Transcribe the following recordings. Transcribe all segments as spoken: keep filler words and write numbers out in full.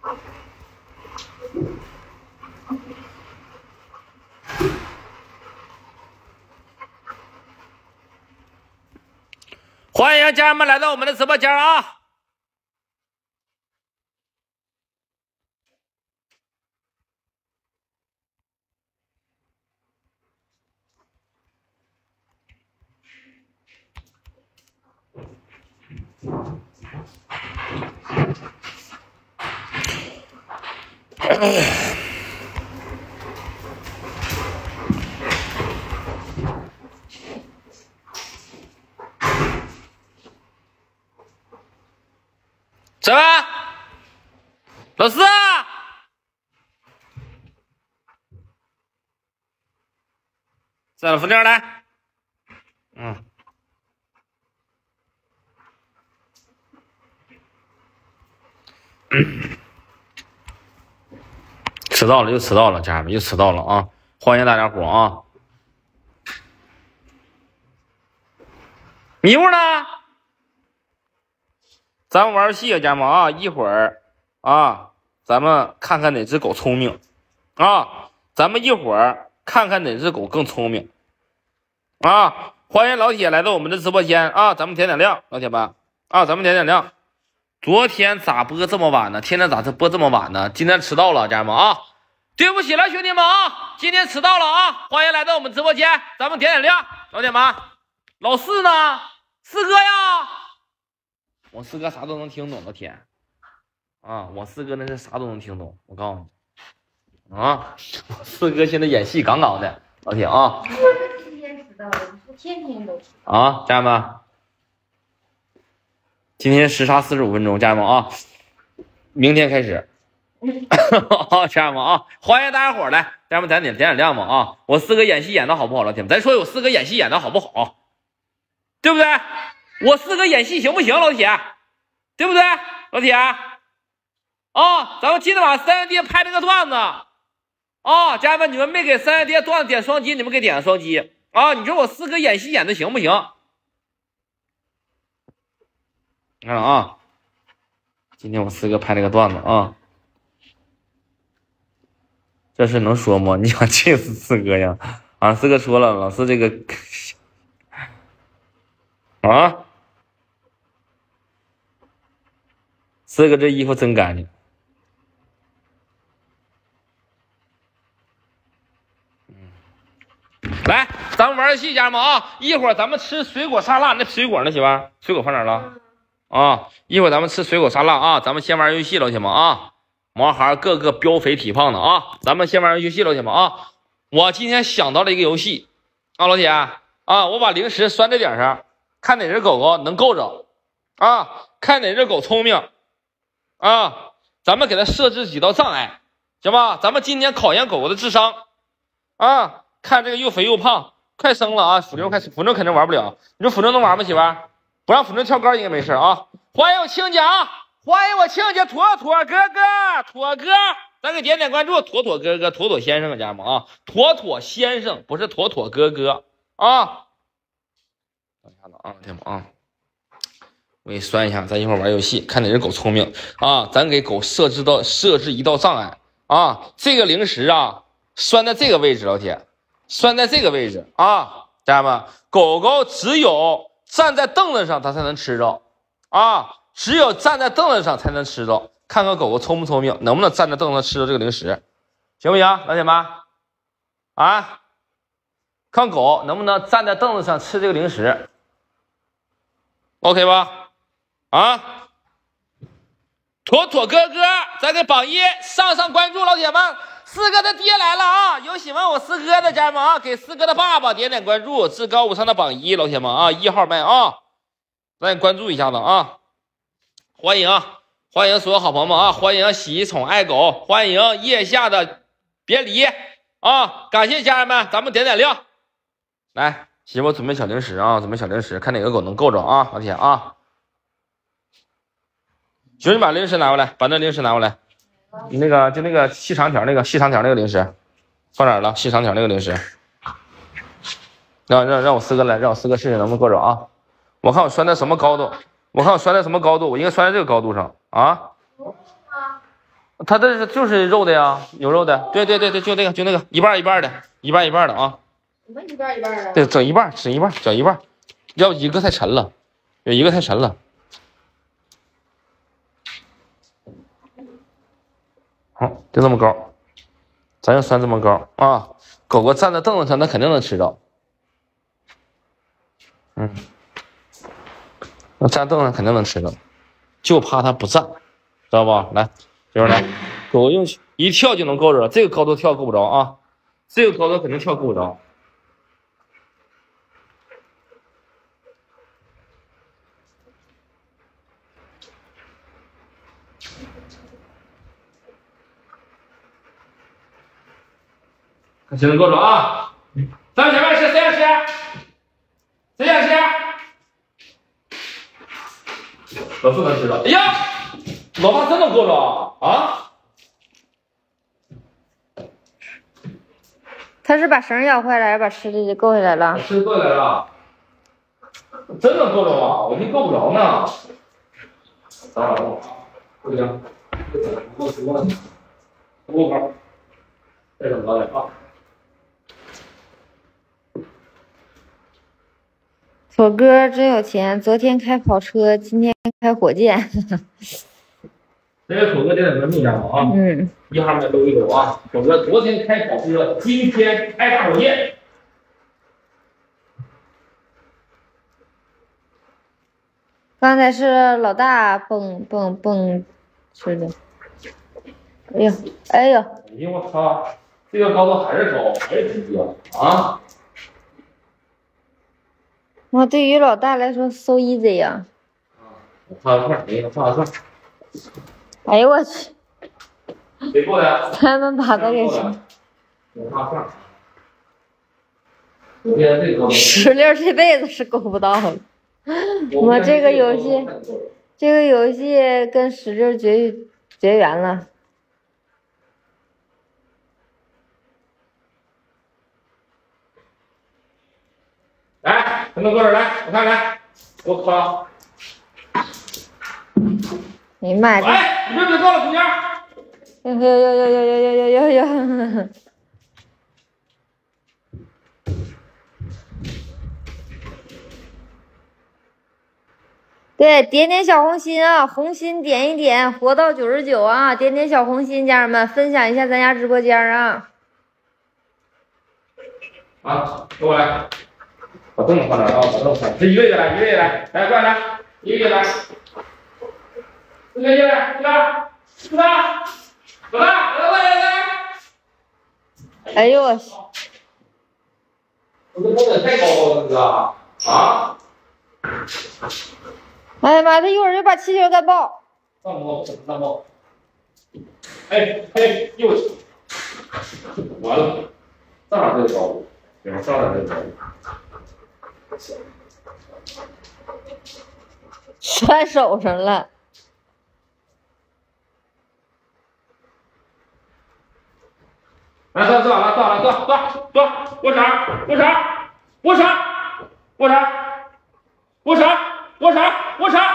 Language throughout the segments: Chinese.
欢迎家人们来到我们的直播间啊！什么？老师啊！在了，扶正来。嗯。迟到了，又迟到了，家人们又迟到了啊！欢迎大家伙啊！迷糊呢？咱们玩游戏啊，家人们啊！一会儿啊，咱们看看哪只狗聪明啊！咱们一会儿看看哪只狗更聪明啊！欢迎老铁来到我们的直播间啊！咱们点点亮，老铁们啊！咱们点点亮。昨天咋播这么晚呢？天天咋播这么晚呢？今天迟到了，家人们啊！对不起了，兄弟们啊！今天迟到了啊！欢迎来到我们直播间，咱们点点亮，老铁们。老四呢？四哥呀！我四哥啥都能听懂，老铁啊！我四哥那是啥都能听懂，我告诉你啊！我四哥现在演戏杠杠的，老铁啊！ 今天迟到了，你说天天都迟到啊，家人们，今天时差四十五分钟，家人们啊！明天开始。家人们啊，欢迎大家伙来，家人们咱点点点亮嘛啊！我四哥演戏演的好不好，老铁们？咱说我四哥演戏演的好不好，对不对？我四哥演戏行不行，老铁？对不对，老铁？啊，咱们今天晚上三爷爹拍这个段子啊，家人们，你们没给三爷爹段子点双击，你们给点个双击啊！你说我四哥演戏演的行不行？你看啊，今天我四哥拍这个段子啊。这事能说吗？你想气死四哥呀！啊，四哥说了，老四这个啊，四哥这衣服真干净。来，咱们玩游戏，家人们啊！一会儿咱们吃水果沙拉，那水果呢，媳妇儿？水果放哪儿了？啊，一会儿咱们吃水果沙拉啊！咱们先玩游戏，老铁们啊！毛孩个个膘肥体胖的啊！咱们先玩游戏，老铁们啊！我今天想到了一个游戏啊，老铁啊，我把零食拴在顶上，看哪只狗狗能够着啊，看哪只狗聪明啊，咱们给它设置几道障碍，行吧？咱们今天考验狗狗的智商啊，看这个又肥又胖，快生了啊！辅正快，辅正肯定玩不了，你说辅正能玩吗？媳妇儿，不让辅正跳杆应该没事啊！欢迎我亲家啊！欢迎我亲家妥妥哥哥，妥哥，咱给点点关注，妥妥哥哥，妥妥先生，家人们啊，妥妥先生不是妥妥哥哥啊。等一下子啊，天们啊，我给你拴一下，咱一会儿玩游戏，看哪只狗聪明啊。咱给狗设置到设置一道障碍啊，这个零食啊，拴在这个位置，老铁，拴在这个位置啊，家人们，狗狗只有站在凳子上，它才能吃着啊。只有站在凳子上才能吃着，看看狗狗聪不聪明，能不能站在凳子上吃着这个零食，行不行，老铁们？啊，看狗能不能站在凳子上吃这个零食 ，OK 吧？啊，妥妥哥哥，咱给榜一上上关注，老铁们，四哥的爹来了啊！有喜欢我四哥的家人们啊，给四哥的爸爸点点关注，至高无上的榜一，老铁们啊，一号麦啊，咱关注一下子啊！欢迎啊，欢迎所有好朋友们啊！欢迎喜宠爱狗，欢迎腋下的别离啊！感谢家人们，咱们点点亮。来，媳妇准备小零食啊，准备小零食，看哪个狗能够着啊！老铁啊，兄弟把零食拿过来，把那零食拿过来。你那个就那个细长条那个细长条那个零食放哪儿了？细长条那个零食，让让让我四哥来，让我四哥试试能不能够着啊！我看我拴在什么高度。我看我拴在什么高度，我应该拴在这个高度上啊它这是就是肉的呀，有肉的。对对对对，就那个就那个一半一半的，一半一半的啊。 什么一半一半的？ 对，整一半，整一半，整一半，要不一个太沉了，有一个太沉了。好，就这么高，咱就拴这么高啊。狗狗站在凳子上，它肯定能吃着。嗯，那站凳子上肯定能吃着，就怕它不站，知道吧？来，这边来，狗狗用一跳就能够着，这个高度跳够不着啊，这个高度肯定跳够不着。谁能够着啊？咱们前面是谁想吃？谁想吃？老四能吃着。哎呀，老大真能够着啊！ 他是把绳咬坏了，还是把吃的就够下来了？ 吃够下来了，真能够着吗？我这够不着呢。等会儿，等会儿，不行，不够十万，不够高，再整高点啊！ 锁哥真有钱，昨天开跑车，今天开火箭。 这个锁哥点点关注一下吧啊！ 嗯， 一号麦搂一搂啊！锁哥昨天开跑车，今天开大火箭。 刚才是老大蹦蹦蹦吃的。哎呦，哎呦！ 哎呦我操，这个高度还是高，还是低呀？啊！ 哇，对于老大来说 so easy 呀。 我画个画，给你画个画。 哎呦我去！ 谁过来？ 才能把他给吃。 我画画。昨天这个石榴这辈子是够不到了。我这个游戏，这个游戏跟石榴绝绝缘了。 来，咱们过来，来，我看来，我靠！ 哎呀妈呀！ 哎，你别别过了，姑娘！ 呦呦呦呦呦呦呦呦呦！对，点点小红心啊，红心点一点，活到九十九啊！点点小红心，家人们分享一下咱家直播间啊！ 啊，过来，把凳子放哪啊？把凳子放，这一个一个来，一个一个来，来过来来，一个一个来，一个一个来，是吧？是吧？走吧，来来来来。 哎呦我去！ 我这高点太高了，这个啊！ 哎呀妈，他一会儿就把气球干爆！ 干爆，干爆！哎哎，又完了，上哪这个高度？上哪这个高度？ 拴手上了。 来，坐坐了，坐了，坐坐坐，握手，握手，握手，握手，握手，握手，握手。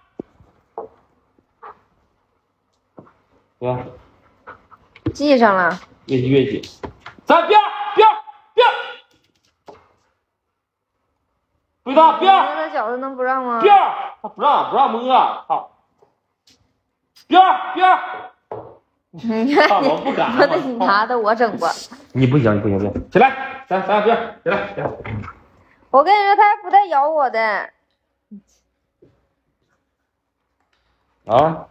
对吧？ 系上了。 越系越紧。咱边边边，回到边。 摸他脚，他能不让吗？ 边，他不让不让摸啊！操！边边。 你看， 我不敢， 我的你拿的我整过。 你不行，你不行，不行，起来，咱咱边起来，起来。 我跟你说，他还不带咬我的。 啊！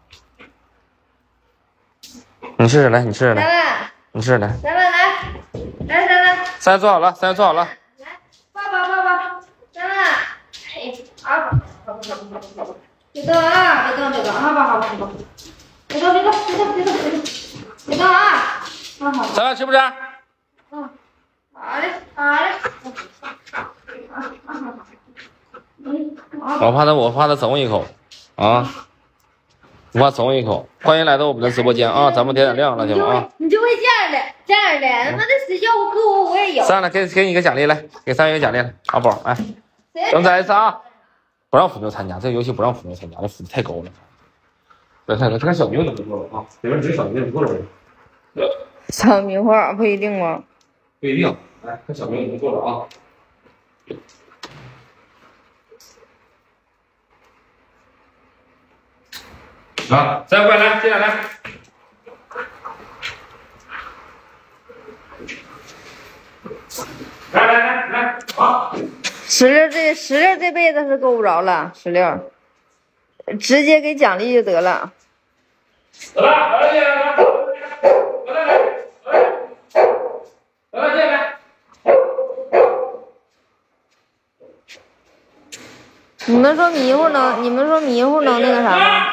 你试试来，你试试来， 三万， 你试试来。 三万来，来三万， 三万做好了，三万做好了。 来，抱抱抱抱，三万，哎，好，好，好，好，好，别动啊，别动，别动，好吧，好吧，好吧，别动，别动，别动，别动，别动，别动啊，好好。 三万吃不吃？ 嗯，好嘞，好嘞。嗯， 我怕他，我怕他整我一口，啊！我怕整我一口。欢迎来到我们的直播间啊！咱们点点亮了，行吗？啊！ 你就会这样的，这样的，他妈的谁叫我哥我我也有。 上来给给你一个奖励来，给三元一个奖励来，阿宝，哎，等再一次啊！不让腐牛参加，这个游戏不让腐牛参加，这腐的太高了。 再看看，看小明能不能够了啊？这边只有小明能够了。 小明花不一定吗？ 不一定，来看小明能不能够了啊？啊，再过来，来，接下来。来来来来，好。 石榴这石榴这辈子是够不着了，石榴，直接给奖励就得了。 走了，来来来来，来来来，来来进来。 你们说迷糊能？你们说迷糊能那个啥吗？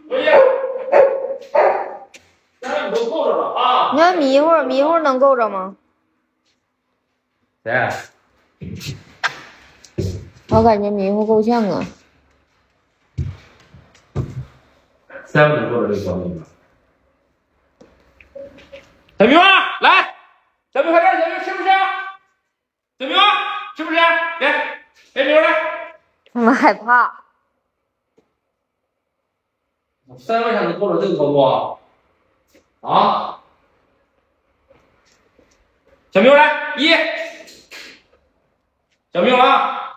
你都够着了啊！ 你看迷糊迷糊能够着吗？ 谁？ 我感觉迷糊够呛啊。 三能够着这个小明。小明啊，来，小明快点，小明吃不吃？小明吃不吃？来，来，明来。 他们害怕。 三万下能够着这个高度啊？啊！小明来，一，小明啊，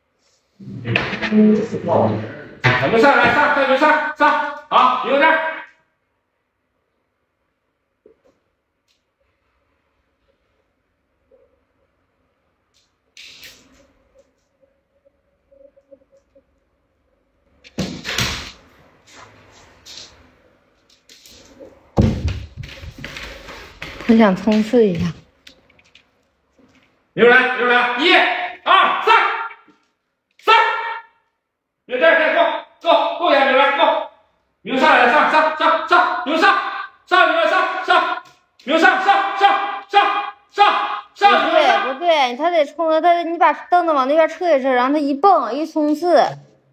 小明上来上，小明上上，好，明这儿。 他想冲刺一下。 明来，明来，一、二、三，三，明这儿，这儿，够够够一下，明来，够，明上来，上上上上，明上上，明上上，明上上上上上上， 不对不对，他得冲着他，你把凳子往那边撤一撤，然后他一蹦一冲刺。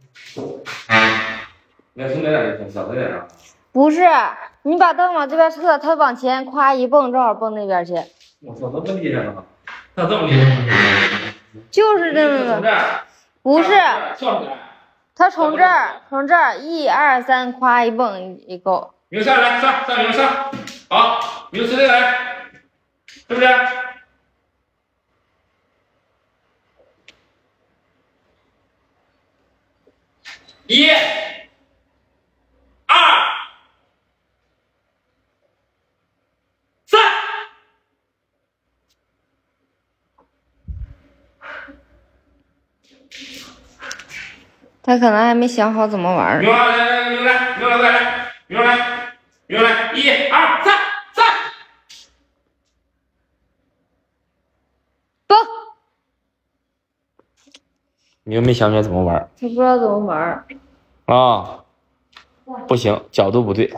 你要从哪点儿？小的点啊？ 不是，你把凳往这边撤，他往前夸一蹦，正好蹦那边去。 我操，那么厉害吗？那这么厉害？ 就是这么个。不是，他从这儿，从这儿，一二三，夸一蹦一够。 明上来，上上明上，好，明直接来，是不是？一、二、三。 他可能还没想好怎么玩。 明来来来，明来，明来过来，明来，明来，一二三，三。 蹦。 明没想起来怎么玩。 他不知道怎么玩。 啊，不行，角度不对。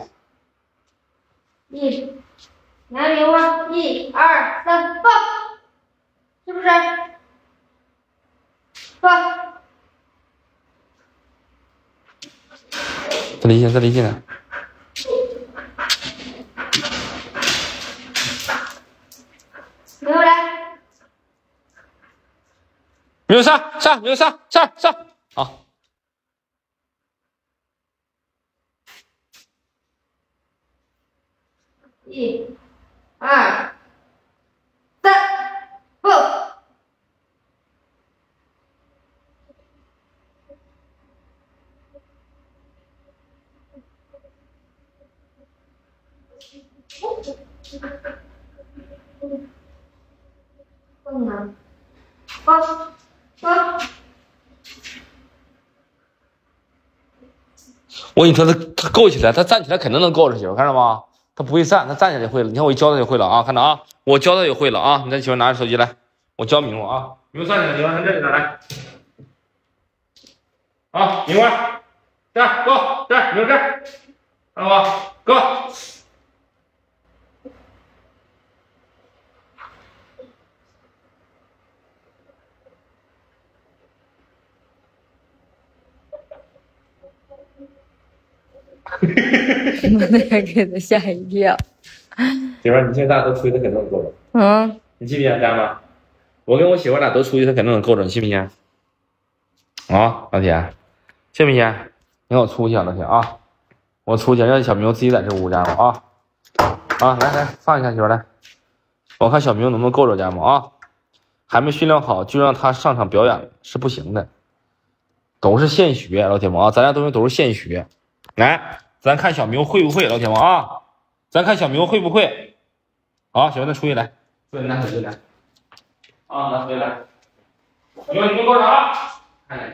一，拿明花，一二三，蹦，是不是？蹦。 再离近，再离近点。 明来。 明上上，明上上上，好。 一、二、三，蹦。蹦啊！蹦蹦！ 我跟你说，他他够起来，他站起来肯定能够着去，看到吗？他不会站，他站起来就会了。你看我一教他就会了啊，看到啊？我教他就会了啊！你再媳妇拿着手机来，我教明我啊，明站起来，明站这里来。好，明花，这儿够，这儿明这儿，看到吗？够。 我那个给他吓一跳。 媳妇儿，你现在大家都出去，他肯定能够着。 嗯。 你信不信，家妈？我跟我媳妇俩都出去，他肯定能够着，你信不信？啊，老铁，信不信？你看我出息啊，老铁啊！ 我出去让小明自己在这屋家伙啊啊！来来，放一下球来，我看小明能不能够着家伙啊！还没训练好就让他上场表演是不行的，都是现学，老铁们啊，咱家东西都是现学。来，咱看小明会不会，老铁们啊，咱看小明会不会。好，小明再出去来，出去拿手机来，啊，拿手机来，小明你给我上啊！看看。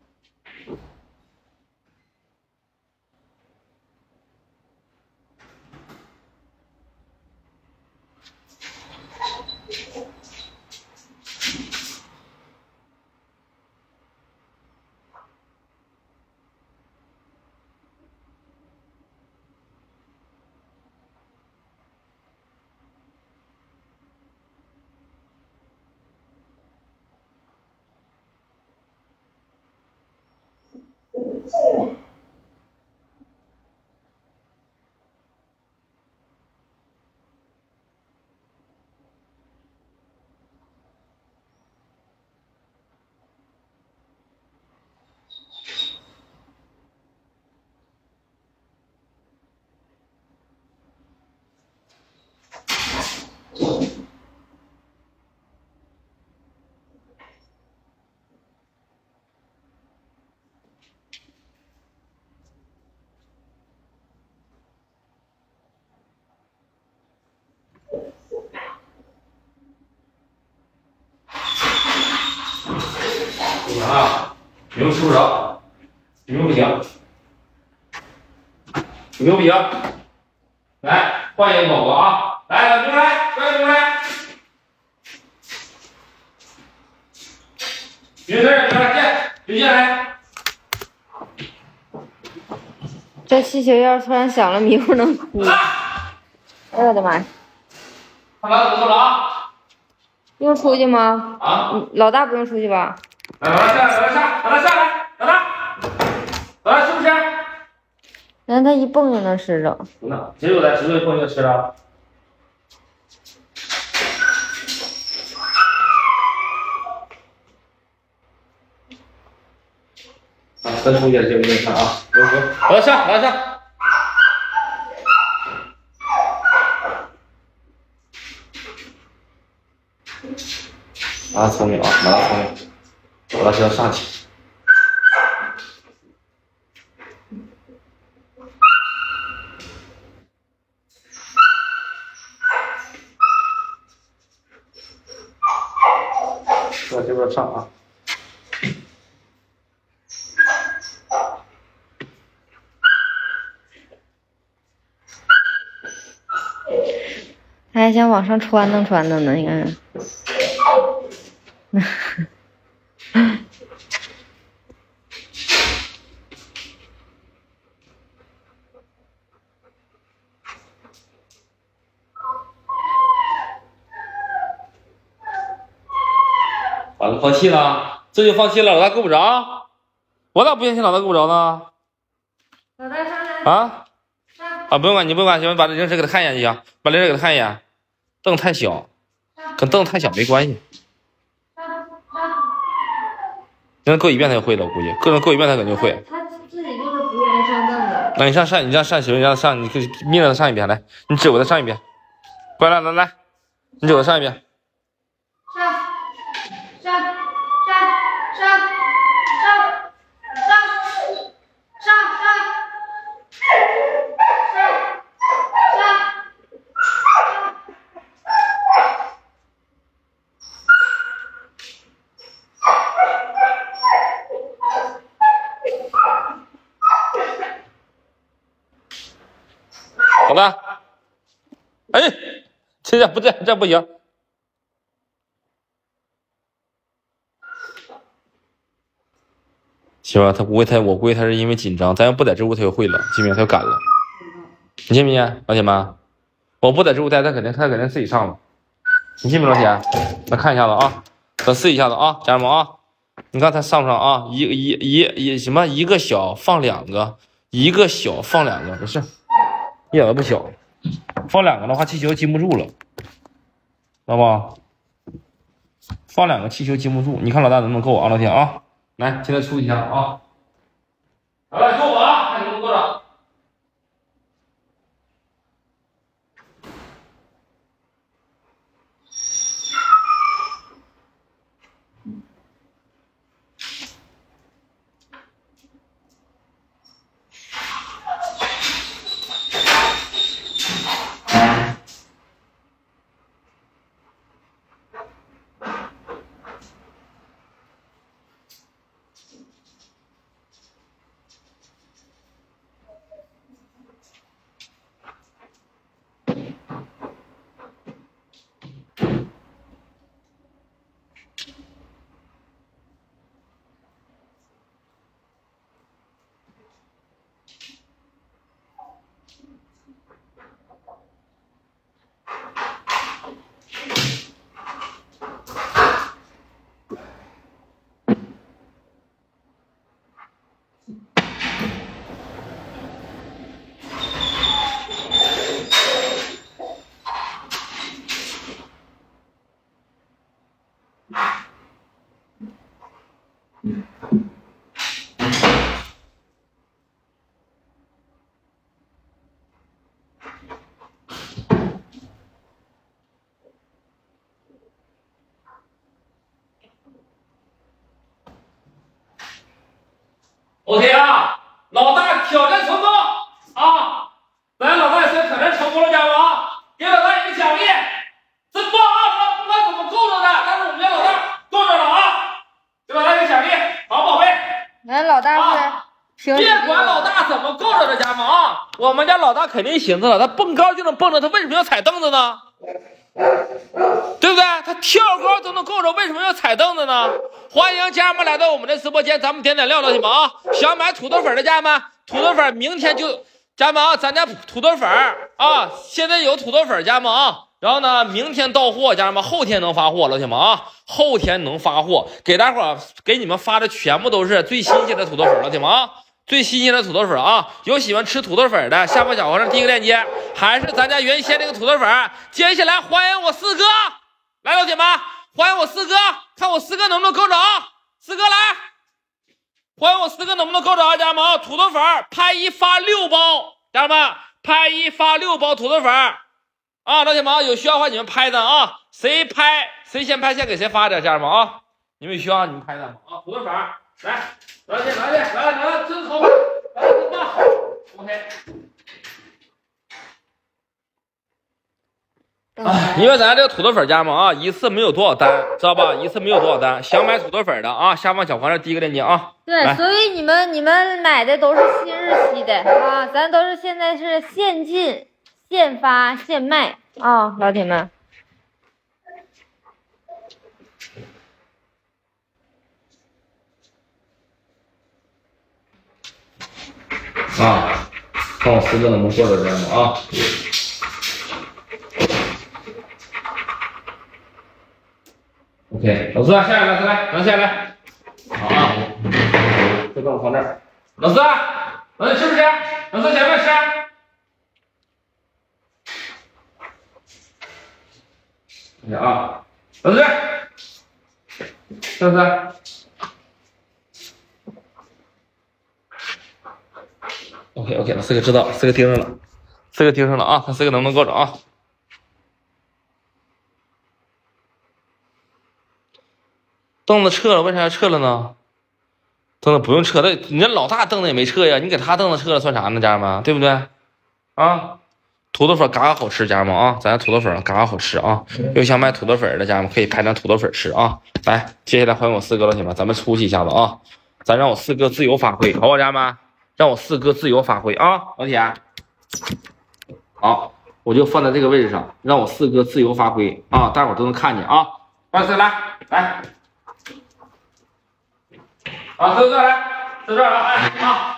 啊，牛吃不着，牛不行，牛不行，来换一个狗狗啊！来，老牛来，来牛来，牛来，牛来，进，牛进来。 这气球要是突然响了，迷糊能哭。哎呦我的妈呀！ 看老怎么了啊？ 用出去吗？ 啊？ 老大不用出去吧？ 来，老大下来，老大下，老大下来，老大，老大吃不吃？ 让他一蹦就能吃着。 那只有咱只有蹦就吃了。啊，再出去就给你看啊，走走，老大上，老大上。马大聪明啊，马大聪明，我倒是要上去。往这边上啊。 他还想往上穿腾穿腾呢，你看。 完了，放弃了，这就放弃了，老大够不着，我咋不相信老大够不着呢？ 老大上来啊啊！不用管，你不用管，行，把这零食给他看一眼就行，把零食给他看一眼。凳太小，跟凳太小没关系。能够一遍他就会了，我估计，个人够一遍他肯定会。 他自己就是不愿意上凳子。 那你上上，你让上行，你让他上，你可以命令他上一遍，来，你指我他上一遍，过来来来，你指我上一遍。 上上上上上上上上上。 好的，哎，这样不这样这样不行。行吧，他估计他我估计他是因为紧张，咱要不在这屋他就会了，信不信？他就敢了，你信不信，老铁们？我不在这屋待，他肯定他肯定自己上了，你信不信，老铁？咱看一下子啊，咱试一下子啊，家人们啊，你看他上不上啊？一一一一什么？一个小放两个，一个小放两个，不是，一点都不小。放两个的话，气球禁不住了，知道不？放两个气球禁不住，你看老大能不能够啊？老铁啊，来，现在出一下啊！来，来，够我啊！看你能够着。 OK 啊，老大挑战成功啊！咱老大也算挑战成功了，家人们啊，给老大一个奖励，真棒啊！不管怎么够着的，但是我们家老大够着了啊！给老大一个奖励，好宝贝。 咱老大是平时别管老大怎么够着的，家人们啊，我们家老大肯定寻思了，他蹦高就能蹦着，他为什么要踩凳子呢？对不对？他跳高都能够着，为什么要踩凳子呢？欢迎家人们来到我们的直播间，咱们点点料，老铁们啊！想买土豆粉的家人们，土豆粉明天就，家人们啊，咱家土豆粉啊，现在有土豆粉，家人们啊，然后呢，明天到货，家人们，后天能发货，老铁们啊，后天能发货，给大伙儿给你们发的全部都是最新鲜的土豆粉，老铁们啊。最新鲜的土豆粉啊！有喜欢吃土豆粉的，下方小黄上第一个链接，还是咱家原先那个土豆粉。接下来欢迎我四哥，来，老铁们，欢迎我四哥，看我四哥能不能够着啊！四哥来，欢迎我四哥能不能够着啊！家人们啊，土豆粉拍一发六包，家人们拍一发六包土豆粉啊！老铁们啊，有需要的话你们拍的啊，谁拍谁先拍先给谁发点，家人们啊，你们有需要你们拍的啊，土豆粉来。来去来去来来，真好，来真棒 ，OK。啊，因为咱这个土豆粉家嘛啊，一次没有多少单，知道吧？一次没有多少单，想买土豆粉的啊，下方小黄这第一个链接啊。 对，所以你们你们买的都是新日期的啊，咱都是现在是现进、现发、现卖啊，老铁们。 啊，看我四哥能不能过这边啊！OK， 老四下来，老四来，咱下来。好啊，这给我放这儿。老四，老四吃不吃？老四想不想吃？你看啊，老四，老四。OK OK， 了，四个知道，四个盯上了，四个盯上了啊，看四个能不能够着啊。凳子撤了，为啥要撤了呢？凳子不用撤，那你家老大凳子也没撤呀，你给他凳子撤了算啥呢，家人们，对不对？啊，土豆粉嘎嘎好吃，家人们啊，咱家土豆粉嘎嘎好吃啊！有想买土豆粉的家人们可以拍张土豆粉吃啊。来，接下来欢迎我四哥老铁们，咱们出去一下子啊，咱让我四哥自由发挥，好不好，家人们？让我四哥自由发挥啊，老铁，好，我就放在这个位置上，让我四哥自由发挥啊，大伙都能看见啊。二四来来，啊，四哥来，在这儿了，哎啊。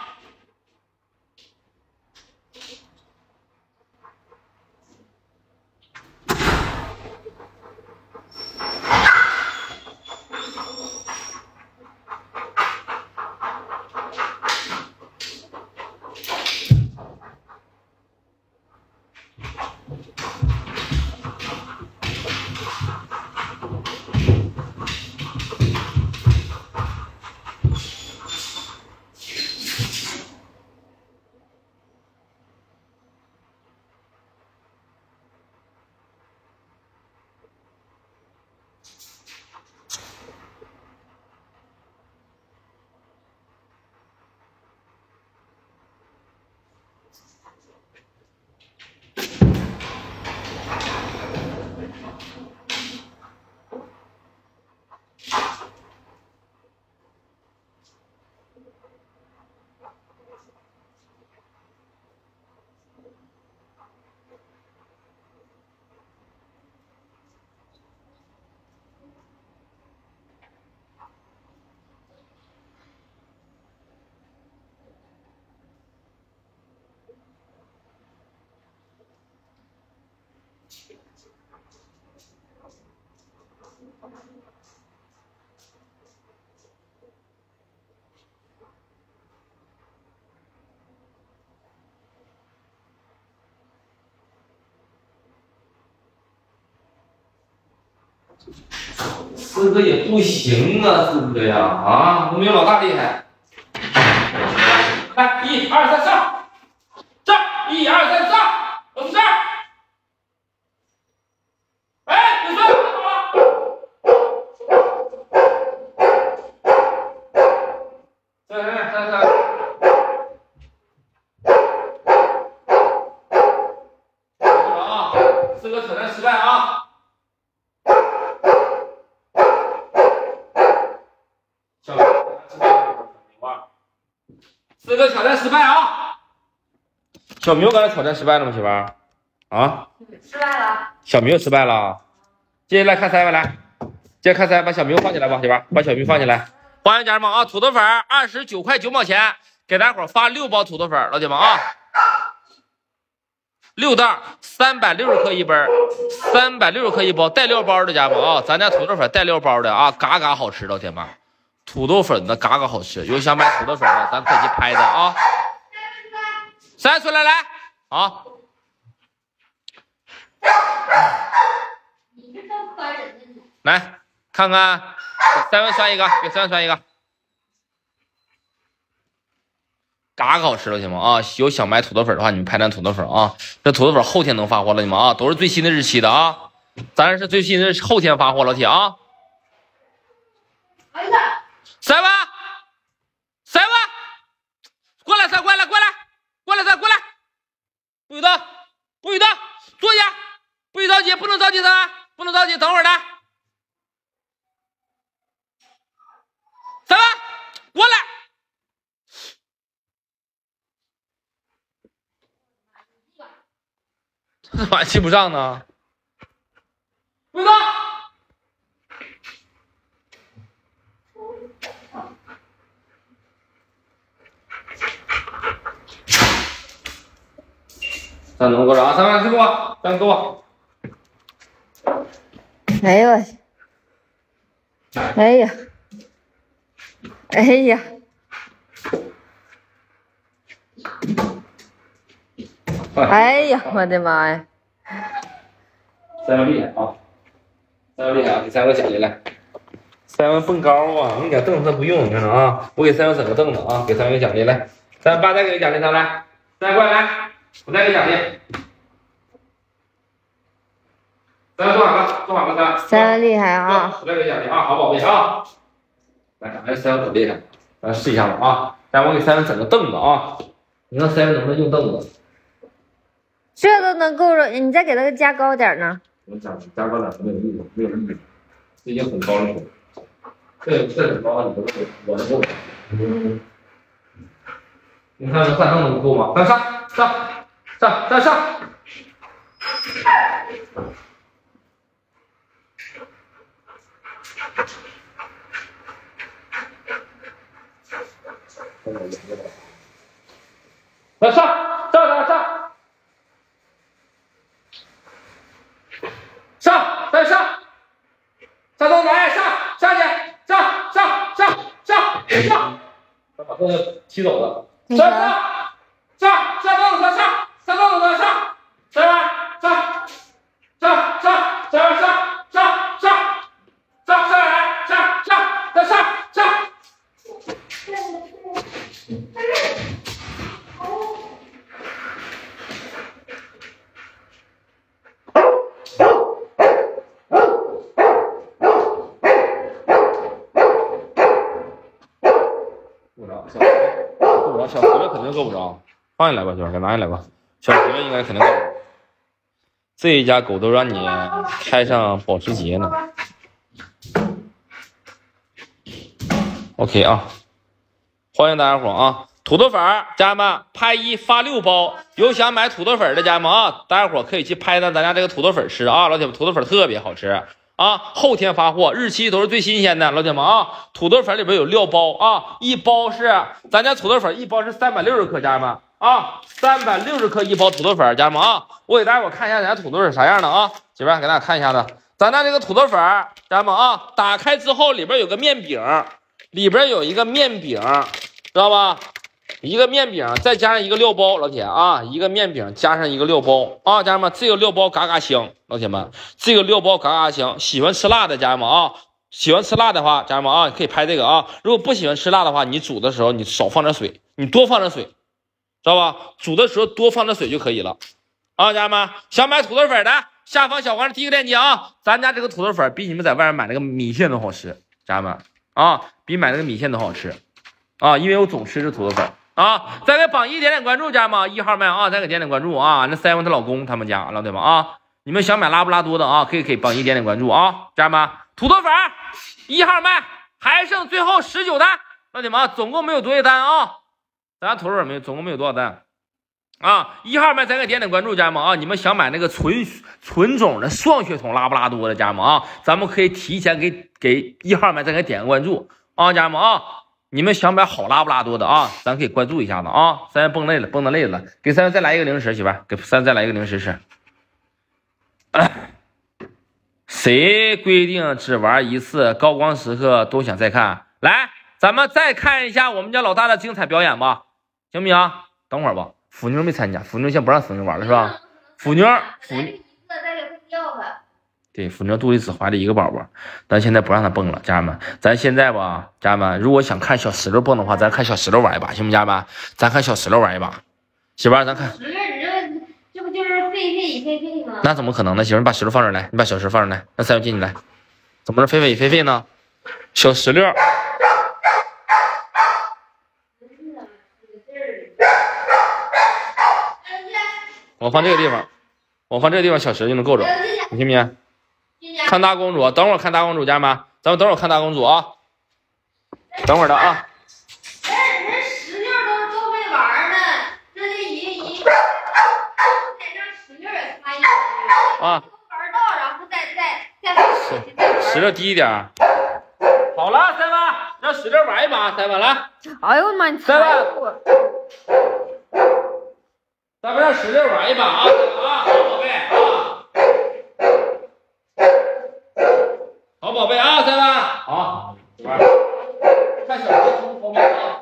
四哥也不行啊，四哥呀，啊，都没有老大厉害。来，一二三上，上，一二三上，我是这儿。哎，你算好了。来来来来来。 四个挑战失败啊！小明，四个挑战失败啊！小明刚才挑战失败了吗？媳妇儿啊？ 失败了。小明失败了。接下来看三位来，接着看三，把小明放起来吧，媳妇儿，把小明放起来。欢迎家人们啊！土豆粉二十九块九毛钱，给大伙发六包土豆粉，老铁们啊！六袋，三百六十克一包，三百六十克一包，带料包的家人们啊！咱家土豆粉带料包的啊，嘎嘎好吃，老铁们。土豆粉的嘎嘎好吃，有想买土豆粉的，咱可以去拍的啊！三出来来啊！ 你是真可人呢你。 来看看，给三文酸一个，给三文酸一个，嘎嘎好吃了，铁们啊！有想买土豆粉的话，你们拍咱土豆粉啊！这土豆粉后天能发货了，你们啊，都是最新的日期的啊！咱是最新的后天发货，老铁啊！ 儿子， 三文，三文，过来，三，过来，过来，过来，三，过来，不许动，不许动，坐下，不许着急，不能着急，三，不能着急，等会儿的。三文，过来。这玩意记不上呢。不许动。三能够着啊！三万给我，三给我。 哎呦我去！哎呀！哎呀！哎呀！我的妈呀！ 三文厉害啊！三文厉害啊！给三文奖励来。三文蹦高啊！你给凳子他不用，你看着啊！我给三文整个凳子啊！给三文个奖励来。三八再给个奖励他来。三过来来。我再给奖励，咱做好了，做好了，三三厉害啊！ 我再给奖励啊，好宝贝啊！来，咱三文可厉害，咱试一下吧啊！但我给三文整个凳子啊，你看三文能不能用凳子？ 这都能够了，你再给他加高点呢？ 我加加高点没有意思，没有意思，这已经很高了。这这很高了，你不是我的够。嗯。你看这换凳能够吗？上上上。上上上！来上上上上！上再上！上凳子哎上上去上上上上上！把凳子踢走了。上上上上凳子上上！上凳子上，三万上上上上上上上上上来上上再上上。够不着，小够不着，小石头肯定够不着，放下来吧，媳妇，给拿下来吧。小石头应该肯定够。这一家狗都让你开上保时捷呢。OK 啊，欢迎大家伙啊！土豆粉家人们拍一发六包，有想买土豆粉的家人们啊，大家伙可以去拍咱咱家这个土豆粉吃啊，老铁们土豆粉特别好吃啊！后天发货，日期都是最新鲜的，老铁们啊！土豆粉里边有料包啊，一包是咱家土豆粉一包是三百六十克，家人们。啊，三百六十克一包土豆粉，家人们啊，我给大家伙看一下咱家土豆粉啥样的啊，媳妇给大家看一下子，咱家这个土豆粉，家人们啊，打开之后里边有个面饼，里边有一个面饼，知道吧？一个面饼再加上一个料包，老铁啊，一个面饼加上一个料包啊，家人们，这个料包嘎嘎香，老铁们，这个料包嘎嘎香，喜欢吃辣的家人们啊。喜欢吃辣的话，家人们啊，可以拍这个啊。如果不喜欢吃辣的话，你煮的时候你少放点水，你多放点水。知道吧？煮的时候多放点水就可以了，啊，家人们，想买土豆粉的，下方小黄人第一个链接啊，咱家这个土豆粉比你们在外面买那个米线都好吃，家人们啊，比买那个米线都好吃，啊，因为我总吃这土豆粉啊。再给榜一点点关注，家人们，一号麦啊，再给点点关注啊，那三文她老公他们家老铁们啊， 你们想买拉布拉多的啊，可以给榜一点点关注啊，家人们。土豆粉一号麦还剩最后十九单，老铁们，总共没有多少单啊？咱家土豆粉没有，总共没有多少单啊？一号麦咱给点点关注，家人们啊！你们想买那个纯纯种的双血统拉布拉多的家人们啊，咱们可以提前给给一号麦再给点个关注啊，家人们啊！你们想买好拉布拉多的啊，咱可以关注一下子啊。三月蹦累了，蹦的累了，给三月再来一个零食，媳妇儿，给三月再来一个零食吃。谁规定只玩一次？高光时刻都想再看。来，咱们再看一下我们家老大的精彩表演吧，行不行？等会儿吧，腐妞没参加，腐妞现在不让腐妞玩了是吧？腐妞，腐妞，对，腐妞肚里只怀着一个宝宝，咱现在不让他蹦了，家人们，咱现在吧，家人们，如果想看小石榴蹦的话，咱看小石榴玩一把，行不，家人们？咱看小石榴玩一把，媳妇儿，咱看。 这不就是狒狒与狒狒吗？ 那怎么可能呢？媳妇，你把石榴放这儿来，你把小石放这儿来，让三月进去来。怎么是狒狒与狒狒呢？小石榴。我放这个地方，我放这个地方，小石就能够着，你信不信？看大公主，等会儿看大公主，家人们，咱们等会儿看大公主啊。等会儿的啊。 人石榴都都没玩呢，这这一一。 啊， 玩到，然后再再再石榴低一点。好了，三万，让石榴玩一把，三万来。 哎呦我妈，你三万，咱们让石榴玩一把啊啊，好宝贝啊，好宝贝啊，三万，好玩。看小石头方便啊。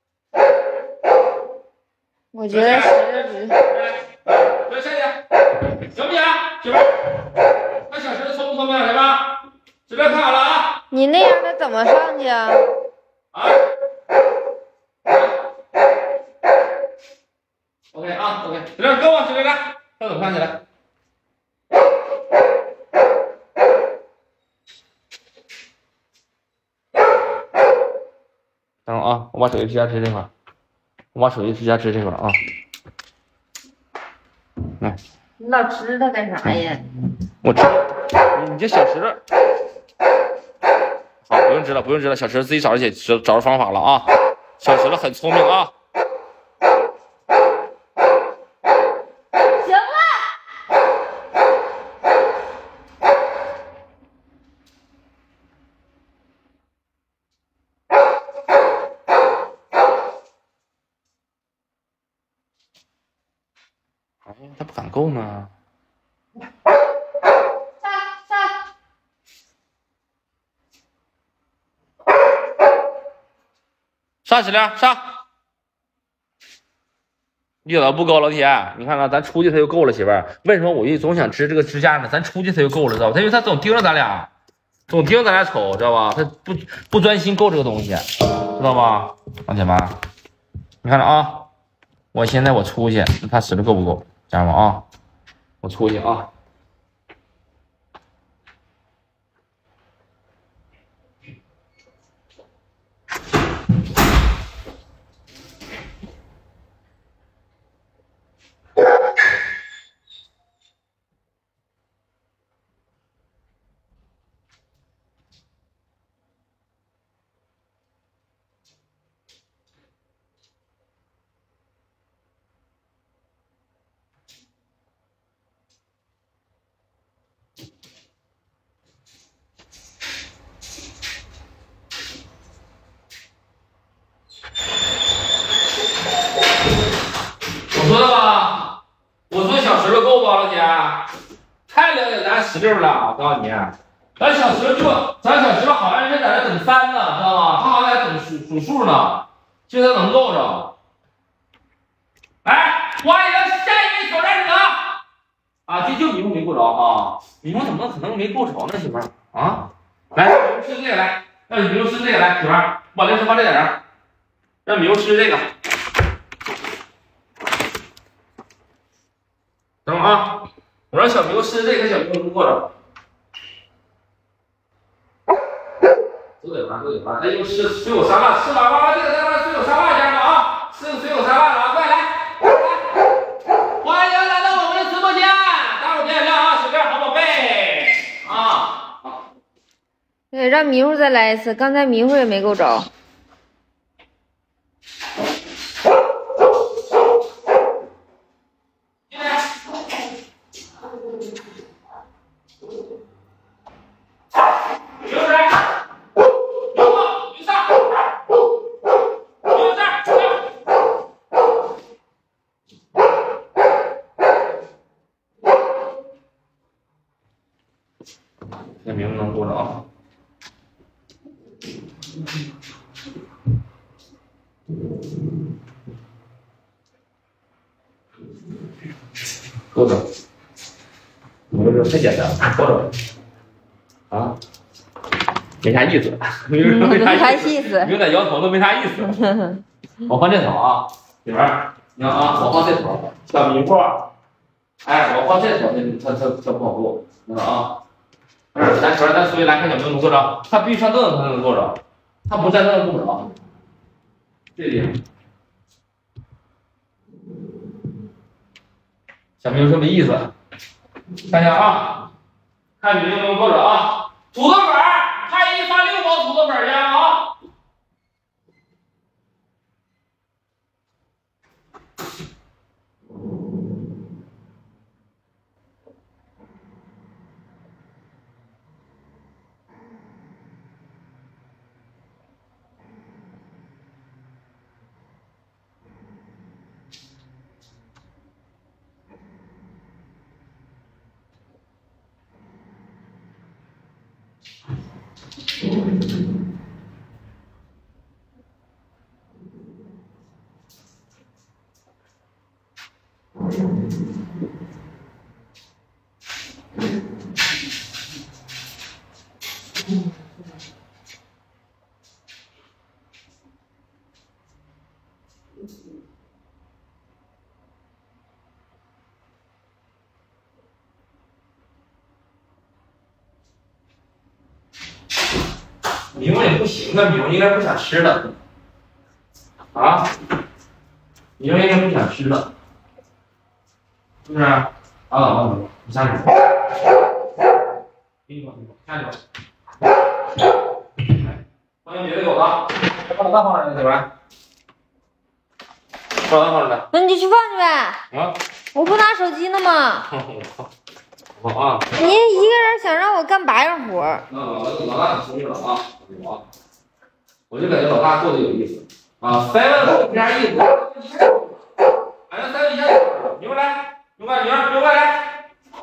我觉得石榴只。 来，下去，行不行？媳妇儿，看小石头聪不聪明，来吧？石榴看好了啊！ 你那样的怎么上去啊？ 啊 ？OK 啊 ，OK， 石榴跟我，石榴来，看怎么看起来。等会儿啊，我把手机支架支这块儿，我把手机支架支这块儿啊。来， 你老支它干啥呀？ 我支，你这小石头，好，不用支了，不用支了，小石头自己找着解找找着方法了啊！小石头很聪明啊。 行了。 哎呀，他不敢够呢。上石榴上，一点都不够，老铁，你看看，咱出去他就够了，媳妇儿。为什么我一总想支这个支架呢？咱出去他就够了，知道吧？他因为他总盯着咱俩，总盯着咱俩瞅，知道吧？他不不专心够这个东西，知道吧？老铁们，你看着啊，我现在我出去，你看石榴够不够？家人们啊，我出去啊。我说的吧，我说小石榴够不，老铁？太了解咱石榴了，我告诉你，咱小石榴就咱小石榴好像是在那等三呢，知道吗？他好像在等数数数呢，现在能够着。来，欢迎下一位挑战者啊！就就米木没够着啊，米木怎么可能没够着呢，媳妇儿啊？来，米木吃这个来，让米木吃这个来，媳妇儿，把零食放这点儿，让米木吃这个。等会儿啊，我让小明吃这个，小明能过着。都得完，都得完。那就吃水果沙拉，吃完完完这个再来水果沙拉，家人们啊，吃个水果沙拉了啊，快来！来，欢迎来到我们的直播间，待会儿别眼亮啊， 让迷糊再来一次，刚才迷糊也没够着。 这名字能多着啊！多着，我这太简单了，多着啊，没啥意思，没啥意思，有点摇头都没啥意思。我换这头啊，里边你看啊，我换这头，小迷糊，哎，我换这头，它它它不好做，知道啊？不是，咱首先咱所以来看有没有能坐着，他必须上凳子才能坐着，他不站凳子不着。这里，小明有什么意思？看一下啊，看你能不能坐着啊？土豆粉，派一发六包土豆粉去啊！明明也不行啊，明明应该不想吃了啊，明明应该不想吃了，是不是？啊啊，你下去，给你吧，下去吧。放进别的给我啊，把老大放哪去吧？把老大放哪去？ 那你就去放去呗。 啊？ 我不拿手机呢吗？ 好啊。 你一个人想让我干八样活儿？ 那老老大你同意了啊？我我就感觉老大做的有意思啊，三问没啥意思。哎呀，三问一下，你过来，你过来，女儿，你过来。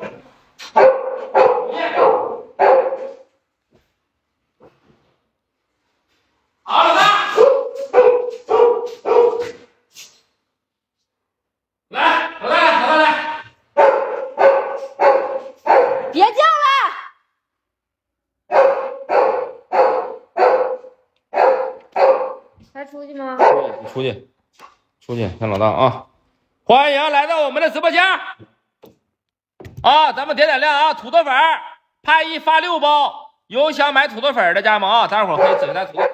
好，老大，来，老大，老大来， 别叫了。还出去吗？ 你出去，出去，看老大啊！欢迎来到我们的直播间啊！咱们点点亮啊！土豆粉拍一发六包，有想买土豆粉的家人们啊，待会儿可以整单土豆粉。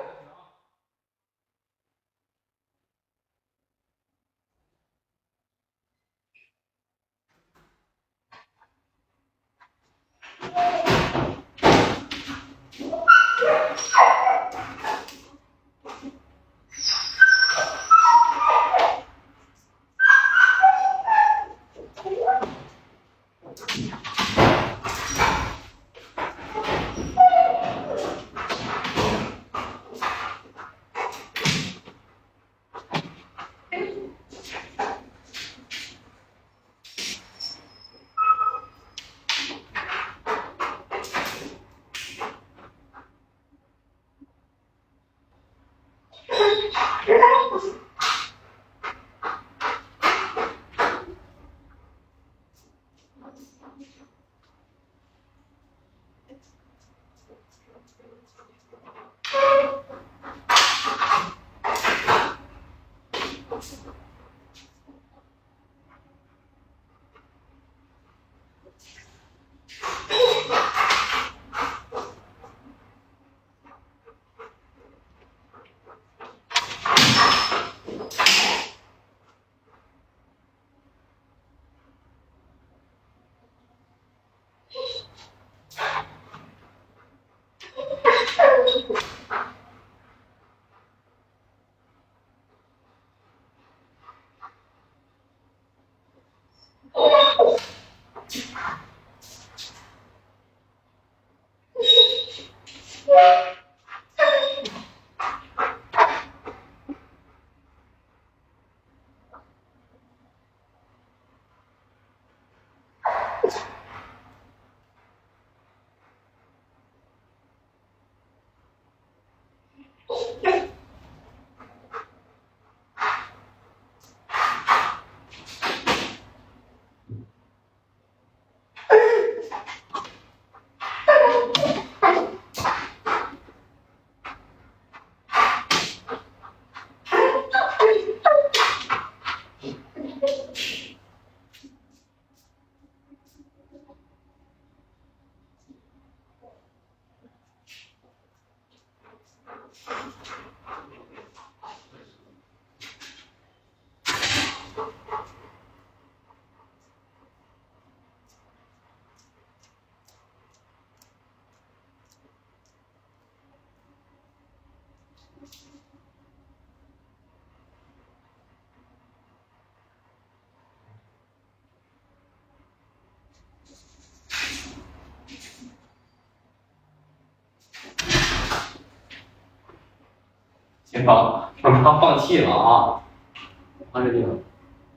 行吧，让他放弃了啊！看这地方，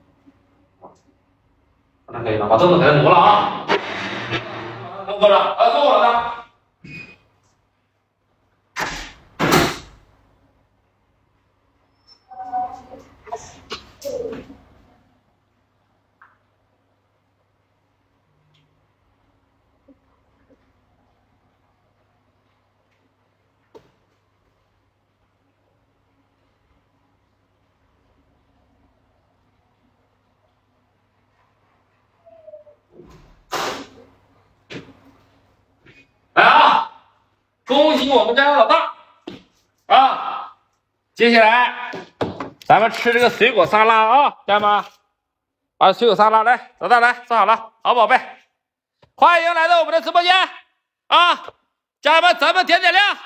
那可以了，把凳子给他挪了啊！都坐着，啊，坐我的。来啊！恭喜我们家老大啊！接下来咱们吃这个水果沙拉啊，家人们，啊，水果沙拉来，老大来，坐好了，好宝贝，欢迎来到我们的直播间啊！家人们，咱们点点亮，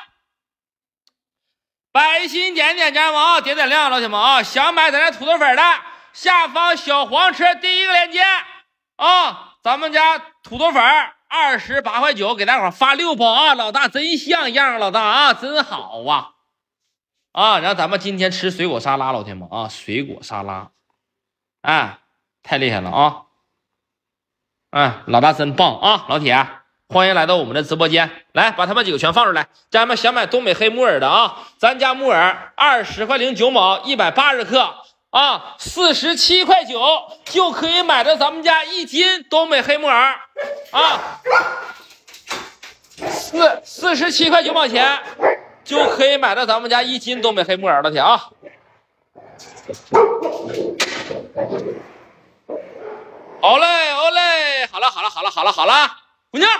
百心点点，家人们啊，点点亮，老铁们啊，想买咱家土豆粉的，下方小黄车第一个链接啊，咱们家土豆粉。二十八块九，给大伙发六包啊！老大真像样，老大啊，真好啊！啊，然后咱们今天吃水果沙拉，老铁们啊，水果沙拉，哎，太厉害了啊！哎，老大真棒啊，老铁，欢迎来到我们的直播间，来把他们几个全放出来。家人们想买东北黑木耳的啊，咱家木耳二十块零九毛，一百八十克。啊，四十七块九就可以买到咱们家一斤东北黑木耳啊，四四十七块九毛钱就可以买到咱们家一斤东北黑木耳了，铁啊！好嘞，好嘞，好了，好了，好了，好了，好了，姑娘。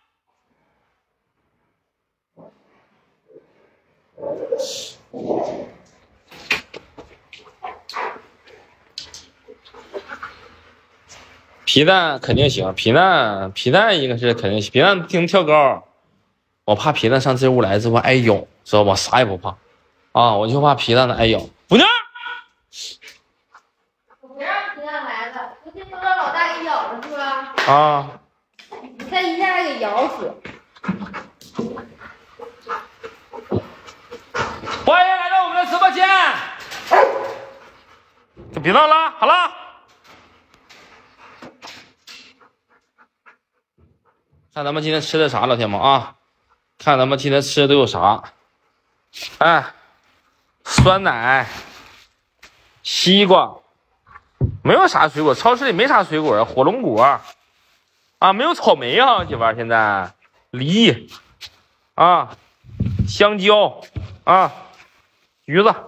皮蛋肯定行，皮蛋皮蛋应该是肯定行，皮蛋不停跳高，我怕皮蛋上这屋来之后挨咬，知道吧？啥也不怕啊，我就怕皮蛋的挨咬。姑娘， 我别让皮蛋来了，不听说让老大给咬了是吧？ 啊！ 你看一下给咬死。 欢迎来到我们的直播间，就别闹了，好了。看咱们今天吃的啥，老铁们啊！看咱们今天吃的都有啥？哎，酸奶、西瓜，没有啥水果，超市里没啥水果啊，火龙果啊，没有草莓啊，媳妇儿现在梨啊，香蕉啊，橘子、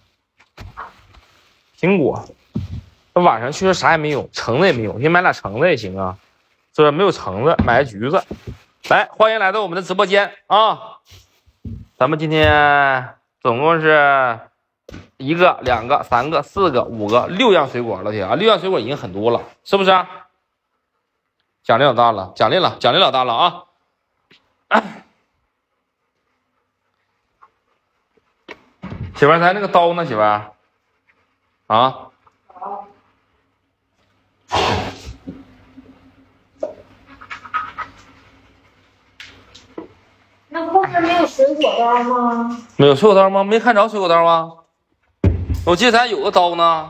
苹果。那晚上确实啥也没有，橙子也没有，你买俩橙子也行啊。这没有橙子，买个橘子。来，欢迎来到我们的直播间啊！咱们今天总共是一个、两个、三个、四个、五个、六样水果，老铁啊，六样水果已经很多了，是不是啊？奖励老大了，奖励了，奖励老大了啊！媳妇儿，咱那个刀呢？媳妇儿啊？ 那后面没有水果刀吗？ 没有水果刀吗？没看着水果刀吗？我记得咱有个刀呢。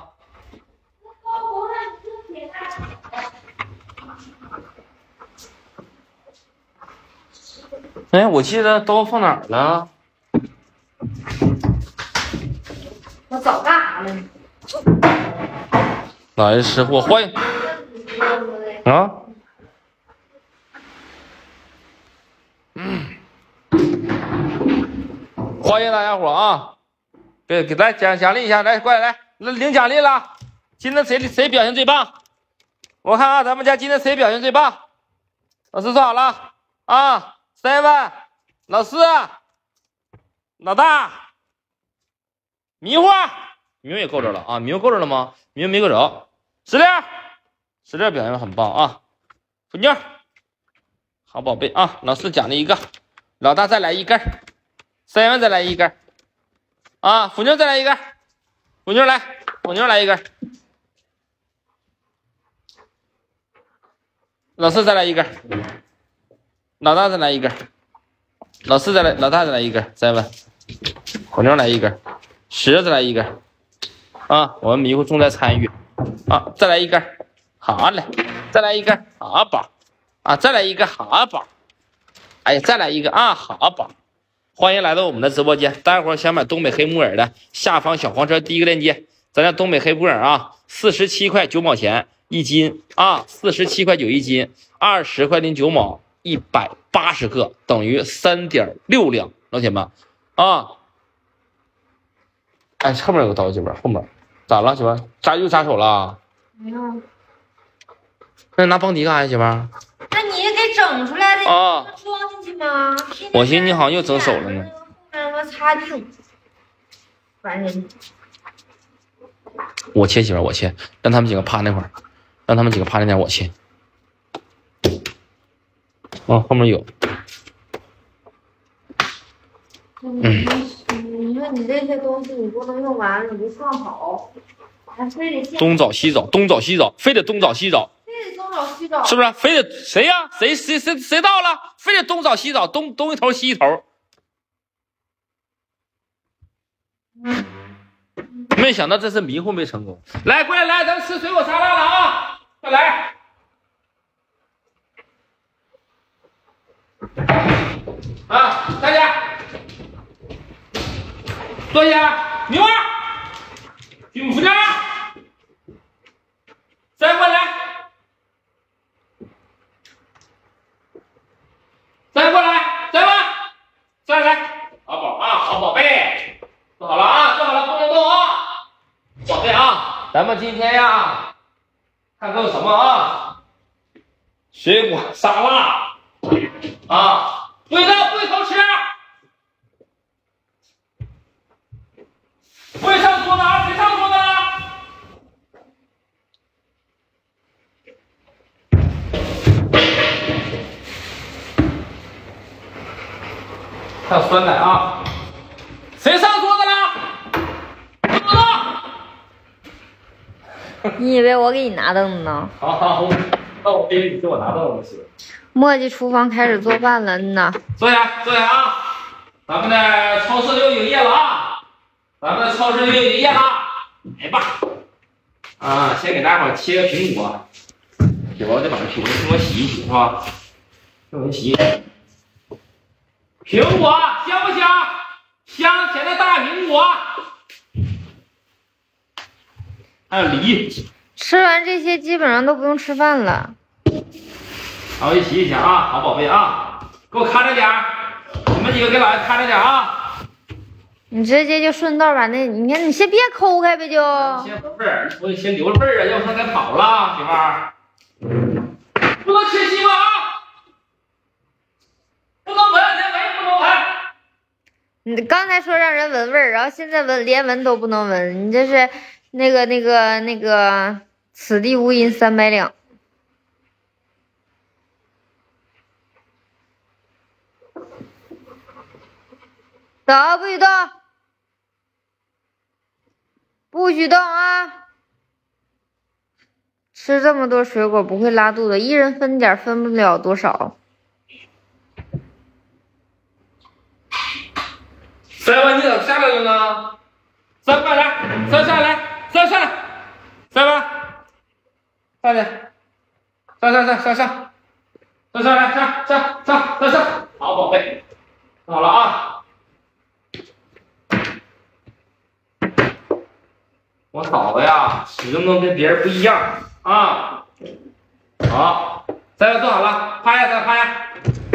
哎，我记得刀放哪儿了？ 我早干啥了？ 哪位吃货？欢迎啊！嗯。欢迎大家伙啊！给给来奖奖励一下，来过来来，领奖励了。今天谁谁表现最棒？我看啊，咱们家今天谁表现最棒？老师说好了啊 ，seven， 老四，老大，迷糊，迷糊也够着了啊，迷糊够着了吗？迷糊没够着。 石榴，石榴表现很棒啊！福妞，好宝贝啊！老师奖励一个，老大再来一根，三元再来一根，啊，福妞再来一根，福妞来，福妞来一根，老四再来一根，老大再来一根，老四再来，老大再来一根，三文，福妞来一根，十再来一根，啊，我们迷糊重在参与。啊，再来一根，好嘞，再来一根，好宝，啊，再来一个好宝，哎呀，再来一个啊，好宝，欢迎来到我们的直播间。待会儿想买东北黑木耳的，下方小黄车第一个链接，咱家东北黑木耳啊，四十七块九毛钱一斤啊，四十七块九一斤，二十块零九毛，一百八十克，等于三点六两，老铁们啊，哎，后面有个刀媳妇，后面。咋了，媳妇？扎又扎手了？ 没有。 那你拿邦迪干啥，媳妇？ 那你给整出来的啊？ 装进去吗？ 我寻思你好像又整手了呢。 让他擦净，烦人。 我切，媳妇，我切，让他们几个趴那块儿，让他们几个趴那点，我切。哦，后面有。 嗯。你说你这些东西你不能用完了，你不放好，还非得东找西找，东找西找，非得东找西找， 非得东找西找， 是不是？非得谁呀？谁谁谁谁到了？非得东找西找，东东一头西一头。 嗯， 没想到这次迷糊没成功。来，过来来，咱吃水果沙拉了啊！快来！啊，大家。坐下，明儿，军副长，再过来，再过来，再来，再来，好宝啊，好宝贝，坐好了啊，坐好了，不能动啊，宝贝啊，咱们今天呀，看看有什么啊，水果沙拉啊，不许动，不许偷吃。不会上桌子啊！别上桌子了！还有酸奶啊！谁上桌子了？不动！ 你以为我给你拿凳子呢？ 好好，那我以为你给我拿凳子是。 墨迹厨房开始做饭了，嗯呐。 坐下，坐下啊！咱们的超市又营业了啊！咱们的超市又营业了，来吧！啊，先给大伙儿切个苹果，姐夫得把这苹果苹果洗一洗是吧？用人洗一洗。苹果香不香？香甜的大苹果，还有梨。 吃完这些基本上都不用吃饭了。 好，我去洗一洗啊，好宝贝啊，给我看着点儿，你们几个给老爷看着点啊。 你直接就顺道把那，你看你先别抠开呗，就先闻味儿，我得先留着味儿啊，要不他该跑了，媳妇儿。不能吃西瓜啊，不能闻，连闻也不能闻。 你刚才说让人闻味儿，然后现在闻连闻都不能闻，你这是那个那个那个此地无银三百两。走，不许动，不许动啊！吃这么多水果不会拉肚子，一人分点，分不了多少。 三万，你怎么下来了呢？三快来，三下来，三上来，三万，上去，上上上上上，上上来，上上上上上，好宝贝，好了啊。我嫂子呀，始终都跟别人不一样啊。好，三位坐好了，趴下，再趴下。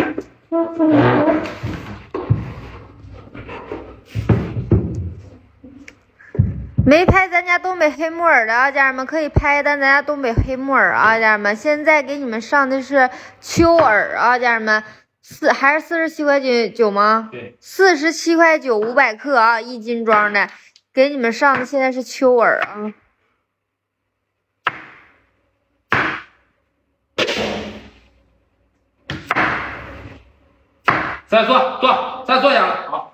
没拍咱家东北黑木耳的啊，家人们可以拍咱咱家东北黑木耳啊，家人们。现在给你们上的是秋耳啊，家人们，四还是四十七块九九吗？ 对， 四十七块九五百克啊，一斤装的。给你们上的现在是秋耳啊， 再坐坐，再坐下了，好。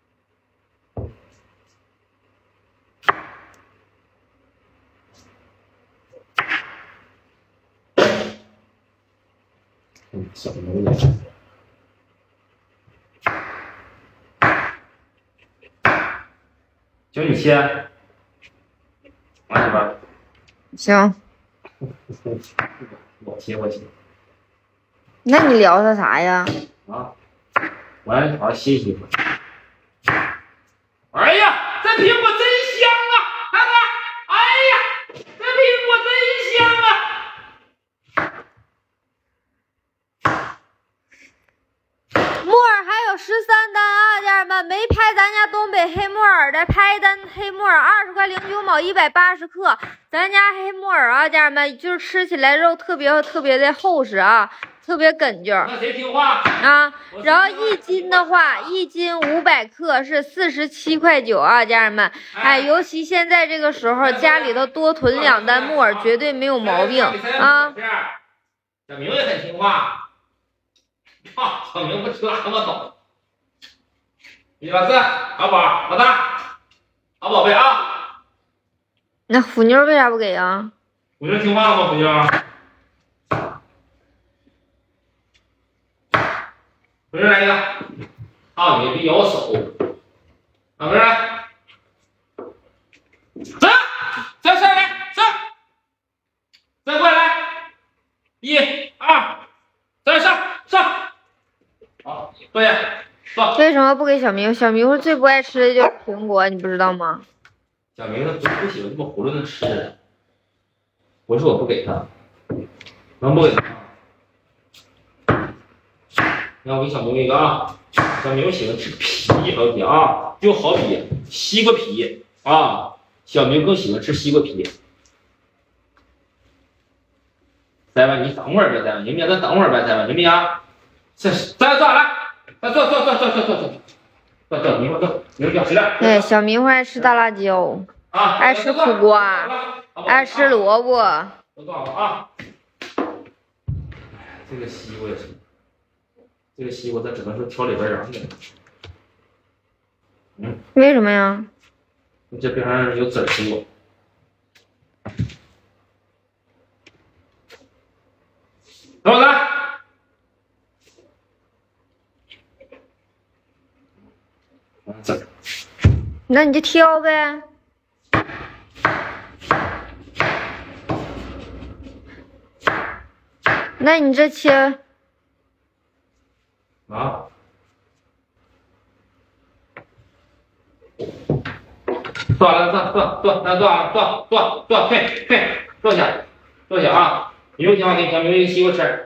嗯，小牛的。就你切，完去吧。 行。 我切我切。 那你聊他啥呀？ 啊，我让你好好歇歇会。哎呀，这苹果真香啊！看看，哎呀，这苹果真香啊！ 木耳还有十三单啊，家人们，没拍咱家东北黑木耳的，拍一单黑木耳二十块零九毛，一百八十克。咱家黑木耳啊，家人们，就是吃起来肉特别特别的厚实啊。特别哏劲儿， 那谁听话啊？然后一斤的话，一斤五百克是四十七块九啊，家人们。哎，尤其现在这个时候，家里头多囤两单木耳绝对没有毛病啊。 小明也很听话，啊，小明不吃那么懂。一二三，好宝，老大，好宝贝啊。 那虎妞为啥不给啊？ 虎妞听话吗？虎妞。回这来一个，啊，你别咬手，哪个人？走，再上来，上，再过来，一二，再上上，好，坐下，坐。 为什么不给小明？小明最不爱吃的就是苹果，你不知道吗？ 小明他不不喜欢这么囫囵的吃，不是我不给他，能不给他？那我给小明一个啊，小明喜欢吃皮，老铁啊，就好比西瓜皮啊，小明更喜欢吃西瓜皮。再吧，你等会儿呗，再吧，行不行？咱等会儿呗，再吧，行不行？再再坐来，再坐坐坐坐坐坐坐坐坐，你给坐，你给我起来。 对，小明会爱吃大辣椒， 啊， 爱吃苦瓜，爱吃萝卜。 都坐好了啊。这个西瓜也是。这个西瓜它只能是挑里边瓤的，嗯， 为什么呀？ 你这边上有籽儿多。等我来，籽儿。 那你就挑呗。那你这切。 啊！坐来坐坐坐，来坐啊，坐坐坐，退退，坐下，坐下啊！你又听话，给小明一个西瓜吃，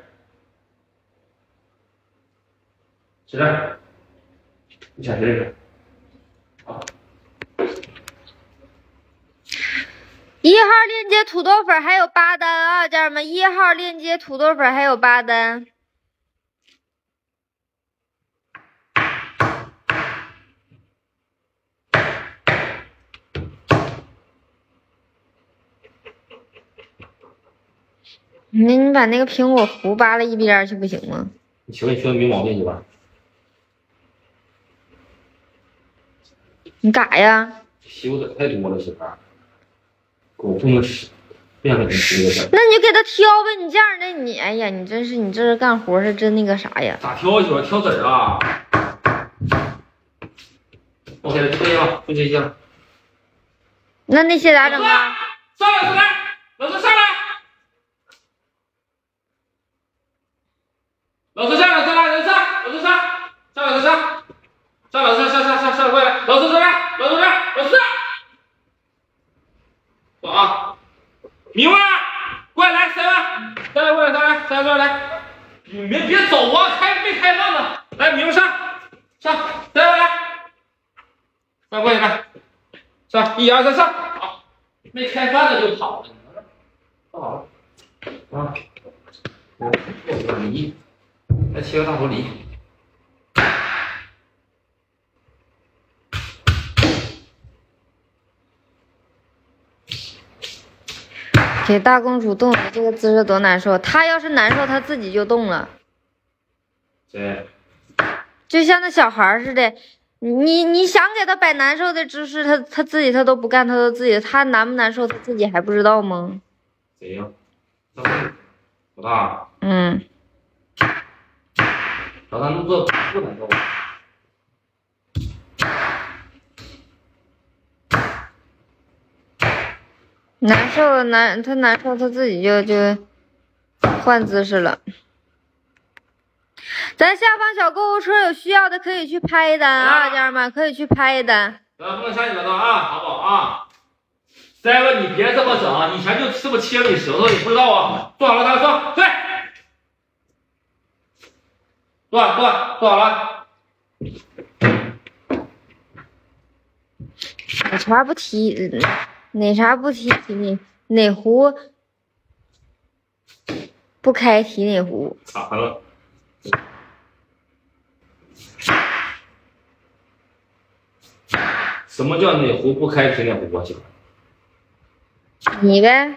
吃这，你想吃这个？好。 一号链接土豆粉还有八单啊，家人们！一号链接土豆粉还有八单。那你把那个苹果核扒了一边去不行吗？ 你求你学的没毛病去吧？ 你干啥呀？ 西瓜籽太多了，媳妇儿，狗不能吃，不想给你吃这个事儿。 那你就给他挑呗，你这样的你，哎呀，你真是你这是干活是真那个啥呀？ 咋挑媳妇儿？挑籽儿啊 ？OK 了，就这样了，就这样。 那那些咋整啊？ 上来，上来，老师上来。老师上来，上来，人上，老师上，上老师上，上老师上上上上过来，老师上来，老师上，老师，走啊，明白？过来，来，三万，再来过来，再来，再来过来，你别别走啊，开没开放呢，来，明白上，上，再来，来，上过去来，上，一二三上，好，没开饭的就跑了，放好了，啊，我我梨。来切个大头梨， 给大公主动的这个姿势多难受，她要是难受，她自己就动了。 谁？ 就像那小孩似的，你你想给他摆难受的姿势，他他自己他都不干，他都自己他难不难受，他自己还不知道吗？ 谁呀？老大。 嗯。 老大能做不难受。 难受难他难受，他自己就就换姿势了。咱下方小购物车有需要的可以去拍单啊，家人们可以去拍单。 咱不能瞎鸡巴倒啊，好不好啊？再问你别这么整，以前就这么切了你舌头，你不知道啊？坐好了，大哥，坐，对，坐坐坐好了。 哪啥不提？哪啥不提提哪哪壶不开提哪壶？ 咋了？什么叫哪壶不开提哪壶啊？媳妇， 你呗。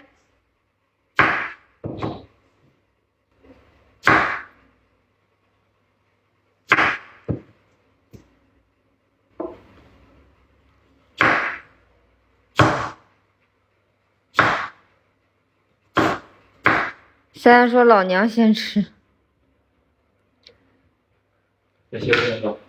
现在说老娘先吃。 别谢谢哥。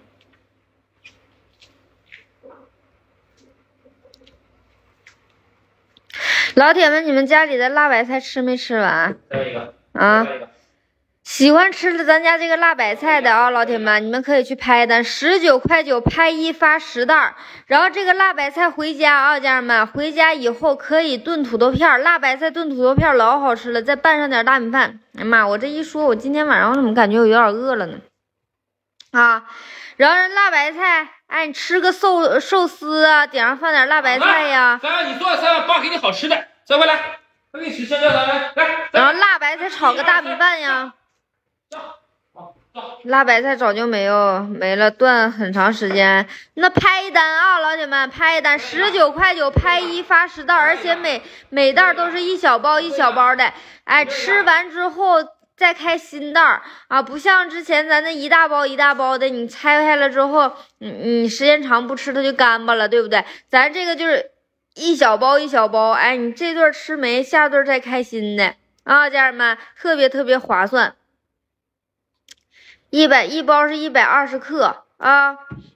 老铁们，你们家里的辣白菜吃没吃完？ 再一个啊！喜欢吃咱家这个辣白菜的啊，老铁们，你们可以去拍单，十九块九拍一发十袋。然后这个辣白菜回家啊，家人们，回家以后可以炖土豆片，辣白菜炖土豆片老好吃了，再拌上点大米饭。哎呀妈，我这一说，我今天晚上我怎么感觉我有点饿了呢？啊，然后辣白菜，哎，你吃个寿寿司啊，顶上放点辣白菜呀。 三万，你坐三万，爸给你好吃的，再回来，再给你吃香蕉，来来。 然后辣白菜炒个大米饭呀。辣白菜早就没有没了，断很长时间。那拍一单啊，老铁们，拍一单，十九块九拍一发十袋，而且每每袋都是一小包一小包的。哎，吃完之后再开新袋啊，不像之前咱那一大包一大包的，你拆开了之后，你你时间长不吃它就干巴了，对不对？咱这个就是一小包一小包，哎，你这顿吃没，下顿再开新的啊，家人们，特别特别划算。一百一包是一百二十克啊，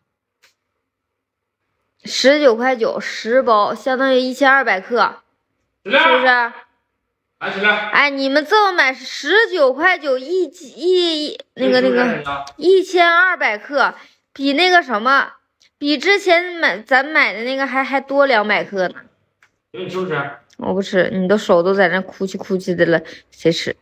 十九块九十包，相当于一千二百克，是不是？哎，你们这么买是十九块九一一那个那个一千二百克，比那个什么，比之前买咱买的那个还还多两百克呢。 你吃不吃？ 我不吃，你都手都在那哭泣哭泣的了，谁吃？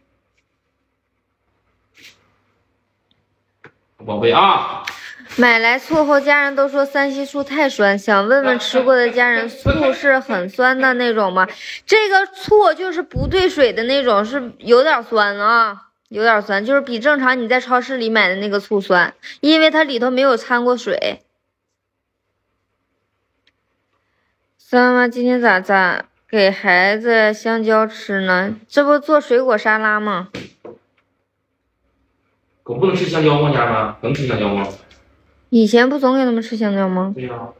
宝贝啊！ 买来醋后，家人都说三烯醋太酸，想问问吃过的家人，醋是很酸的那种吗？这个醋就是不兑水的那种，是有点酸啊，有点酸，就是比正常你在超市里买的那个醋酸，因为它里头没有掺过水。三妈今天咋咋给孩子香蕉吃呢？这不做水果沙拉吗？ 狗不能吃香蕉吗？家人们能吃香蕉吗？ 以前不总给他们吃香蕉吗？ 对呀、啊。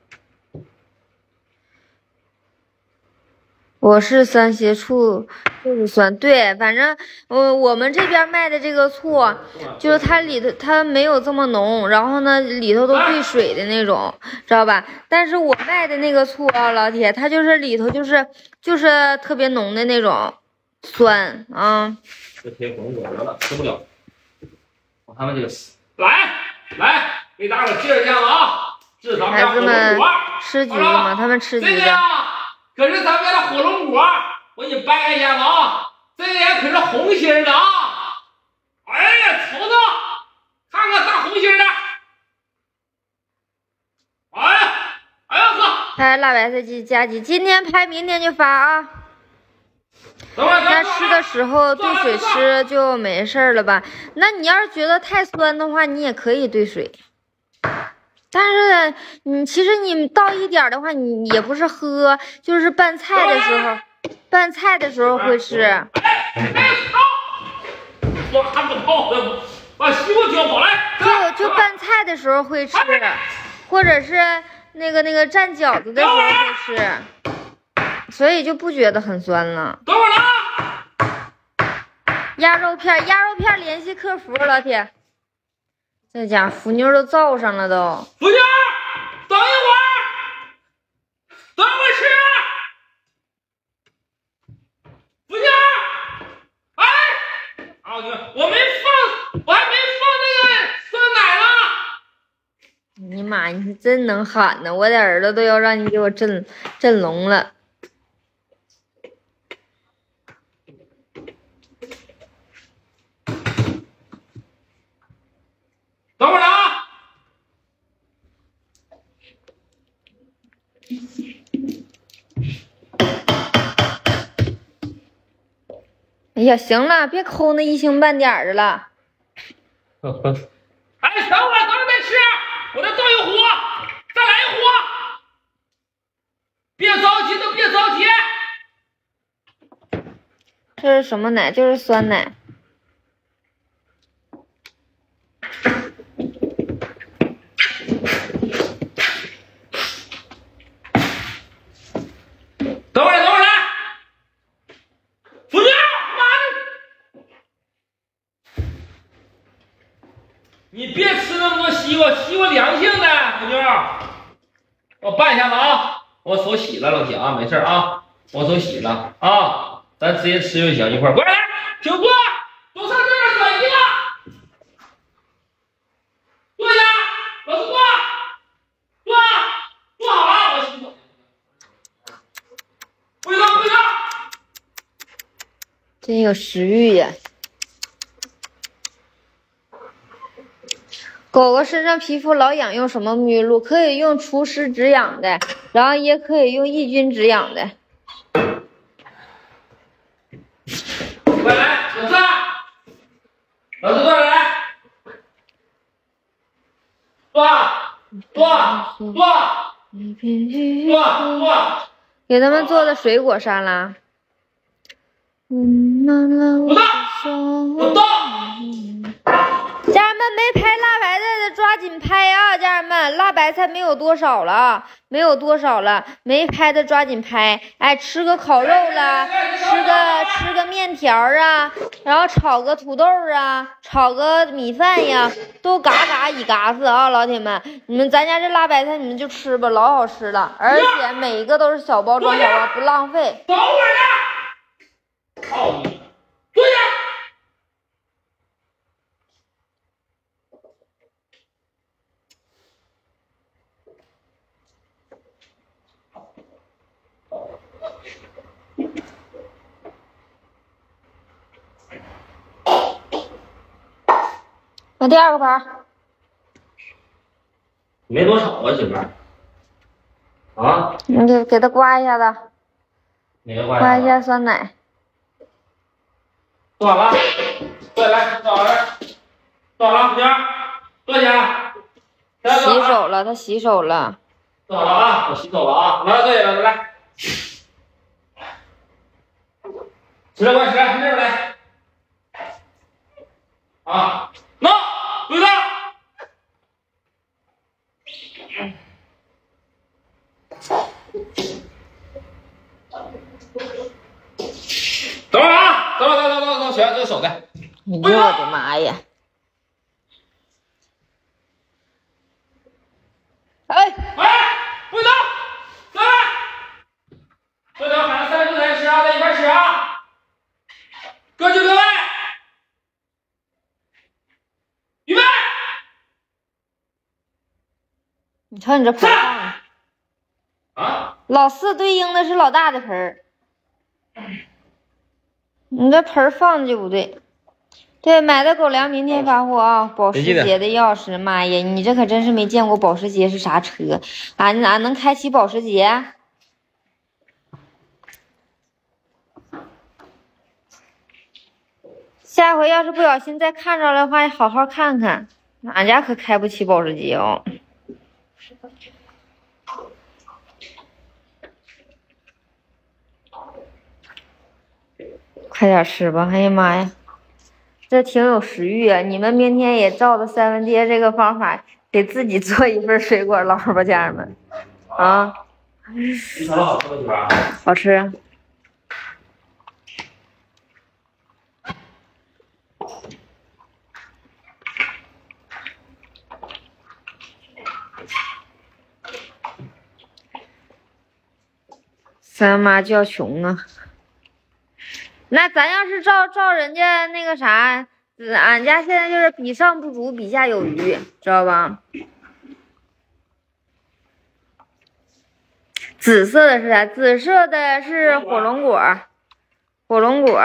我是三烯醋，就是酸。对，反正我我们这边卖的这个醋，就是它里头它没有这么浓，然后呢里头都兑水的那种，知道吧？但是我卖的那个醋啊，老铁，它就是里头就是就是特别浓的那种酸啊。 这贴红果得了，吃不了。我看看这个，来来，给大伙介绍一下子啊，这是咱们家火龙果， 吃橘子吗？他们吃橘子。 这个呀，可是咱们家的火龙果，我给你掰一下子啊，这个呀可是红心的啊！哎呀，瞅瞅，看看大红心的，哎呀，哎呀呵！ 拍辣白菜鸡加鸡，今天拍，明天就发啊。那吃的时候兑水吃就没事了吧？那你要是觉得太酸的话，你也可以兑水。但是你其实你倒一点的话，你也不是喝，就是拌菜的时候，拌菜的时候会吃。 哎哎操！我还不泡的， 把西瓜浇好来。 就就拌菜的时候会吃，或者是那个那个蘸饺子的时候会吃，所以就不觉得很酸了。 等会儿呢。 鸭肉片，鸭肉片联系客服，老铁。这家伙福妞都造上了都。 福妞，等一会儿，等会儿吃。福妞，哎，啊，我我没放，我还没放那个酸奶呢。 你妈，你是真能喊呢！我的耳朵都要让你给我震震聋了。 等会儿呢啊！ 哎呀，行了，别抠那一星半点的了。 哎，等会儿，等会儿再吃，我再倒一壶，再来一壶。别着急，都别着急。 这是什么奶？就是酸奶。 等会儿，等会儿来。福妞，妈的！你别吃那么多西瓜，西瓜凉性的，福妞。我拌一下子啊，我手洗了，老铁啊，没事啊，我手洗了啊，咱直接吃就行。一会儿过来，请坐，都上这边转一个，坐下，老师坐，坐，坐好了，我洗手。不许动，不许动。 真有食欲呀！狗狗身上皮肤老痒，用什么沐浴露？可以用除湿止痒的，然后也可以用抑菌止痒的。 快来，老师，老师过来，坐，坐，坐，坐，坐。 给他们做的水果沙拉。温暖了我的手。 不动。 家人们，没拍辣白菜的抓紧拍啊！家人们，辣白菜没有多少了，没有多少了，没拍的抓紧拍。哎，吃个烤肉了，吃个吃个面条啊，然后炒个土豆啊，炒个米饭呀，都嘎嘎一嘎子啊！老铁们，你们咱家这辣白菜你们就吃吧，老好吃了，而且每一个都是小包装小包，不浪费。 等会儿呢！操你！坐下。 那第二个盘没多少啊，媳妇儿。啊？ 你给给他刮一下子， 哪个刮刮一下酸奶。 坐好了，过来，坐好了，坐好了，福妞，坐下。 洗手了，他洗手了。 坐好了啊，我洗手了啊，来，坐下来，来。吃了快吃，那边来。啊，那，对的。等会儿啊，等会儿，等等等等，学这个手的。 哎呦我的妈呀！哎哎，不许动，来来，这条喊上三十才吃啊，在一块吃啊，各就各位，预备。 你瞅你这盆放啊， 老四对应的是老大的盆儿，你这盆儿放的就不对。对，买的狗粮明天发货啊！保时捷的钥匙，妈呀，你这可真是没见过保时捷是啥车啊！你哪能开启保时捷？下回要是不小心再看着的话，好好看看，俺家可开不起保时捷哦。快点吃吧！哎呀妈呀！ 这挺有食欲啊！你们明天也照着赛文爹这个方法，给自己做一份水果捞吧，家人们。啊， 你瞅着好吃不吧？ 好吃啊！三妈叫穷啊！那咱要是照照人家那个啥，俺家现在就是比上不足，比下有余，知道吧？紫色的是啥？紫色的是火龙果，火龙果。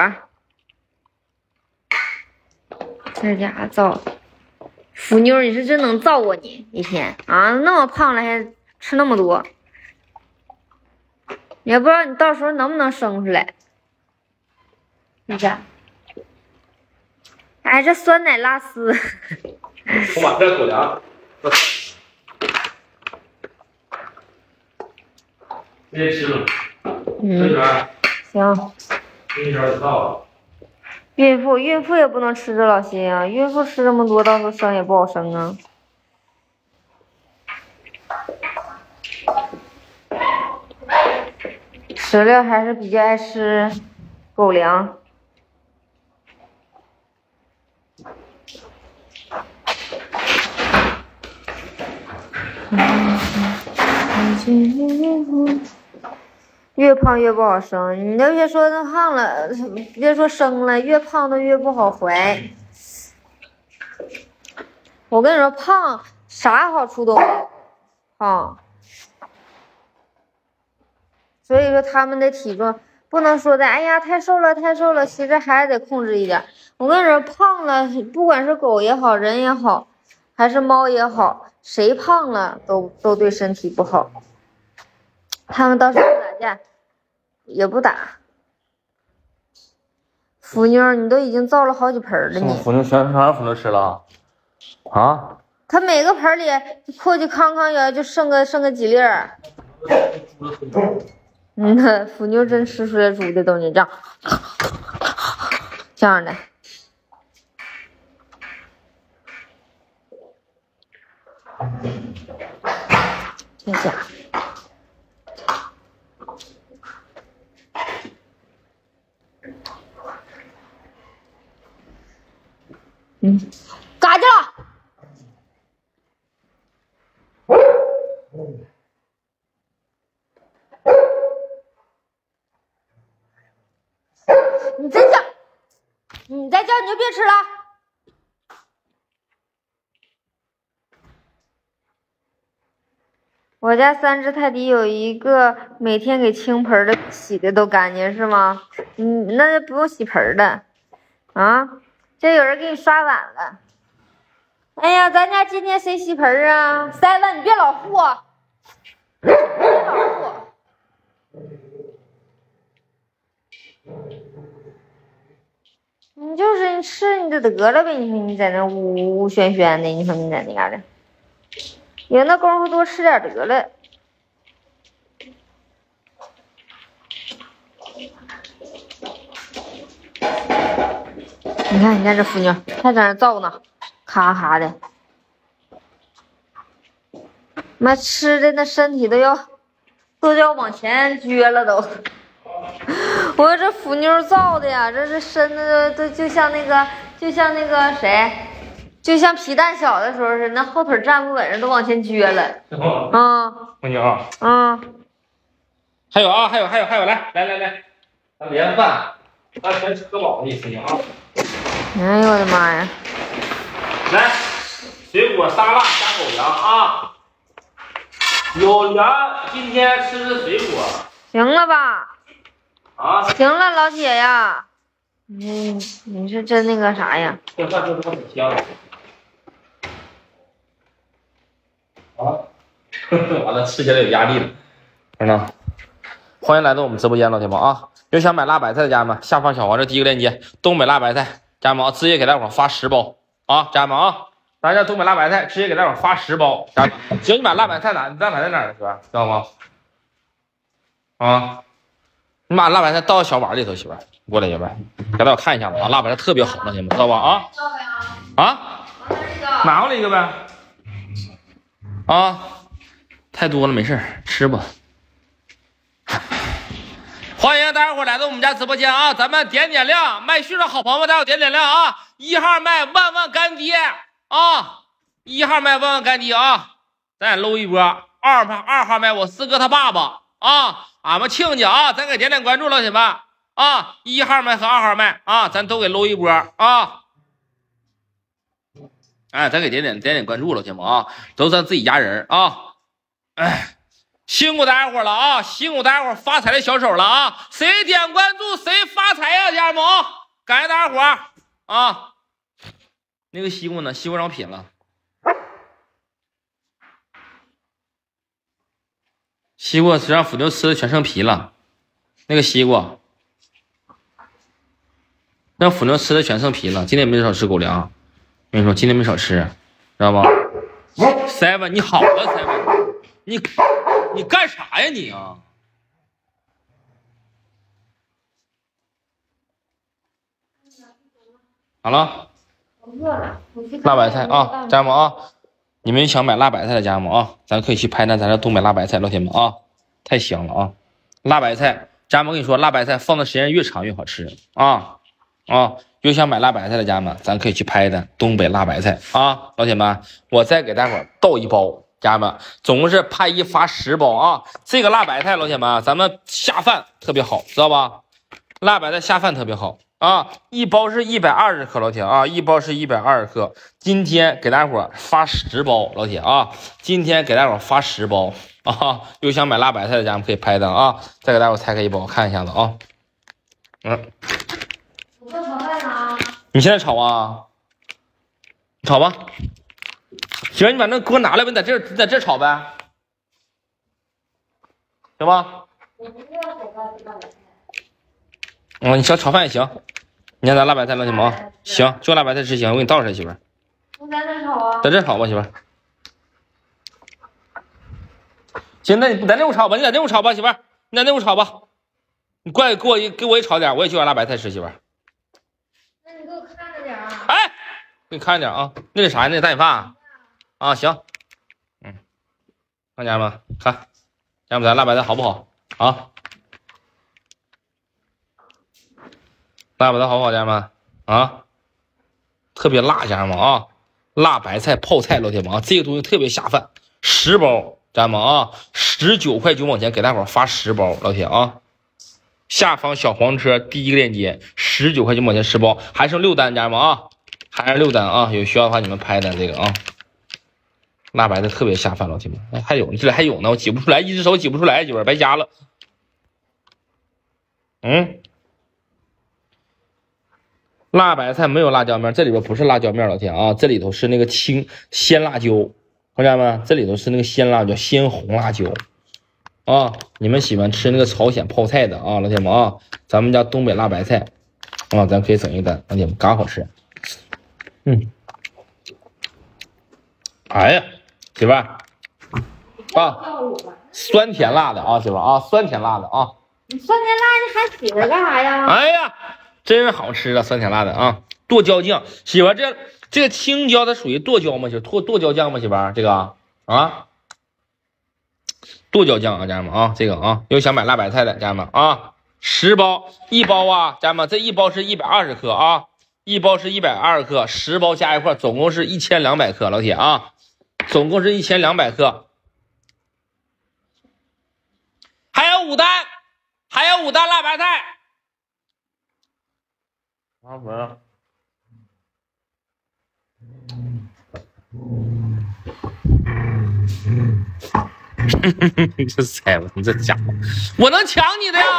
这家伙造，腐妞，你是真能造啊你！一天啊，那么胖了还吃那么多，也不知道你到时候能不能生出来。你看，哎，这酸奶拉丝。 我把这狗粮。直接吃了。 嗯，行。 一点就到了。 孕妇，孕妇也不能吃这老些啊！孕妇吃这么多，到时候生也不好生啊。石榴还是比较爱吃狗粮。越胖越不好生，你就别说那胖了，别说生了，越胖的越不好怀。我跟你说，胖啥好处都没有，胖。所以说他们的体重不能说的，哎呀太瘦了太瘦了，其实还是得控制一点。我跟你说，胖了，不管是狗也好，人也好，还是猫也好，谁胖了都都对身体不好。他们到时候打架也不打。腐妞，你都已经造了好几盆了，你。 腐妞全全让腐妞吃了，啊？ 他每个盆里过去康康也就剩个剩个几粒儿。嗯呐，腐妞真吃出来猪的东西，这样，这样的。这家。嗯，嘎去了。你再叫，你再叫你就别吃了。我家三只泰迪有一个每天给清盆的，洗的都干净是吗？嗯，那就不用洗盆的啊。这有人给你刷碗了。哎呀，咱家今天谁洗盆啊？塞子，你别老护，别老护。你就是你吃你就得了呗，你说你在那呜呜呜喧喧的，你说你在那嘎达，有那功夫多吃点得了。你看，你看这腐妞还在那造呢，咔咔的，妈吃的那身体都要都要往前撅了都。我说这腐妞造的呀，这这身子都就像那个就像那个谁，就像皮蛋小的时候似的，那后腿站不稳，都往前撅了。啊， 腐妞。 嗯。 还有啊，还有还有还有，来来来来，咱连饭，咱全吃饱了，腐妞啊。 哎呦我的妈呀！ 来，水果沙拉加狗粮啊！有粮，今天吃吃水果。 行了吧？ 啊！ 行了，老铁呀，嗯，你是真那个啥呀？ 这饭就这么很香。啊！完了，吃起来有压力了。等等，欢迎来到我们直播间，老铁们啊！有想买辣白菜的家人们，下方小黄这第一个链接，东北辣白菜。家人们啊，直接给大伙发十包啊！家人们啊，咱家东北辣白菜直接给大伙发十包，家人们，只要你买辣白菜哪，你辣白菜哪儿是吧？知道吗？啊，你把辣白菜倒小碗里头，媳妇儿。 过来，小白，给大伙看一下子啊，辣白菜特别好，老铁们，知道吧？啊啊，拿过来一个呗。啊，太多了，没事吃吧。欢迎大家伙来到我们家直播间啊！咱们点点亮，麦序的好朋友们，大家点点亮啊！一号麦万万干爹啊！一号麦万万干爹啊！咱也搂一波。二号二号麦我四哥他爸爸啊！俺们亲家啊！咱给点点关注，老铁们啊！一号麦和二号麦啊，咱都给搂一波啊！哎，咱给点点点点关注，老铁们啊，都是咱自己家人啊！哎。辛苦大家伙了啊！辛苦大家伙发财的小手了啊！谁点关注谁发财呀、啊，家人们啊！感谢大家伙啊！那个西瓜呢？西瓜让我撇了。西瓜是让腐牛吃的全剩皮了。那个西瓜让腐牛吃的全剩皮了。今天没少吃狗粮，跟你说，今天没少吃，知道吗 ？Seven， 你好了 ，Seven， 你。你干啥呀你啊？好了，辣白菜啊，家人们啊，你们想买辣白菜的家人们啊，咱可以去拍那咱这东北辣白菜，老铁们啊，太香了啊！辣白菜，家人们跟你说，辣白菜放的时间越长越好吃啊啊！有想买辣白菜的家人们，咱可以去拍的东北辣白菜啊，老铁们，我再给大伙儿倒一包。家人们，总共是拍一发十包啊！这个辣白菜，老铁们，咱们下饭特别好，知道吧？辣白菜下饭特别好啊！一包是一百二十克，老铁啊，一包是一百二十克。今天给大伙发十包，老铁啊，今天给大伙发十包啊！有想买辣白菜的家人们可以拍单啊！再给大伙拆开一包，看一下子啊。嗯， 我做炒饭呢。 你现在炒啊？你炒吧。行，你把那锅拿来呗，你在这在这炒呗，行吧？ 我不要炒饭，辣白菜。 嗯，你想炒饭也行，你看咱辣白菜了，行吗？行，就辣白菜吃行，我给你倒出来，媳妇儿。 我在这炒啊。 在这炒吧，媳妇儿。行，那你在那屋炒吧，你在那屋炒吧，媳妇儿，你在那屋炒吧。你过来给我给我也炒点，我也就要辣白菜吃，媳妇儿。 那你给我看着点啊。 哎，给你看着点啊，那是啥呀？那是大米饭。啊，行，嗯，看家人们看，家人们咱辣白菜好不好啊？辣白菜好不好，家人们啊？特别辣，家人们啊，辣白菜泡菜，老铁们啊，这个东西特别下饭，十包，家人们啊，十九块九毛钱给大伙发十包，老铁啊，下方小黄车第一个链接，十九块九毛钱十包，还剩六单，家人们啊，还剩六单啊，有需要的话你们拍单这个啊。辣白菜特别下饭，老铁们，哎，还有这里还有呢，我挤不出来，一只手挤不出来，媳妇儿白瞎了。嗯，辣白菜没有辣椒面，这里边不是辣椒面，老铁啊，这里头是那个青鲜辣椒，看见没？这里头是那个鲜辣椒，鲜红辣椒啊。你们喜欢吃那个朝鲜泡菜的啊，老铁们啊，咱们家东北辣白菜啊，咱可以整一单，老铁们嘎好吃。嗯，哎呀。媳妇儿啊，酸甜辣的啊，媳妇儿啊，酸甜辣的啊。 你酸甜辣你还洗它干啥呀？ 哎呀，真好吃啊，酸甜辣的啊。剁椒酱，媳妇儿这这个青椒它属于剁椒吗？就剁剁椒酱吗？媳妇儿这个啊，剁椒酱啊，家人们啊，这个啊，有想买辣白菜的家人们啊，十包一包啊，家人们这一包是一百二十克啊，一包是一百二十克，十包加一块总共是一千两百克，老铁啊。总共是一千两百克，还有五单，还有五单辣白菜。啊，不是。这塞我，你这家伙，我能抢你的呀！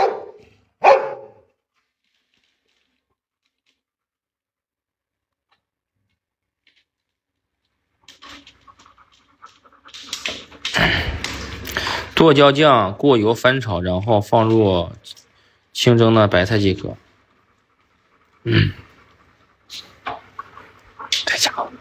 剁椒酱过油翻炒，然后放入清蒸的白菜即可。嗯，这家伙，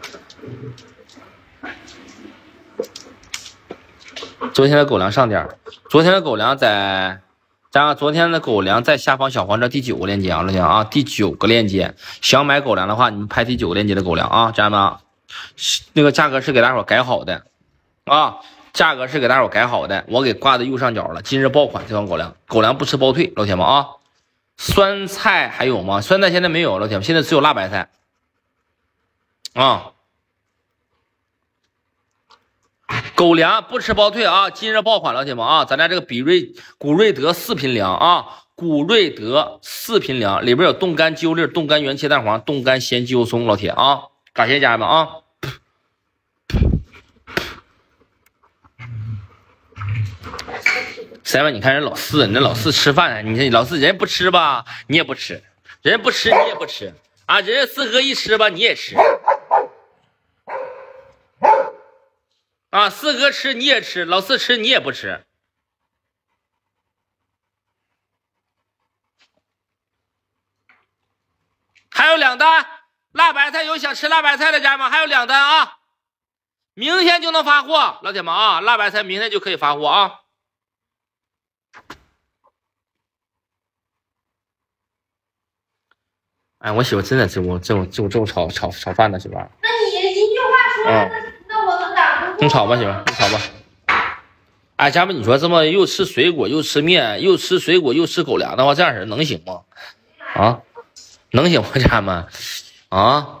昨天的狗粮上点儿，昨天的狗粮在咱昨天的狗粮在下方小黄车第九个链接啊，老铁啊，第九个链接，想买狗粮的话，你们拍第九个链接的狗粮啊，家人们啊，那个价格是给大伙改好的啊，价格是给大伙改好的，我给挂在右上角了。今日爆款这款狗粮，狗粮不吃包退，老铁们啊。酸菜还有吗？酸菜现在没有，老铁们，现在只有辣白菜啊。狗粮不吃包退啊！今日爆款，老铁们啊，咱家这个比瑞古瑞德四品粮啊，古瑞德四品粮里边有冻干鸡肉粒、冻干元切蛋黄、冻干咸鸡肉松，老铁啊，感谢家人们啊！三万，你看人老四，你那老四吃饭，你这老四人家不吃吧，你也不吃，人家不吃你也不吃啊，人家四哥一吃吧，你也吃。啊，四哥吃你也吃，老四吃你也不吃。还有两单，辣白菜有想吃辣白菜的家人们，还有两单啊，明天就能发货，老铁们啊，辣白菜明天就可以发货啊。哎，我媳妇真的这我这我这我这我炒炒炒饭呢，媳妇。 那你一句话说，嗯、那那我能打住？ 你炒吧，媳妇，你炒吧。哎，家们，你说这么又吃水果又吃面，又吃水果又吃狗粮的话，这样式能行吗？啊，能行吗，家们？啊？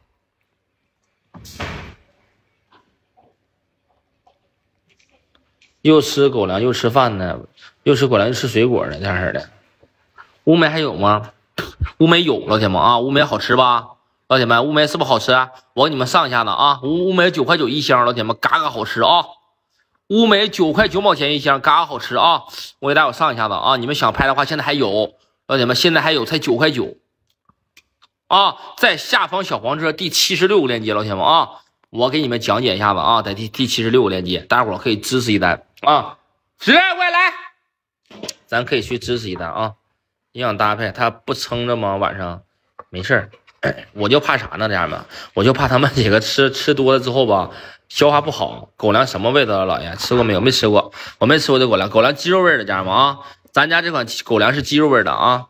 又吃狗粮又吃饭呢，又吃狗粮又吃水果呢，这样式的。乌梅还有吗？乌梅有，老铁们啊，乌梅好吃吧？老铁们，乌梅是不是好吃啊？我给你们上一下子啊，乌乌梅九块九一箱，老铁们嘎嘎好吃啊！乌梅九块九毛钱一箱，嘎嘎好吃啊！我给大伙上一下子啊，你们想拍的话，现在还有，老铁们现在还有，才九块九啊，在下方小黄车第七十六个链接，老铁们啊，我给你们讲解一下子啊，在第第七十六个链接，大伙可以支持一单啊，十快来，咱可以去支持一单啊。营养搭配，他不撑着吗？晚上没事儿，我就怕啥呢，家人们？我就怕他们几个吃吃多了之后吧，消化不好。狗粮什么味道？老爷吃过没有？没吃过，我没吃过这狗粮，狗粮鸡肉味的，家人们啊，咱家这款狗粮是鸡肉味的啊，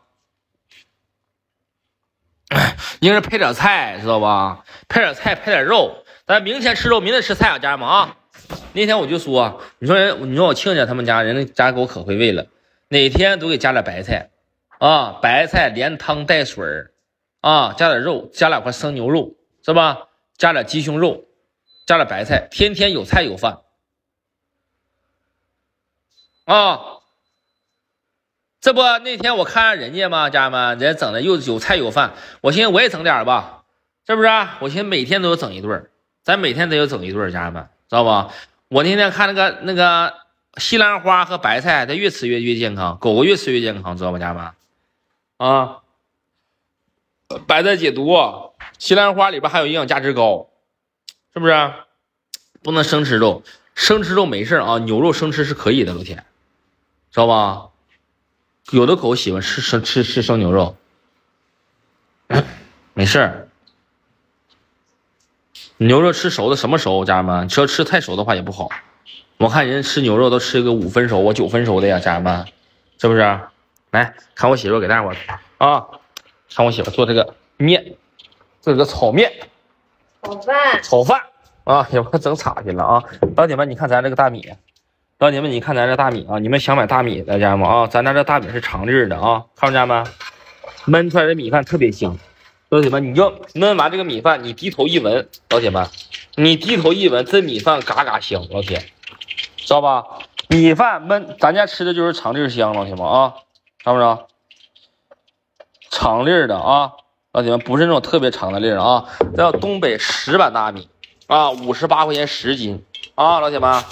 应该是配点菜，知道吧？配点菜，配点肉。咱明天吃肉，明天吃菜啊，家人们啊。那天我就说，你说人，你说我亲家他们家人家给我可会喂了，哪天都给加点白菜。啊，白菜连汤带水啊，加点肉，加两块生牛肉，是吧？加点鸡胸肉，加点白菜，天天有菜有饭啊！这不那天我看人家嘛，家人们，人家整的又有菜有饭，我寻思我也整点吧，是不是？我寻思每天都有整一顿，咱每天都有整一顿，家人们，知道吧？我那天看那个那个西兰花和白菜，它越吃越越健康，狗狗越吃越健康，知道吧，家人们？啊，白菜解毒，西兰花里边还有营养价值高，是不是？不能生吃肉，生吃肉没事啊，牛肉生吃是可以的，老铁，知道吧？有的狗喜欢吃生吃吃生牛肉，没事。牛肉吃熟的什么熟，家人们，只要吃太熟的话也不好。我看人吃牛肉都吃个五分熟，我九分熟的呀，家人们，是不是？来看我媳妇给大伙啊，看我媳妇做这个面，这个炒面， 炒饭， 炒饭啊，也不整岔去了啊。老铁们，你看咱这个大米，老铁们，你看咱这大米啊，你们想买大米的家人们啊，咱家这大米是长粒的啊，看着家人们，焖出来的米饭特别香。老铁们，你就焖完这个米饭，你低头一闻，老铁们，你低头一闻，这米饭嘎嘎香，老铁，知道吧？米饭焖，咱家吃的就是长粒香，老铁们啊。看不着，长粒的啊，老铁们不是那种特别长的粒啊，这叫东北石板大米啊，五十八块钱十斤啊，老铁们。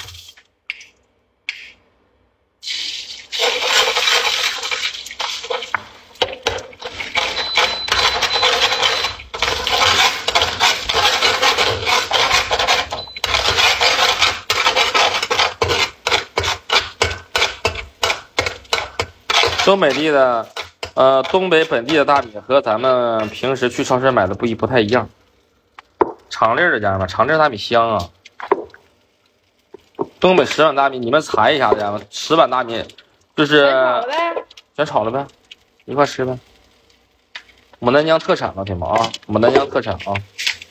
东北地的，呃，东北本地的大米和咱们平时去超市买的不一不太一样。长粒的家人们，长粒大米香啊。东北石板大米，你们查一下，家人们，石板大米就是全炒了呗， 全炒了呗，一块吃呗。牡丹江特产，老铁们啊，牡丹江特产啊。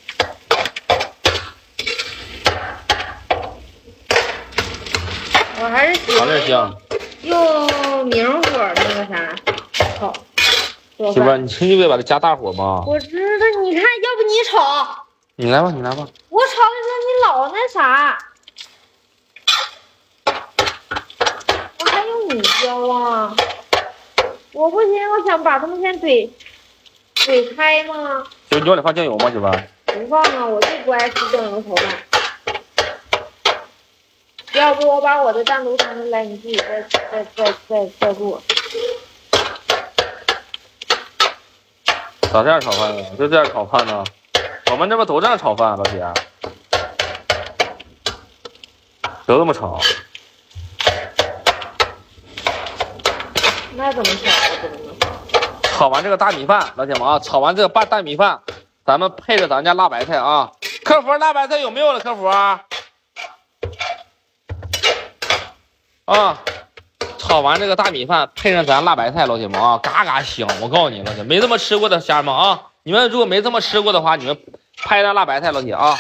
我还是喜欢香用明火那个啥炒。 媳妇，你轻轻别把它加大火吗？ 我知道，你看，要不你炒？ 你来吧，你来吧。 我炒的时候你老那啥，我还用你教啊？我不行，我想把他们先怼怼开吗？ 媳妇，你往里放酱油吗？媳妇？ 不放啊，我就不爱吃酱油炒饭。要不我把我的单独盛出来，你自己再再再再再做。 咋这样炒饭呢？就这样炒饭呢？我们这不都这样炒饭，老铁？都这么炒？ 那怎么炒啊？怎么能炒？ 炒完这个大米饭，老铁们啊，炒完这个拌大米饭，咱们配着咱家辣白菜啊。客服，辣白菜有没有了？客服啊，啊，炒完这个大米饭，配上咱辣白菜，老铁们啊，嘎嘎香！我告诉你，老铁，没这么吃过的家人们啊，你们如果没这么吃过的话，你们拍上辣白菜，老铁啊。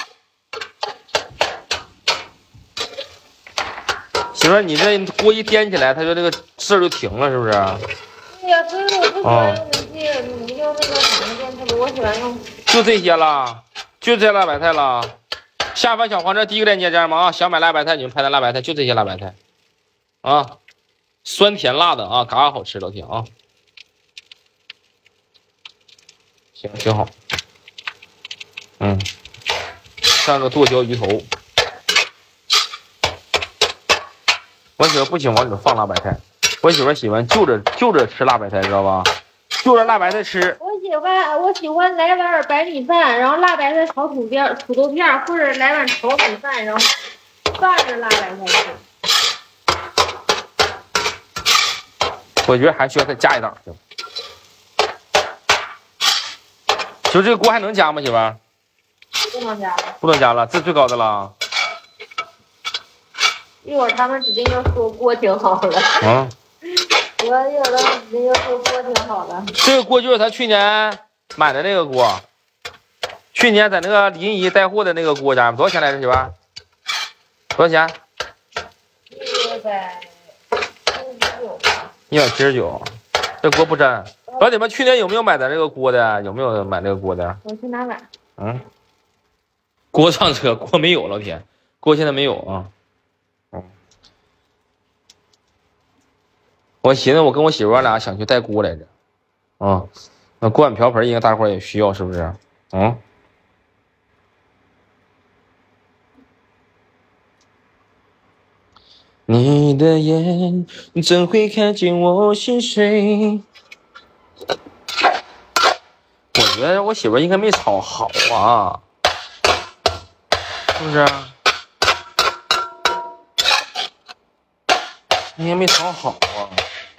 媳妇儿，你这锅一颠起来，它就这个事儿就停了，是不是？ 对呀，所以我不喜欢用那些，你用那个什么电磁炉，我喜欢用。 就这些了，就这辣白菜了。下方小黄车第一个链接，家人们啊，想买辣白菜，你们拍的辣白菜就这些辣白菜，啊，酸甜辣的啊，嘎嘎好吃，老铁啊。行，挺好。嗯，上个剁椒鱼头。我媳妇不喜欢往里面放辣白菜，我媳妇喜欢就着就着吃辣白菜，知道吧？就着辣白菜吃。 我喜欢我喜欢来碗白米饭，然后辣白菜炒土片、土豆片，或者来碗炒米饭，然后拌着辣白菜吃。 我觉得还需要再加一档，就这个锅还能加吗，媳妇儿？ 不能加了， 不能加了，这最高的了。 一会儿他们指定就说锅挺好了。 嗯。 我一会儿他们指定就说锅挺好了。 这个锅就是咱去年买的那个锅，去年在那个临沂带货的那个锅，家多少钱来着，媳妇儿？多少钱？ 一百七十九吧。 一百七十九，这锅不粘。老铁们，去年有没有买咱这个锅的？有没有买这个锅的？ 我去哪买？ 嗯，锅上车，锅没有，老铁，锅现在没有啊。嗯，我寻思我跟我媳妇儿俩想去带锅来着。啊、嗯，那锅碗瓢盆应该大伙儿也需要，是不是？嗯。你的眼怎会看见我心碎？我觉得我媳妇应该没炒好啊，是不是？应该没炒好啊。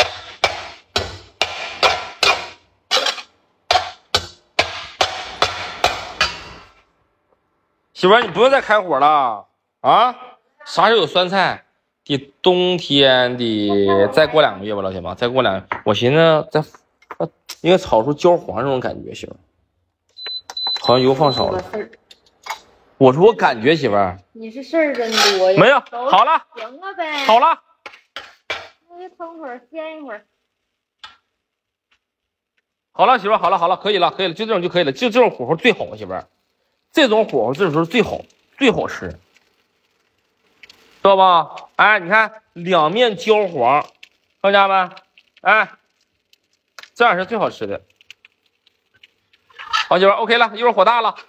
媳妇，你不用再开火了啊！啥时候有酸菜？得冬天得再过两个月吧，老铁们，再过两，我寻思再应该炒出焦黄那种感觉，媳妇，好像油放少了。我说我感觉，媳妇儿， 你是事儿真多呀。 没有，好了， 行了呗， 好了， 那就腾会儿，歇一会儿。 好了，媳妇儿，好了，好了，可以了，可以了，就这种就可以了，就这种火候最好，媳妇儿，这种火候这时候最好，最好吃。知道吧？哎，你看两面焦黄，看家们，哎，这样是最好吃的。好，媳妇 ，OK 了，一会儿火大了。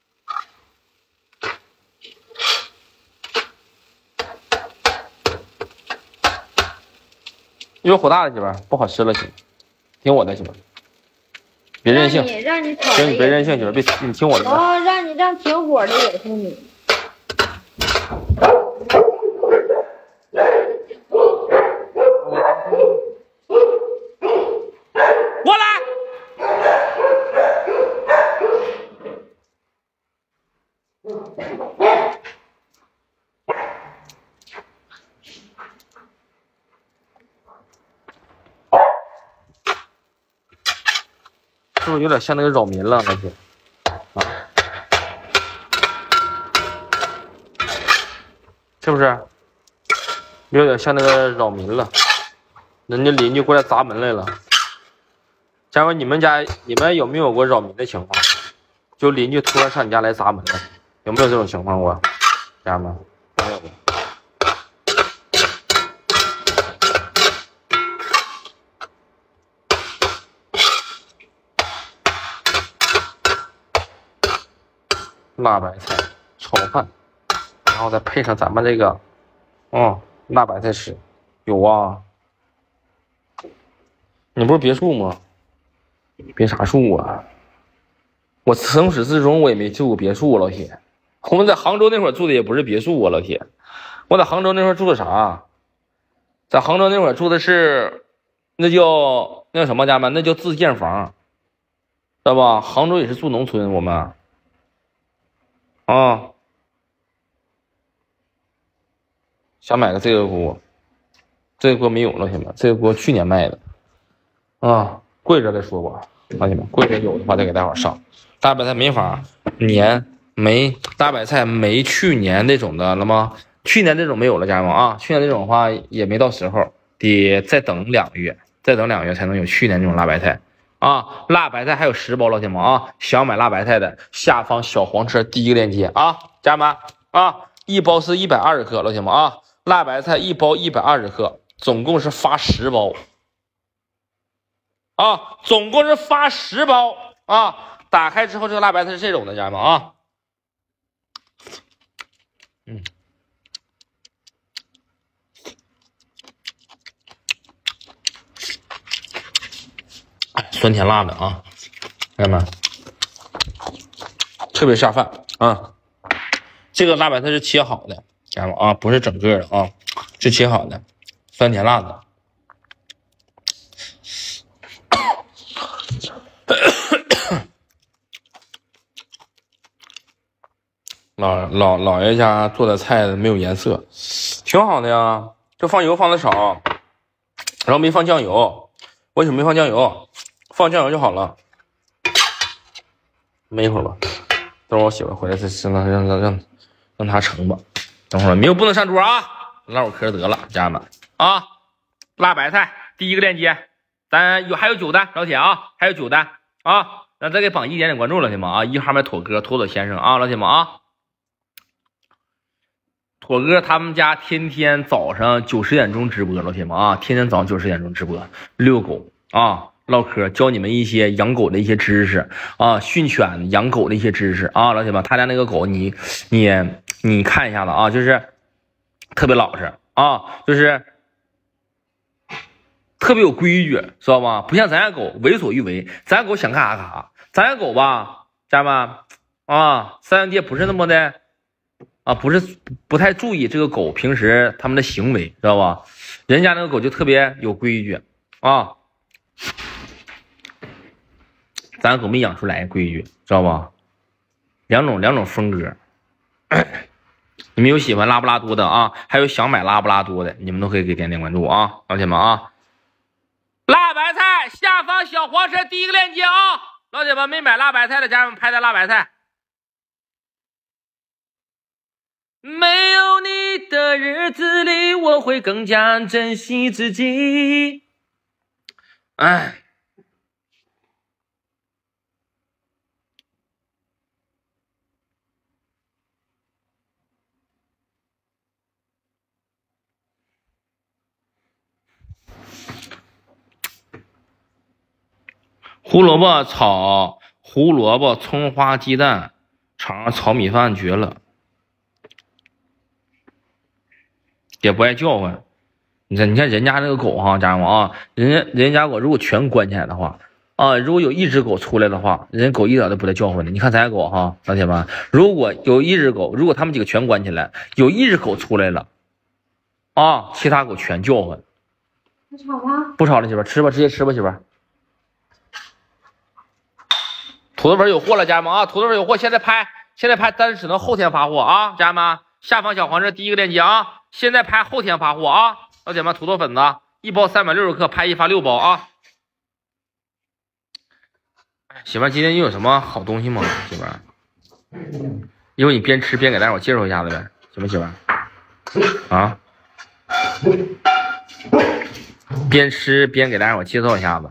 一会儿火大了，媳妇儿，不好吃了，媳妇，听我的，媳妇，别任性。 让你炒， 行，你别任性，媳妇，别你听我的。 哦，让你让停火的也是你。 过来。 不是有点像那个扰民了？那是啊，是不是有点像那个扰民了？人家邻居过来砸门来了。家人们，你们家你们有没有过扰民的情况？就邻居突然上你家来砸门了，有没有这种情况过？家人们，没有过。辣白菜炒饭，然后再配上咱们这个，哦，辣白菜丝，有啊。你不是别墅吗？别啥墅啊！我从始至终我也没住过别墅，老铁。我们在杭州那会儿住的也不是别墅啊，老铁。我在杭州那会儿住的啥？在杭州那会儿住的是，那叫那叫什么家们？那叫自建房，知道吧？杭州也是住农村，我们啊。想买个这个锅，这个锅没有，老铁们，这个锅去年卖的啊，贵着再说吧。老铁们，贵着有的话再给大伙上。大白菜没法年没大白菜没去年那种的了吗？去年那种没有了，家人们啊，去年那种的话也没到时候，得再等两个月，再等两个月才能有去年那种辣白菜啊。辣白菜还有十包，老铁们啊，想买辣白菜的下方小黄车第一个链接啊，家人们啊，一包是一百二十克，老铁们啊，辣白菜一包一百二十克，总共是发十包啊，总共是发十包啊。打开之后，这个辣白菜是这种的，家人们啊，嗯，酸甜辣的啊，家人们，特别下饭啊。这个辣白菜是切好的，家人们啊，不是整个的啊，是切好的，酸甜辣的。老老老爷家做的菜没有颜色，挺好的呀，就放油放的少，然后没放酱油。为什么没放酱油？放酱油就好了。焖一会儿吧，等会儿我媳妇回来再让让让让让她盛吧。等会儿没有不能上桌啊，唠会嗑得了，家人们啊。辣白菜第一个链接，咱有还有九单，老铁啊，还有九单啊，咱再给榜一点点关注，老铁们啊，一号麦妥哥妥妥先生啊，老铁们啊。妥哥他们家天天早上九十点钟直播，老铁们啊，天天早上九十点钟直播，遛狗啊，唠嗑，教你们一些养狗的一些知识啊，训犬养狗的一些知识啊，老铁们，他家那个狗你你你看一下子啊，就是特别老实啊，就是特别有规矩，知道吗？不像咱家狗为所欲为，咱家狗想干啥干啥，咱家狗吧，家人们啊，三阳爹不是那么的。啊，不是不太注意这个狗平时他们的行为，知道吧？人家那个狗就特别有规矩啊，咱狗没养出来规矩，知道吧？两种两种风格。你们有喜欢拉布拉多的啊，还有想买拉布拉多的，你们都可以给点点关注啊，老铁们啊。辣白菜下方小黄车第一个链接啊，老铁们没买辣白菜的家人们拍的辣白菜。没有你的日子里，我会更加珍惜自己。哎，胡萝卜炒胡萝卜、葱花、鸡蛋，炒上炒米饭绝了。也不爱叫唤，你看，你看人家那个狗哈，家人们啊，人家人家狗如果全关起来的话啊，如果有一只狗出来的话，人家狗一点都不带叫唤的。你看咱家狗哈，老铁们，如果有一只狗，如果他们几个全关起来，有一只狗出来了啊，其他狗全叫唤。 不吵吗？ 不吵了，媳妇，吃吧，直接吃吧，媳妇。土豆粉有货了，家人们啊，土豆粉有货，现在拍，现在拍，但是只能后天发货啊，家人们，下方小黄车第一个链接啊。现在拍后天发货啊，老铁们，土豆粉子一包三百六十克，拍一发六包啊。 媳妇儿，今天又有什么好东西吗？媳妇儿，一会儿你边吃边给大伙介绍一下子呗，行不媳妇儿？啊，边吃边给大伙介绍一下子。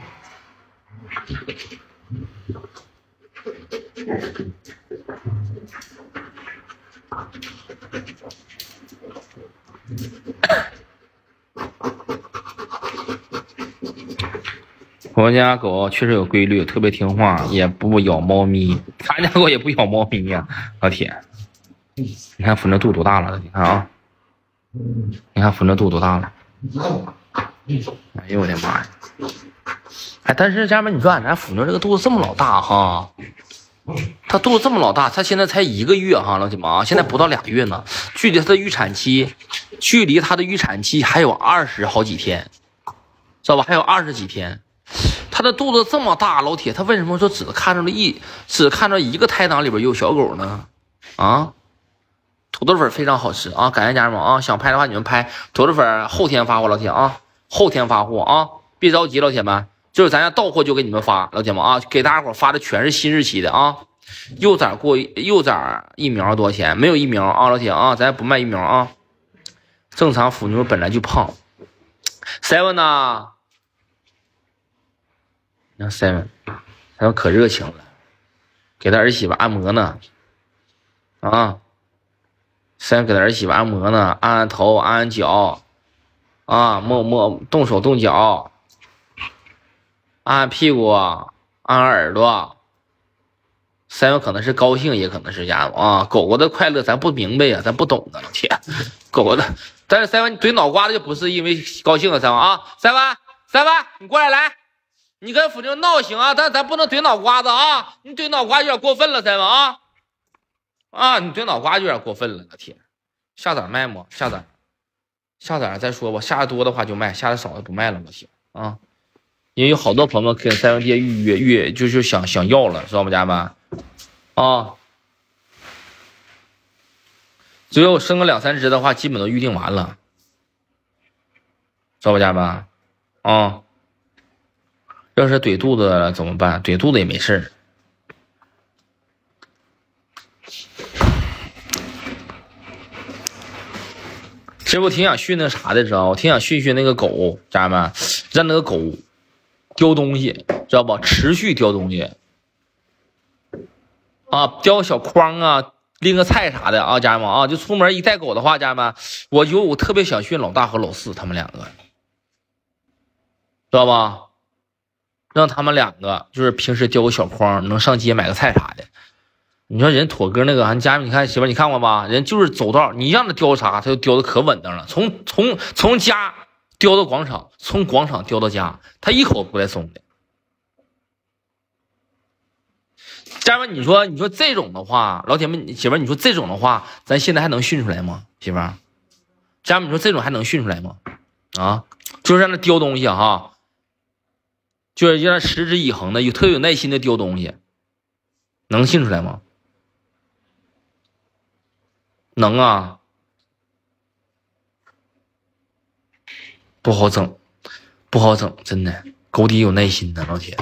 我们家狗确实有规律，特别听话，也不咬猫咪。咱家狗也不咬猫咪呀、啊，老铁。你看粉这肚多大了？你看啊，你看粉这肚多大了？哎呦我的妈呀！哎，但是家人们，你说俺家腐妞这个肚子这么老大哈，它肚子这么老大，它现在才一个月哈，老铁们啊，现在不到俩月呢，距离它的预产期，距离它的预产期还有二十好几天，知道吧？还有二十几天。他的肚子这么大，老铁，他为什么说只看着了一只看着一个胎囊里边有小狗呢？啊，土豆粉非常好吃啊！感谢家人们啊，想拍的话你们拍。土豆粉后天发货，老铁啊，后天发货啊，别着急，老铁们，就是咱家到货就给你们发，老铁们啊，给大家伙发的全是新日期的啊。幼崽过幼崽疫苗多少钱？没有疫苗啊，老铁啊，咱不卖疫苗啊。正常腐妞本来就胖。seven 呢？你看 seven， seven 可热情了，给他儿媳妇按摩呢，啊 ，seven 给他儿媳妇按摩呢，按按头，按按脚，啊，摸摸，动手动脚，按按屁股，按按耳朵。seven 可能是高兴，也可能是家伙啊，狗狗的快乐咱不明白呀、啊，咱不懂啊，老铁，狗狗的，但是 seven 你怼脑瓜子就不是因为高兴啊 ，seven 啊 ，seven seven 你过来来。你跟腐妞闹行啊，但咱不能怼脑瓜子啊！你怼脑瓜有点过分了，三文啊！啊，你怼脑瓜有点过分了，老铁。下崽卖吗？下崽，下崽再说吧。下的多的话就卖，下的少的不卖了，老铁啊！因为有好多朋友跟三文爹预约预，就是想想要了，知道吗，家人们？啊，只有生个两三只的话，基本都预定完了，知道吧，家人们？啊。要是怼肚子了怎么办？怼肚子也没事儿。其实我挺想训那啥的，知道吗？我挺想训训那个狗，家人们，让那个狗叼东西，知道不？持续叼东西啊，叼个小筐啊，拎个菜啥的啊，家人们啊，就出门一带狗的话，家人们，我就我特别想训老大和老四他们两个，知道吧？让他们两个就是平时叼个小筐，能上街买个菜啥的。你说人妥哥那个，俺家你看媳妇，你看过吧？人就是走道，你让他叼啥，他就叼的可稳当了。从从从家叼到广场，从广场叼到家，他一口不带松的。家人们，你说你说这种的话，老铁们媳妇，你说这种的话，咱现在还能训出来吗？媳妇，家人们，你说这种还能训出来吗？啊，就是让他叼东西哈。就是让他持之以恒的有特有耐心的丢东西，能训出来吗？能啊，不好整，不好整，真的，狗得有耐心的，老铁，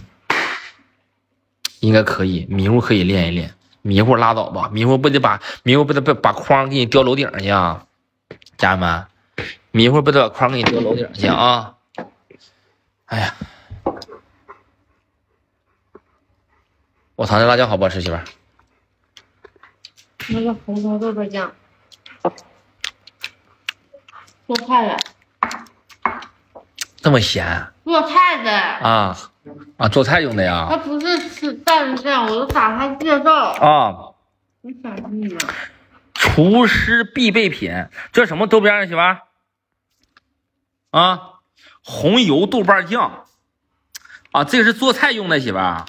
应该可以，迷糊可以练一练，迷糊拉倒吧，迷糊不得把迷糊不得把把筐给你叼楼顶上去啊，家人们，迷糊不得把筐给你叼楼顶上去啊，哎呀。我尝尝辣椒好不好吃，媳妇儿？ 那个红烧豆瓣酱，做菜的， 这么咸？ 做菜的啊啊，做菜用的呀？ 他不是吃蘸酱，我都打他介绍啊。 你傻逼吗？ 厨师必备品，这什么豆边啊，媳妇儿？啊，红油豆瓣酱啊，这个是做菜用的，媳妇儿。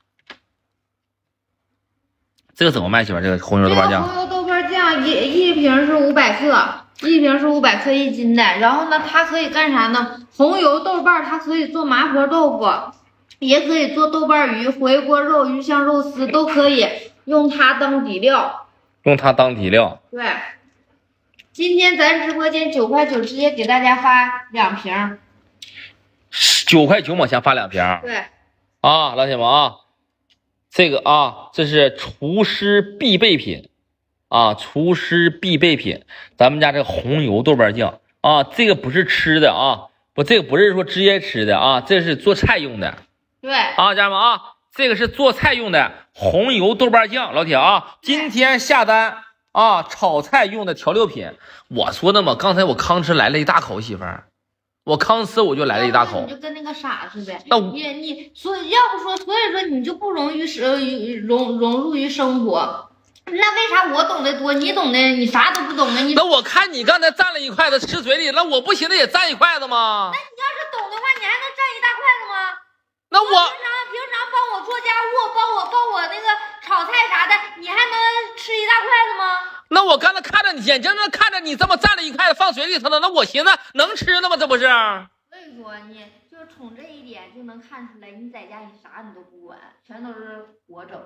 这个怎么卖，媳妇儿？这个红油豆瓣酱， 红油豆瓣酱一一瓶是五百克，一瓶是五百克一斤的。然后呢，它可以干啥呢？红油豆瓣它可以做麻婆豆腐，也可以做豆瓣鱼、回锅肉、鱼香肉丝，都可以用它当底料。 用它当底料。 对，今天咱直播间九块九，直接给大家发两瓶。 九块九毛钱发两瓶。 对。 啊，老铁们啊，这个啊，这是厨师必备品啊，厨师必备品，咱们家这个红油豆瓣酱啊，这个不是吃的啊，不，这个不是说直接吃的啊，这是做菜用的。 对啊，家人们啊，这个是做菜用的红油豆瓣酱，老铁啊，今天下单啊，炒菜用的调料品。我说的嘛，刚才我刚吃来了一大口，媳妇儿。我刚吃我就来了一大口， 你就跟那个傻似的。 那你你所以要不说，所以说你就不容易是融融入于生活。那为啥我懂得多，你懂得你啥都不懂呢？你那我看你刚才蘸了一筷子吃嘴里，那我不行，那也蘸一筷子吗？ 那你要是懂的话，你还能蘸一大筷子吗？ 那我平常平常帮我做家务，帮我帮我那个炒菜啥的，你还能吃一大筷子吗？ 那我刚才看着你眼睁睁看着你这么蘸了一筷子放嘴里头了，那我寻思能吃呢吗？这不是？ 所以说你就从这一点就能看出来，你在家你啥你都不管，全都是我整。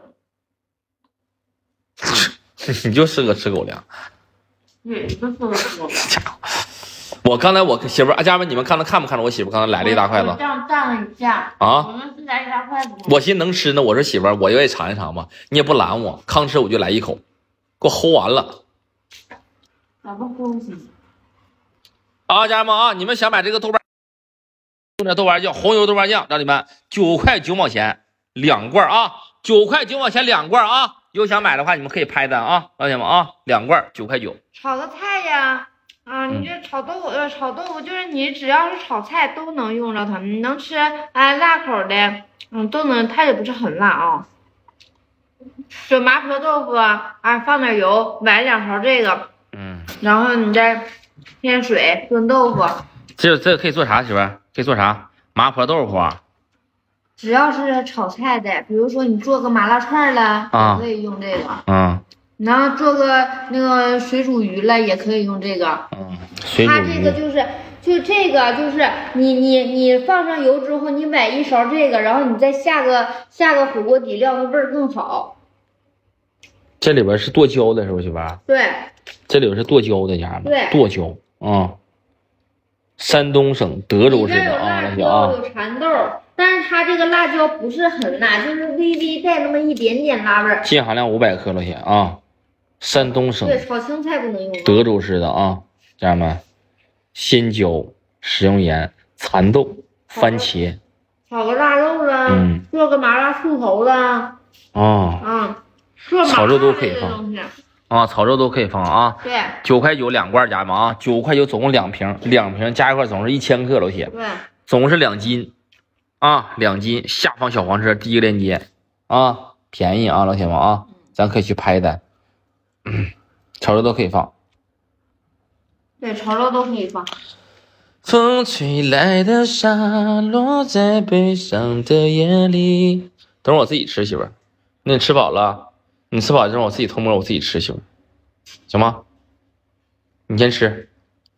你就是个吃狗粮。 对，就是个吃狗粮。 我刚才我媳妇儿，家人们你们看能看不看着我媳妇儿刚才来了一大筷子？ 这样蘸了一下啊， 我们是来一大筷子。 我寻思能吃呢，我说媳妇儿，我愿意尝一尝吧，你也不拦我，刚吃我就来一口，给我齁完了。 咋不齁死？ 啊，家人们啊，你们想买这个豆瓣用的豆瓣酱，红油豆瓣酱，让你们九块九毛钱两罐啊，九块九毛钱两罐啊，有想买的话你们可以拍单啊，老铁们啊，两罐九块九。 炒个菜呀。啊，你这炒豆腐，呃，炒豆腐就是你只要是炒菜都能用着它，你能吃哎辣口的，嗯，都能，它也不是很辣啊。就麻婆豆腐啊，啊，放点油，崴两勺这个， 嗯， 然后你再添水炖豆腐。 这这个可以做啥，媳妇儿？可以做啥？麻婆豆腐啊。 只要是炒菜的，比如说你做个麻辣串了， 啊， 可以用这个。 嗯。 然后做个那个水煮鱼了，也可以用这个。 嗯，水煮鱼。 它这个就是，就这个就是你你你放上油之后，你崴一勺这个，然后你再下个下个火锅底料，那味儿更好。 这里边是剁椒的，是不是媳妇儿？ 对。 这里边是剁椒的，家人们。 对。 剁椒啊、嗯，山东省德州市的啊， 辣椒啊， 有蚕豆，但是它这个辣椒不是很辣，就是微微带那么一点点辣味儿。 硒含量五百克，老铁啊。山东省对炒青菜不能用， 德州市的啊，家人们，鲜椒、食用盐、蚕豆、番茄， 炒个腊肉了， 嗯， 做个麻辣兔头了， 啊， 啊，做炒肉都可以放啊，炒肉都可以放啊。 对， 九块九两罐，家人们啊，九块九总共两瓶，两瓶加一块总是一千克，老铁， 对， 总共是两斤啊，两斤。下方小黄车第一个链接啊，便宜啊，老铁们啊，咱可以去拍单。嗯，炒肉都可以放， 对，炒肉都可以放。 风吹来的沙，落在悲伤的夜里。等会儿我自己吃，媳妇儿。那你吃饱了，你吃饱之后我自己偷摸我自己吃，媳妇儿，行吗？你先吃。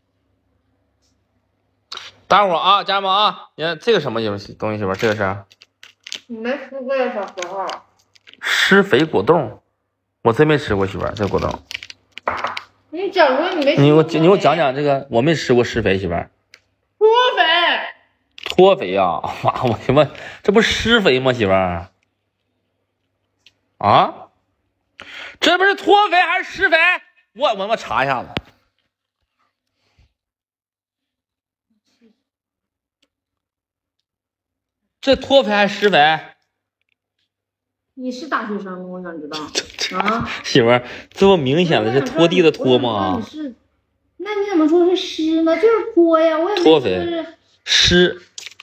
待会儿啊，家人们啊，你看这个什么东西，媳妇儿，这个是？ 你没吃过呀，小时候？ 施肥果冻。我真没吃过，媳妇儿，这果冻。 你讲说你没吃过， 你给我你给我讲讲这个，我没吃过施肥，媳妇儿。 脱肥。 脱肥呀、啊！哇，我他妈，这不是施肥吗，媳妇儿？啊？这不是脱肥还是施肥？我我我查一下子。这脱肥还是施肥？ 你是大学生吗？我想知道。啊， 媳妇儿，这不明显的是拖地的拖吗？ 是，那你怎么说是湿呢？就是脱呀，我也没脱肥湿。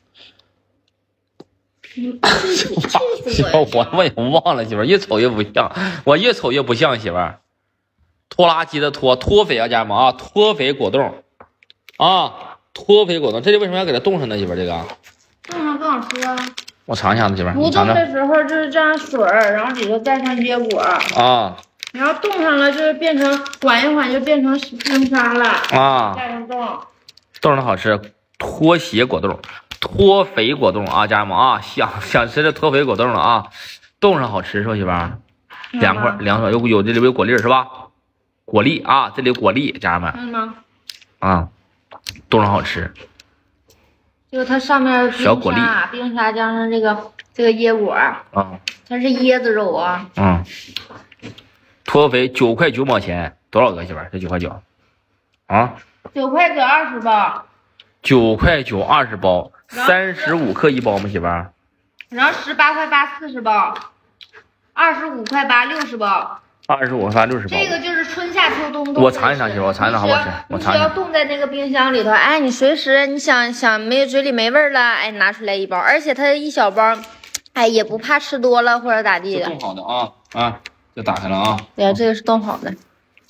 媳妇，我我也忘了，媳妇，越瞅越不像，我越瞅越不像，媳妇。拖拉机的拖，脱肥啊，家人们啊，脱肥果冻啊，脱肥果冻，这里为什么要给它冻上呢，媳妇？这个冻上更好吃啊。 我尝一下子，媳妇儿。 不冻的时候就是这样水儿，然后里头带上椰果啊， 然后冻上了就是变成缓一缓就变成冰沙了啊， 带上冻， 冻的好吃，脱鞋果冻、脱肥果冻啊，家人们啊，想想吃这脱肥果冻了啊，冻上好吃是吧，媳妇儿？凉快凉快，有有这里边有果粒是吧？果粒啊，这里有果粒，家人们。 嗯吗？ 啊，冻上好吃。 就它上面小果粒， 冰沙加上这个这个椰果啊， 嗯， 它是椰子肉啊。 嗯，脱肥九块九毛钱，多少个媳妇儿？这九块九，啊？ 九块九二十包。 九块九二十包，三十五克一包吗，媳妇儿？ 然后十八块八四十包，二十五块八六十包。 二十五块六十包。 这个就是春夏秋冬都。 我尝一尝，媳妇，我尝一尝好不好吃？我尝一尝。 你只要冻在那个冰箱里头，哎，你随时你想想没嘴里没味儿了，哎，拿出来一包，而且它一小包，哎，也不怕吃多了或者咋地的。 冻好的啊啊，就打开了啊。 对，这个是冻好的。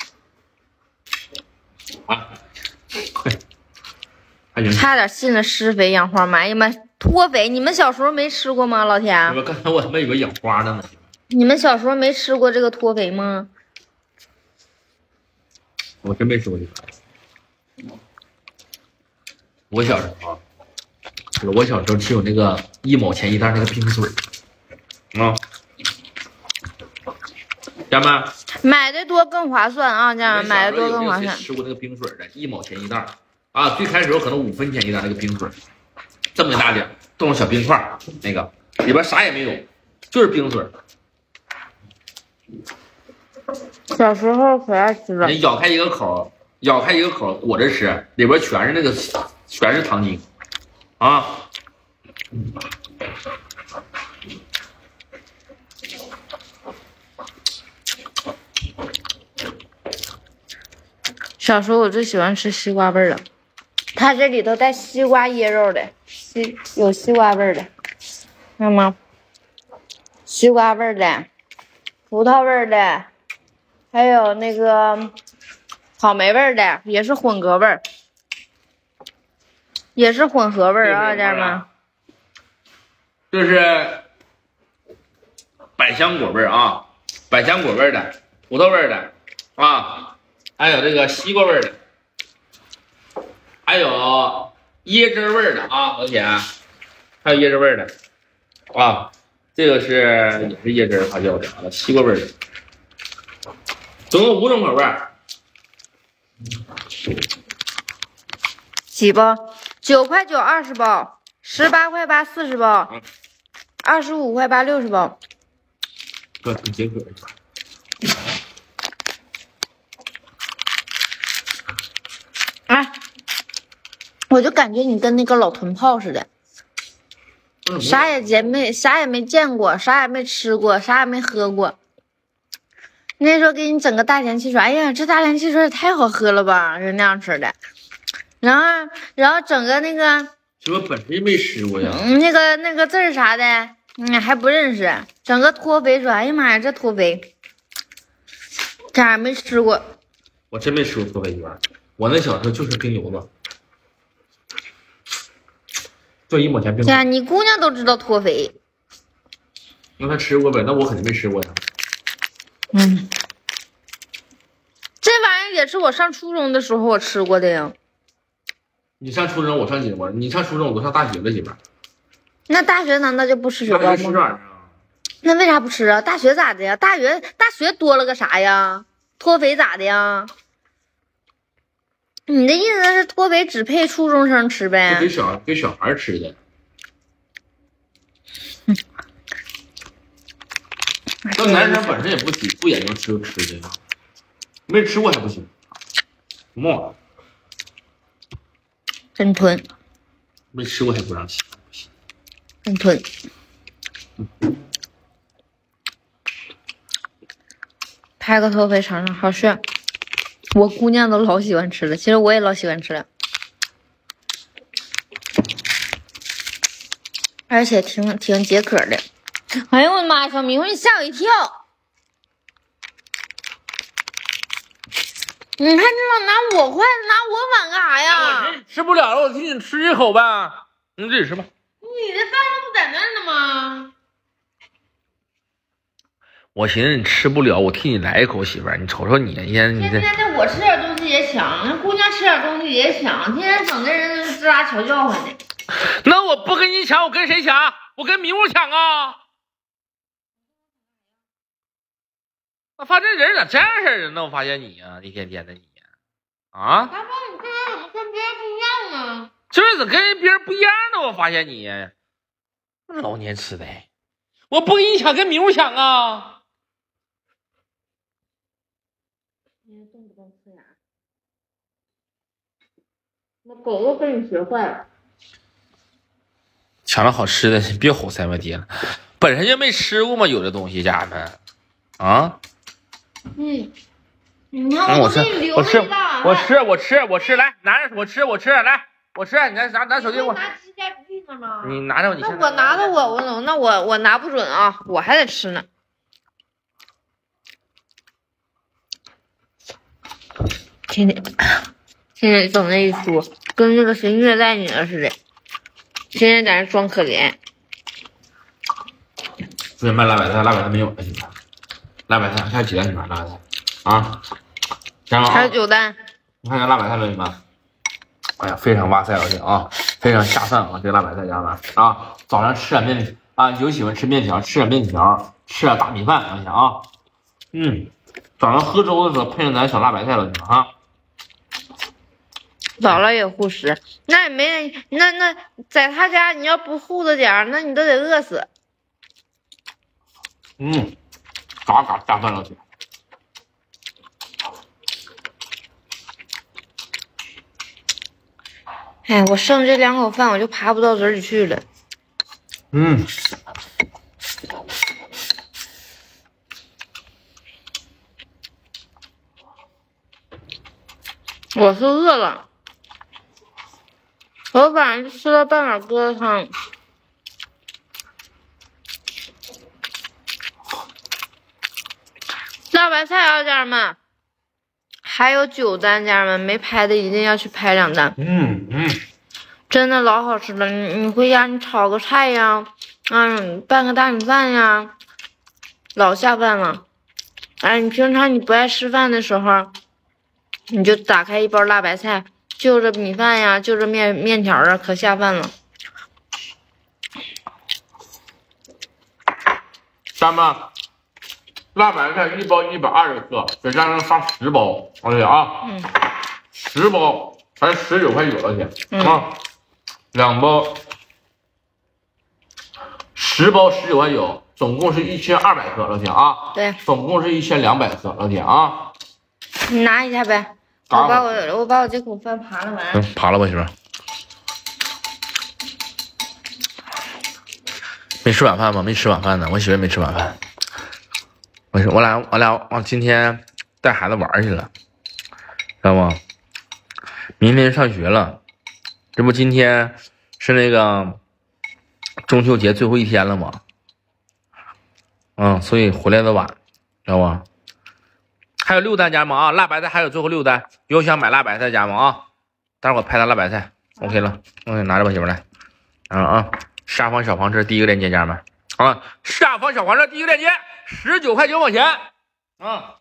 啊，还行。 差点进了施肥养花吗？哎呀妈，脱肥，你们小时候没吃过吗？老铁， 我刚才我他妈以为养花的呢。 你们小时候没吃过这个脱肥吗？ 我真没吃过这个。我小时候啊，我小时候吃有那个一毛钱一袋那个冰水啊，家人们买的多更划算啊，家人们买的多更划算。 吃过那个冰水的，一毛钱一袋啊，最开始可能五分钱一袋那个冰水，这么大点，冻成小冰块，那个里边啥也没有，就是冰水。 小时候可爱吃了， 你咬开一个口，咬开一个口，裹着吃，里边全是那个，全是糖精，啊！ 小时候我最喜欢吃西瓜味儿了，它这里头带西瓜椰肉的，西有西瓜味儿的，看到吗？西瓜味儿的，葡萄味儿的。还有那个草莓味儿的，也是混合味儿，也是混合味儿啊，家人们。 这是百香果味儿啊，百香果味儿的，葡萄味儿的啊，还有这个西瓜味儿的，还有椰汁味儿的啊，老铁，还有椰汁味儿的啊，这个是也是椰汁发酵的啊，西瓜味儿的。总共五种口味， 几包？九块九二十包，十八块八四十包，二十五块八六十包。 这挺解渴的。 哎，我就感觉你跟那个老臀炮似的， 嗯、 啥也见没，啥也没见过，啥也没吃过，啥也没喝过。那时候给你整个大连汽水，哎呀，这大连汽水也太好喝了吧，是那样吃的。然后，然后整个那个， 这我本身没吃过呀。 嗯、那个那个字儿啥的，嗯，还不认识。整个脱肥说，哎呀妈呀，这脱肥，咋没吃过？ 我真没吃过脱肥圆，我那小时候就是冰油子，就一毛钱冰。 呀，你姑娘都知道脱肥， 那她吃过呗？那我肯定没吃过呀。 嗯，这玩意儿也是我上初中的时候我吃过的呀。 你上初中，我上几关？你上初中，我都上大学了，媳妇儿。 那大学难道就不吃雪糕吗？ 吃这玩意儿啊？ 那为啥不吃啊？大学咋的呀？大学大学多了个啥呀？脱肥咋的呀？你的意思是脱肥只配初中生吃呗？ 给小给小孩吃的。 嗯。 那男生本身也不喜不研究吃吃的，没吃过还不行。么？ 真吞。 没吃过还不让吃，不行。 真吞。嗯、拍个脱肥尝尝，好吃。我姑娘都老喜欢吃了，其实我也老喜欢吃了，而且挺挺解渴的。哎呦我的妈！小迷糊，你吓我一跳！你看你老拿我筷子，拿我碗干啥呀？ 我吃不了了，我替你吃一口呗。你自己吃吧。 你的饭不在那儿呢吗？ 我寻思你吃不了，我替你来一口，媳妇儿，你瞅瞅你，你看你这。 天天的我吃点东西也抢，那姑娘吃点东西也抢，天天整的人吱喳瞧叫唤的。 那我不跟你抢，我跟谁抢？我跟迷糊抢啊！我发现人咋这样式的呢？我发现你呀、啊，一天天的你呀、啊，啊！ 阿芳，你这人怎么跟别人不一样呢？ 就是跟别人不一样的，我发现你老年痴呆，我不跟你抢，跟米抢啊！ 你动不动呲牙，那狗狗被你学坏了。 抢了好吃的，你别吼三块爹了，本身就没吃过嘛，有的东西，家人们啊。 嗯，你看我给你留了一大碗我吃，我吃，我吃，来拿着，我吃，我吃，来，我吃，你拿拿拿手机，我拿指甲笔呢吗？ 你拿着，你那我拿的我我那我我拿不准啊，我还得吃呢。天天天天整那一出，跟那个谁虐待你了似的，天天在那装可怜。 这卖辣白菜，辣白菜没有了，现在辣白菜还有几单？你们辣白菜啊？ 还有九单。 你看看辣白菜了，你们。哎呀，非常哇塞，老铁啊，非常下饭啊！这个辣白菜，家人们啊，早上吃点面啊，有喜欢吃面条，吃点面条，吃点大米饭，老铁啊。嗯，早上喝粥的时候配上咱小辣白菜了，你们啊。 姥姥也护食，那也没那那在他家，你要不护着点，那你都得饿死。 嗯，嘎嘎下饭，老铁。 哎，我剩这两口饭，我就爬不到嘴里去了。 嗯， 我是饿了，我晚上吃了半碗疙瘩汤。辣白菜啊，家人们，还有九单，家人们没拍的一定要去拍两单。 嗯嗯， 真的老好吃了。你你回家你炒个菜呀，嗯，拌个大米饭呀，老下饭了。哎，你平常你不爱吃饭的时候，你就打开一包辣白菜，就着米饭呀，就着面面条啊，可下饭了。 家人们。辣白菜一包一百二十克，给家人发十包，而且啊， 嗯， 十包才十九块九，而且、 嗯、 啊，两包，十包十九块九，总共是一千二百克，老铁啊， 对， 总共是一千两百克，老铁啊， 你拿一下呗，我把我我把我这口饭扒拉完， 嗯，扒拉吧，媳妇。没吃晚饭吗？没吃晚饭呢，我媳妇没吃晚饭。我我俩我俩往今天带孩子玩去了，知道吗？明天上学了，这不今天是那个中秋节最后一天了吗？嗯，所以回来的晚，知道吗？还有六单，家人们啊，辣白菜还有最后六单，有想买辣白菜，家人们啊，待会儿我拍单辣白菜 ，OK 了，嗯，拿着吧，媳妇来，啊啊，下方小黄车第一个链接，家人们啊，下方小黄车第一个链接。十九块九毛钱，啊！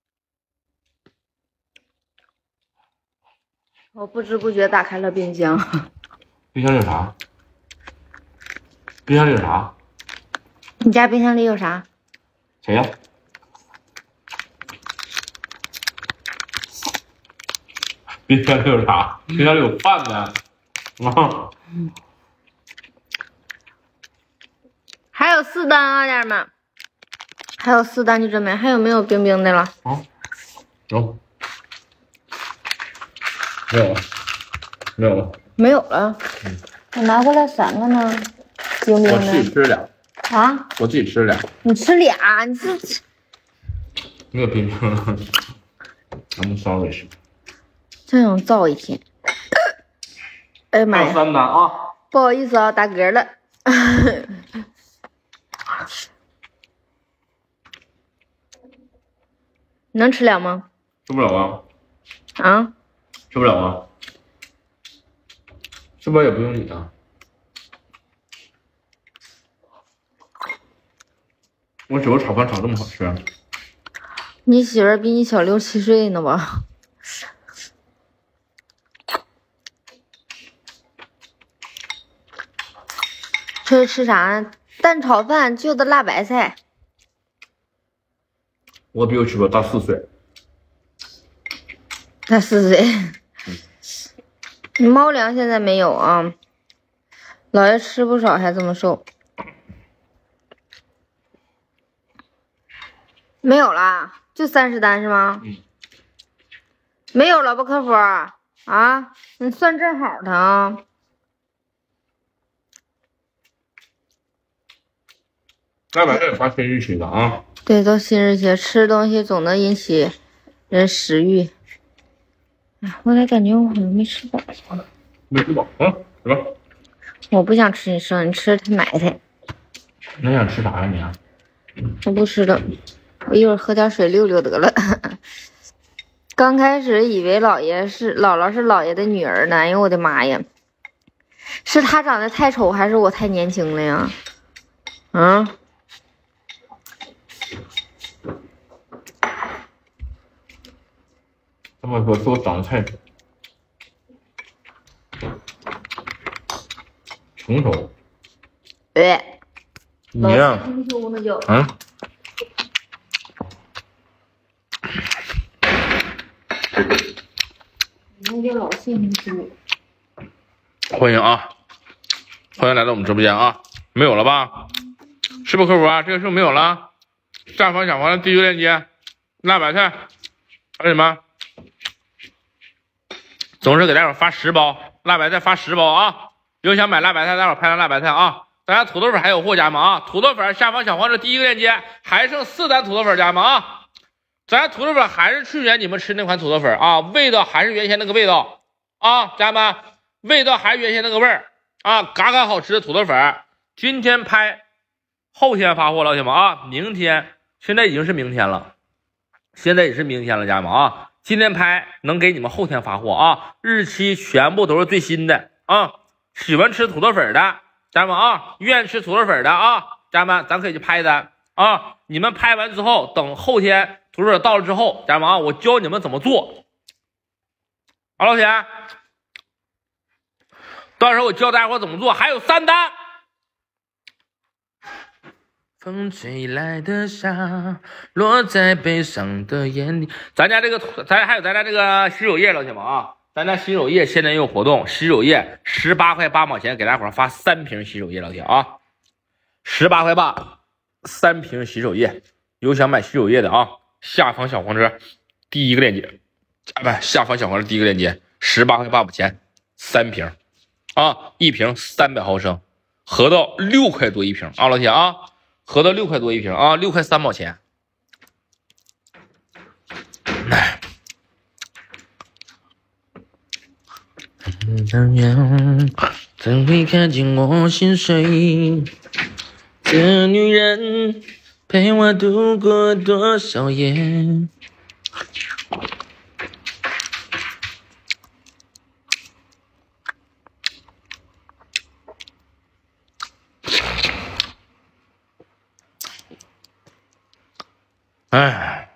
我不知不觉打开了冰箱。 冰箱里有啥？冰箱里有啥？ 你家冰箱里有啥？ 谁呀？冰箱里有啥？冰箱里有饭呢。啊！ 还有四单啊，家人们。还有四单，就这没，还有没有冰冰的了？ 啊，有，没有了，没有了， 没有了。 嗯， 我拿过来三个呢，冰冰的。 我自己吃俩。 啊？ 我自己吃俩。 你吃俩？你这没有冰冰，咱们烧给吃。 真想造一天。哎呀妈呀！ 三单啊！ 不好意思啊，打嗝了。能吃了吗？ 吃不了啊。 啊？ 吃不了啊。是不是也不用你啊？我媳妇炒饭炒这么好吃、啊， 你媳妇比你小六七岁呢吧？这是吃啥？蛋炒饭，就的辣白菜。 我比我媳妇大四岁。 大四岁。 猫粮现在没有啊，老爷吃不少还这么瘦。没有啦，就三十单是吗？ 嗯。 没有了吧，客服啊？你算正好的啊。 大白菜发新日期了啊。 对，都新日期，吃东西总能引起人食欲。哎，我咋感觉我好像没吃饱？ 没吃饱啊？吃吧。 我不想吃你剩，你吃的太埋汰。 那想吃啥呀你啊？ 我不吃了，我一会儿喝点水溜溜得了。刚开始以为姥爷是姥姥是姥爷的女儿呢，哎呦我的妈呀！是他长得太丑，还是我太年轻了呀？嗯。 这么说，是我长得太丑，成熟。 对。 你呀？ 清秋那就。 嗯。 那就老清秋。 欢迎啊！欢迎来到我们直播间啊！没有了吧？是不是客服啊？这个是不是没有了？下方小黄的第一个链接，辣白菜，还有什么？总是给大伙发十包辣白菜，发十包啊！有想买辣白菜，待会儿拍上辣白菜啊！大家土豆粉还有货加吗啊？土豆粉下方小黄的第一个链接，还剩四单土豆粉加吗啊？咱家土豆粉还是去年你们吃那款土豆粉啊，味道还是原先那个味道啊，家人们，味道还是原先那个味儿啊，嘎嘎好吃的土豆粉。今天拍，后天发货，老铁们啊，明天现在已经是明天了，现在也是明天了，家人们啊，今天拍能给你们后天发货啊，日期全部都是最新的啊。喜欢吃土豆粉的家人们啊，愿意吃土豆粉的啊，家人们咱可以去拍单啊。你们拍完之后，等后天土豆粉到了之后，家人们啊，我教你们怎么做。好，老铁，到时候我教大家伙怎么做，还有三单。风吹来的沙，落在悲伤的眼里。咱家这个，咱还有咱家这个洗手液，老铁们啊，咱家洗手液现在也有活动，洗手液十八块八毛钱，给大伙发三瓶洗手液，老铁啊，十八块八，三瓶洗手液。有想买洗手液的啊，下方小黄车第一个链接，啊不，下方小黄车第一个链接，十八块八毛钱，三瓶啊，一瓶三百毫升，合到六块多一瓶啊，老铁啊。合到六块多一瓶啊，六块三毛钱。哎，怎会看见我心碎？这女人陪我度过多少夜？哎，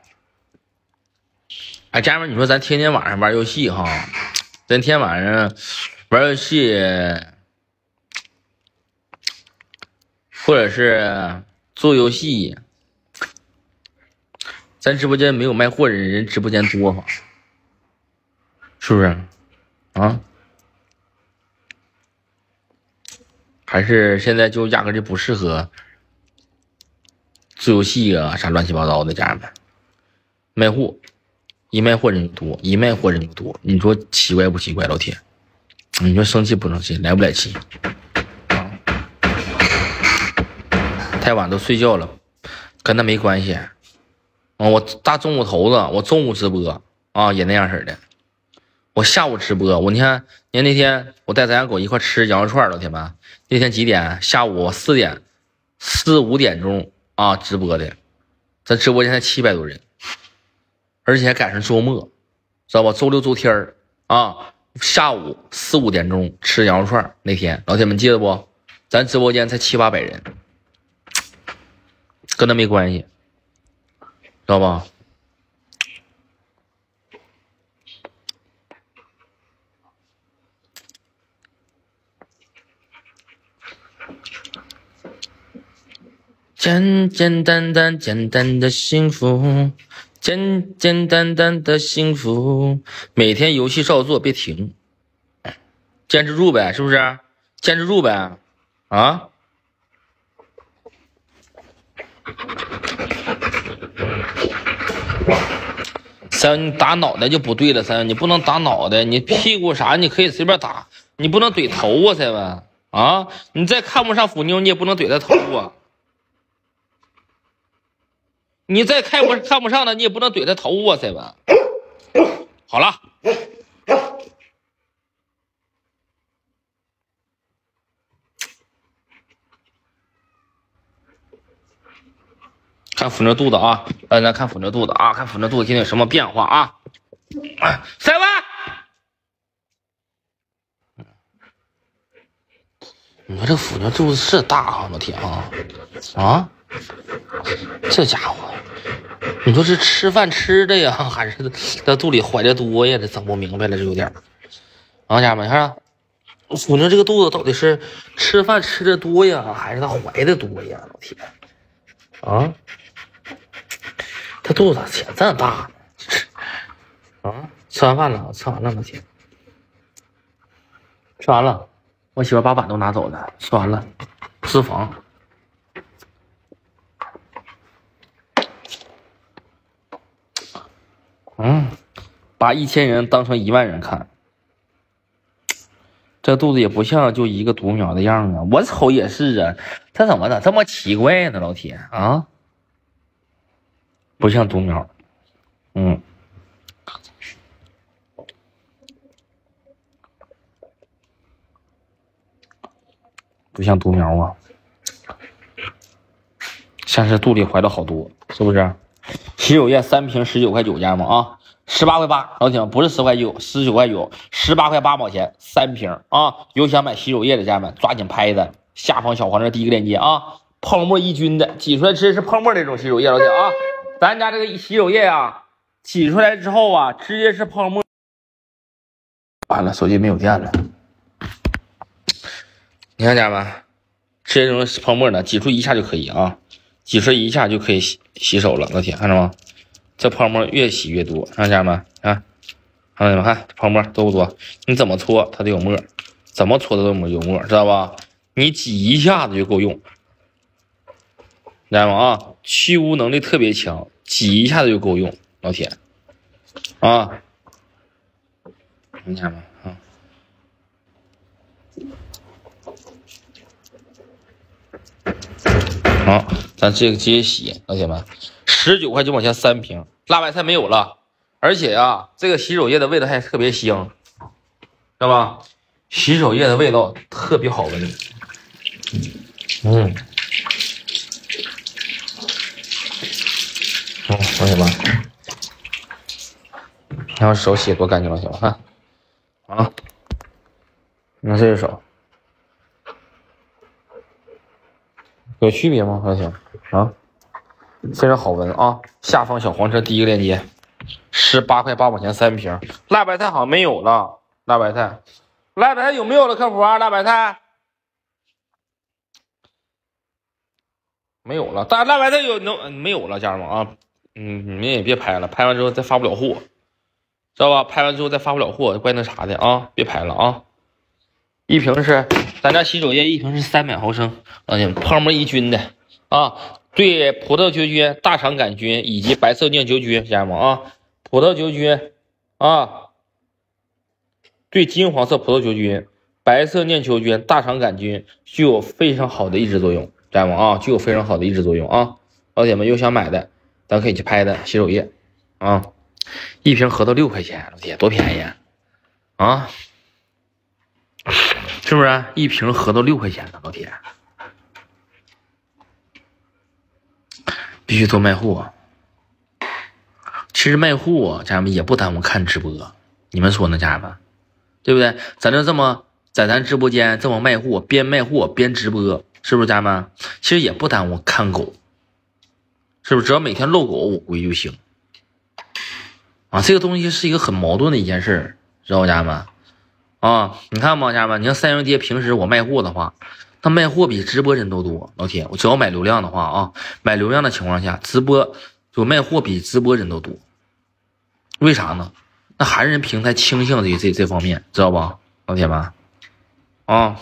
哎，家人们，你说咱天天晚上玩游戏哈，咱天晚上玩游戏，或者是做游戏，咱直播间没有卖货的人，人直播间多哈，是不是？啊？还是现在就压根就不适合做游戏啊，啥乱七八糟的，家人们，卖货，一卖货人就多，一卖货人就多，你说奇怪不奇怪，老铁？你说生气不生气，来不来气？啊，太晚都睡觉了，跟他没关系。啊，我大中午头子，我中午直播啊，也那样式的。我下午直播，我你看，你看那天我带咱家狗一块吃羊肉串，老铁们，那天几点？下午四点，四五点钟。啊，直播的，咱直播间才七百多人，而且还赶上周末，知道吧？周六周天儿啊，下午四五点钟吃羊肉串，那天老铁们记得不？咱直播间才七八百人，跟他没关系，知道吧？简简单单简单的幸福，简简单单的幸福，每天游戏照做别停。 坚持住呗，是不是？坚持住呗，啊！三元，你打脑袋就不对了，三元，你不能打脑袋，你屁股啥你可以随便打，你不能怼头啊，三元啊！你再看不上虎妞，你也不能怼他头啊！你再看不看不上他，你也不能怼他头啊，三元。好了。看虎妞肚子啊，大家看虎妞肚子啊，看虎妞肚子今天有什么变化啊？哎，三万，你说这虎妞肚子是大啊，我天啊！啊，这家伙，你说是吃饭吃的呀，还是在肚里怀的多呀？这整不明白了，这有点。啊，家人们，你看，虎妞这个肚子到底是吃饭吃的多呀，还是他怀的多呀？老天，啊！他肚子咋这么大呢？啊！吃完饭了，吃完了，老天，吃完了，我媳妇把碗都拿走了，吃完了，脂肪。嗯，把一千人当成一万人看，这肚子也不像就一个独苗的样啊！我瞅也是啊，他怎么的这么奇怪呢？老铁啊！不像独苗，嗯，不像独苗啊，像是肚里怀了好多，是不是？洗手液三瓶十九块九，家人们啊，十八块八，老铁们不是十块九，十九块九，十八块八毛钱三瓶啊！有想买洗手液的家人们抓紧拍的，下方小黄车第一个链接啊！泡沫抑菌的，挤出来吃是泡沫那种洗手液，老铁啊！咱家这个洗手液啊，挤出来之后啊，直接是泡沫。完了，手机没有电了。你看家人们，直接这种泡沫的，挤出一下就可以啊，挤出一下就可以洗洗手了。老铁，看着吗？这泡沫越洗越多，看家人们啊，看你们看泡沫多不多？你怎么搓它都有沫，怎么搓它都有沫，知道吧？你挤一下子就够用。家人们啊，去污能力特别强，挤一下子就够用，老铁啊！你看吧啊，好，咱这个直接洗，老铁们，十九块九毛钱三瓶，辣白菜没有了，而且啊，这个洗手液的味道还特别香，知道吧？洗手液的味道特别好闻，嗯。嗯，老铁们，你看我手洗多干净，老铁们看，啊，你看这只手，有区别吗，老铁？啊，非常好闻啊！下方小黄车第一个链接，十八块八毛钱三瓶，辣白菜好像没有了，辣白菜，辣白菜有没有了？客服啊，辣白菜没有了，但辣白菜有能没有了，家人们啊。嗯，你们也别拍了，拍完之后再发不了货，知道吧？拍完之后再发不了货，怪那啥的啊！别拍了啊！一瓶是咱家洗手液，一瓶是三百毫升，啊，泡沫抑菌的啊，对葡萄球菌、大肠杆菌以及白色念球菌，家人们啊，葡萄球菌啊，对金黄色葡萄球菌、白色念球菌、大肠杆菌具有非常好的抑制作用，家人们啊，具有非常好的抑制作用啊！老铁们有想买的。咱可以去拍的洗手液啊，一瓶合到六块钱，老铁多便宜啊！是不是？一瓶合到六块钱呢，老铁，必须做卖货。其实卖货，家人们也不耽误看直播，你们说呢，家人们？对不对？咱就这么在咱直播间这么卖货，边卖货边直播，是不是，家人们？其实也不耽误看狗。是不是只要每天露狗我估计就行啊？这个东西是一个很矛盾的一件事，知道吗，家人们啊？你看吧，家人们，你看三元爹平时我卖货的话，他卖货比直播人都多，老铁，我只要买流量的话啊，买流量的情况下，直播就卖货比直播人都多，为啥呢？那还是人平台倾向于这这方面，知道吧，老铁们啊。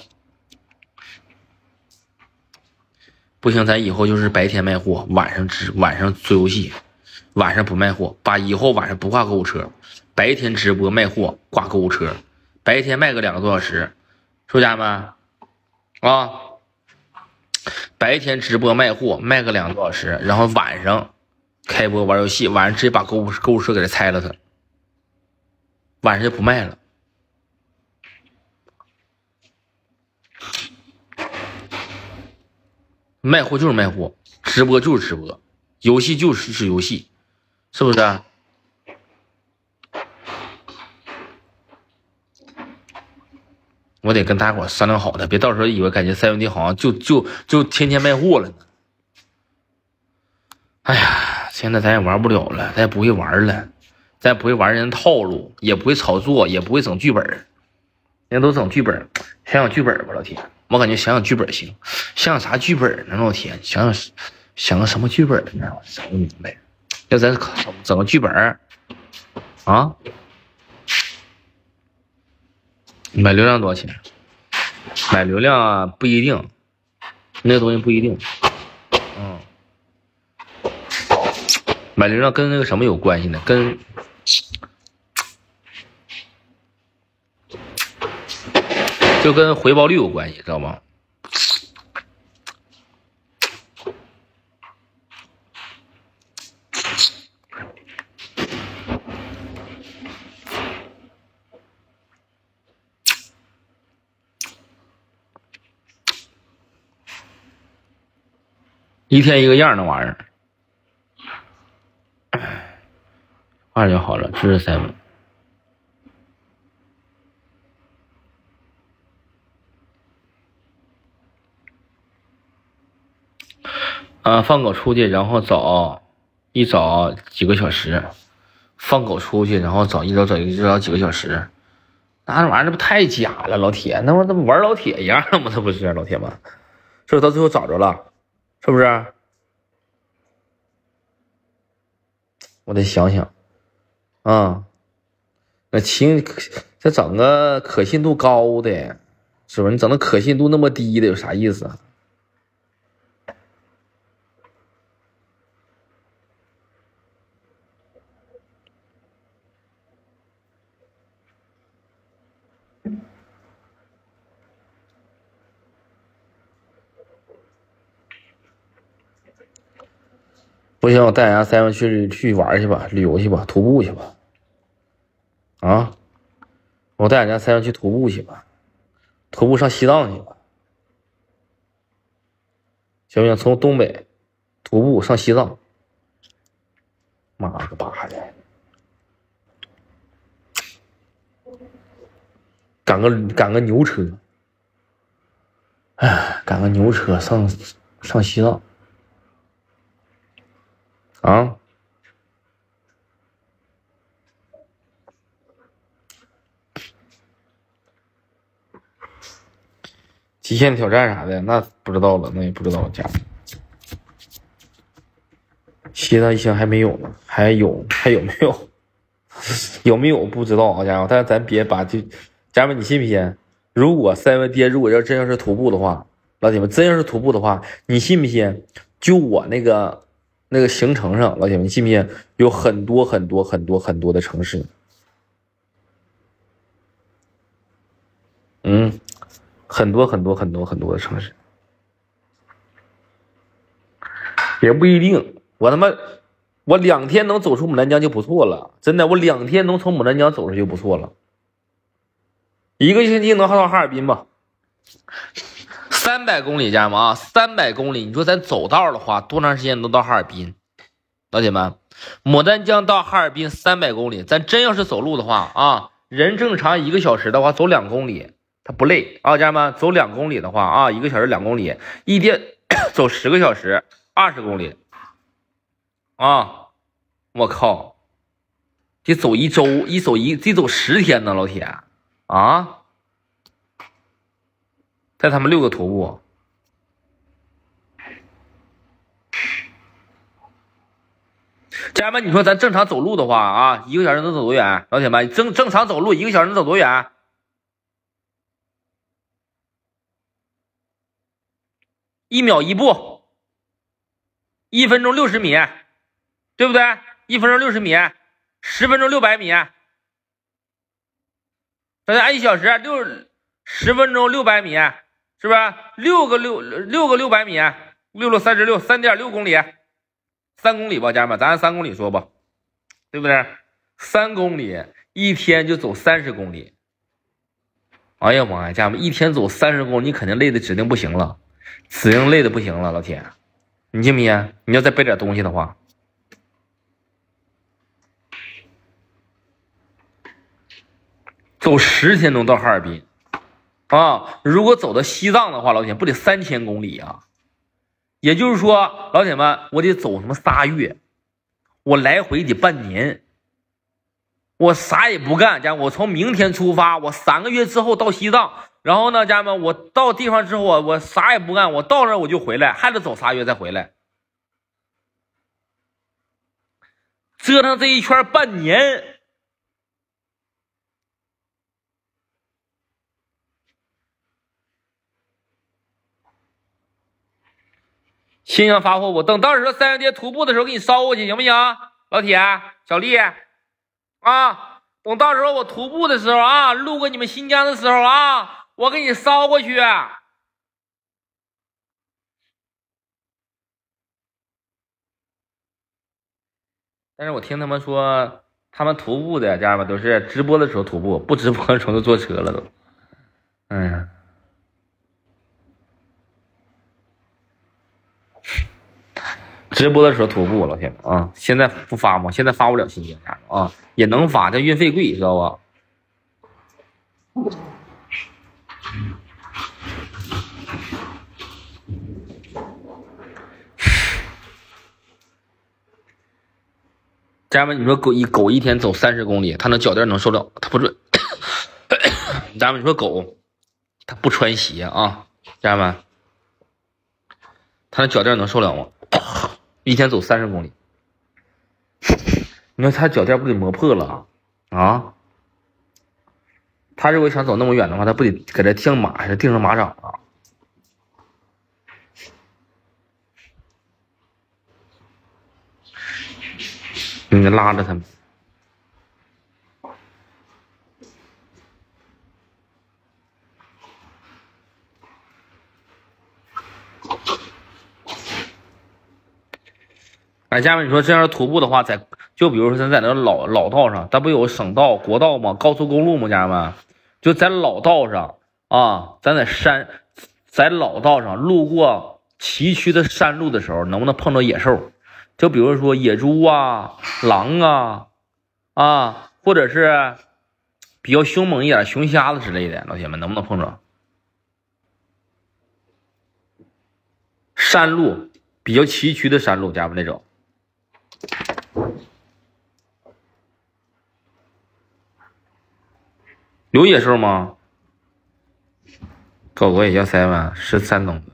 不行，咱以后就是白天卖货，晚上直晚上做游戏，晚上不卖货，把以后晚上不挂购物车，白天直播卖货挂购物车，白天卖个两个多小时，说家人们啊，白天直播卖货卖个两个多小时，然后晚上开播玩游戏，晚上直接把购物购物车给它拆了它，晚上就不卖了。卖货就是卖货，直播就是直播，游戏就是是游戏，是不是啊？我得跟大伙商量好的，别到时候以为感觉三元 D 好像就就就天天卖货了呢。哎呀，现在咱也玩不了了，咱也不会玩了，咱也不会玩人套路，也不会炒作，也不会整剧本，人都整剧本，想想剧本吧，老铁。我感觉想想剧本行，想想啥剧本呢？老天，想想想个什么剧本呢？我想不明白。要咱整个剧本啊？买流量多少钱？买流量啊，不一定，那个东西不一定。嗯，买流量跟那个什么有关系呢？跟就跟回报率有关系，知道吗？一天一个样，那玩意儿，话就好了，这是三文。啊，放狗出去，然后找一找几个小时，放狗出去，然后找一找找一找几个小时，那玩意儿这不太假了，老铁，那不那不玩老铁一样吗？这不是老铁们，是不是到最后找着了？是不是？我得想想，啊，那亲，再整个可信度高的，是不是？你整个可信度那么低的有啥意思啊？不行，我带俺家三文去去玩去吧，旅游去吧，徒步去吧。啊，我带俺家三文去徒步去吧，徒步上西藏去吧，行不行？从东北徒步上西藏，妈个巴的，赶个赶个牛车，哎，赶个牛车上上西藏。啊，极限挑战啥的，那不知道了，那也不知道家。西藏一星还没有呢，还有还有没有？有没有不知道啊，家伙，但是咱别把这，家人们你信不信？如果三文爹如果要真要是徒步的话，老铁们真要是徒步的话，你信不信？就我那个。那个行程上，老铁们，你信不信有很多很多很多很多的城市？嗯，很多很多很多很多的城市，也不一定。我他妈，我两天能走出牡丹江就不错了，真的，我两天能从牡丹江走出去就不错了。一个星期能到哈尔滨吧？三百公里，家人们啊，三百公里，你说咱走道的话，多长时间能到哈尔滨？老铁们，牡丹江到哈尔滨三百公里，咱真要是走路的话啊，人正常一个小时的话，走两公里，它不累啊，家人们，走两公里的话啊，一个小时两公里，一天走十个小时，二十公里啊，我靠，得走一周，一走一得走十天呢，老铁啊！带他们六个徒步，家人们，你说咱正常走路的话啊，一个小时能走多远？老铁们，正正常走路一个小时能走多远？ 一秒一步，一分钟六十米，对不对？一分钟六十米，十分钟六百米，大家按一小时六十分钟六百米，是不是？六个六六个六百米，六六三十六，三点六公里，三公里吧，家人们，咱按三公里说吧，对不对？三公里，一天就走三十公里。哎呀妈呀，家人们，一天走三十公里，你肯定累的指定不行了，指定累的不行了，老铁，你信不信？你要再背点东西的话，走十天钟到哈尔滨啊！如果走到西藏的话，老铁不得三千公里啊？也就是说，老铁们，我得走什么仨月，我来回得半年。我啥也不干，家人们，我从明天出发，我三个月之后到西藏，然后呢，家人们，我到地方之后，我我啥也不干，我到那儿我就回来，还得走仨月再回来，折腾这一圈半年。新疆发货，我等到时候三元蝶徒步的时候给你捎过去，行不行？老铁、小丽。啊，等到时候我徒步的时候啊，路过你们新疆的时候啊，我给你捎过去。但是我听他们说，他们徒步的家人们都是直播的时候徒步，不直播的时候就坐车了都。嗯，直播的时候徒步，老铁们啊，现在不发吗？现在发不了新疆家人啊。也能发，这运费贵，知道吧？家人们，你说狗一狗一天走三十公里，它能脚垫能受了？它不准。家人们，你说狗，它不穿鞋啊？家人们，它的脚垫能受了吗？一天走三十公里。你说他脚垫不得磨破了啊？他如果想走那么远的话，他不得搁这钉马还是钉上马掌啊？你得拉着他们。哎，家人们，你说这样徒步的话，在就比如说咱在那老老道上，咱不有省道、国道吗？高速公路吗？家人们，就在老道上啊，咱在山，在老道上路过崎岖的山路的时候，能不能碰到野兽？就比如说野猪啊、狼啊，啊，或者是比较凶猛一点熊瞎子之类的，老铁们能不能碰着？山路比较崎岖的山路，家人们那种。有野兽吗？狗狗也叫塞万，是山东的。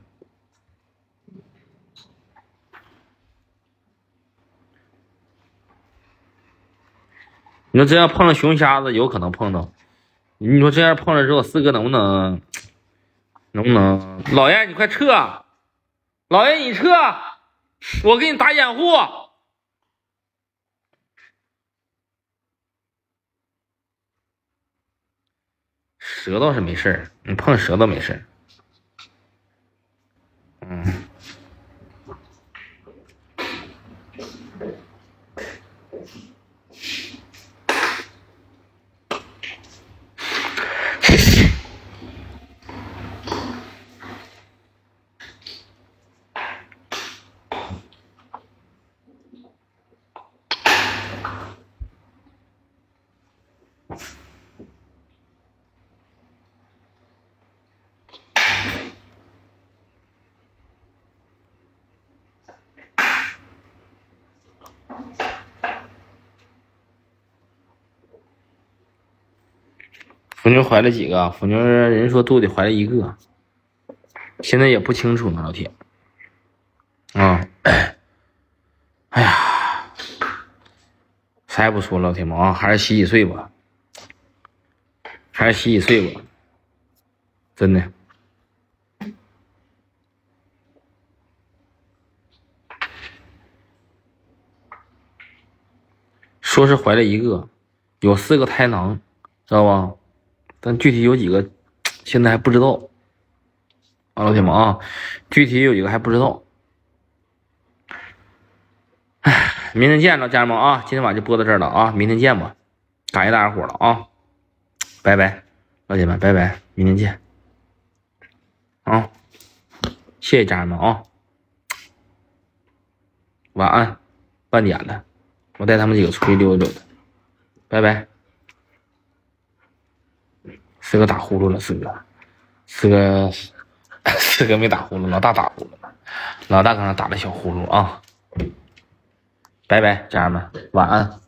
你说这样碰上熊瞎子，有可能碰到。你说这样碰了之后，四哥能不能？能不能？老爷，你快撤！老爷，你撤！我给你打掩护。蛇倒是没事儿，你碰蛇倒没事儿。嗯。腐妞怀了几个？腐妞人说肚里怀了一个，现在也不清楚呢，老铁。啊，哎呀，啥也不说，老铁们啊，还是洗洗睡吧，还是洗洗睡吧，真的。 说是怀了一个，有四个胎囊，知道吧？但具体有几个，现在还不知道。啊，老铁们啊，具体有几个还不知道。唉，明天见了，家人们啊！今天晚上就播到这儿了啊，明天见吧，感谢大家伙了啊，拜拜，老铁们，拜拜，明天见啊！谢谢家人们啊，晚安，半点了，我带他们几个出去溜达溜达，拜拜。四个打呼噜了，四个，四个，四个没打呼噜，老大打呼噜了，老大刚才打了小呼噜啊。拜拜，家人们，晚安。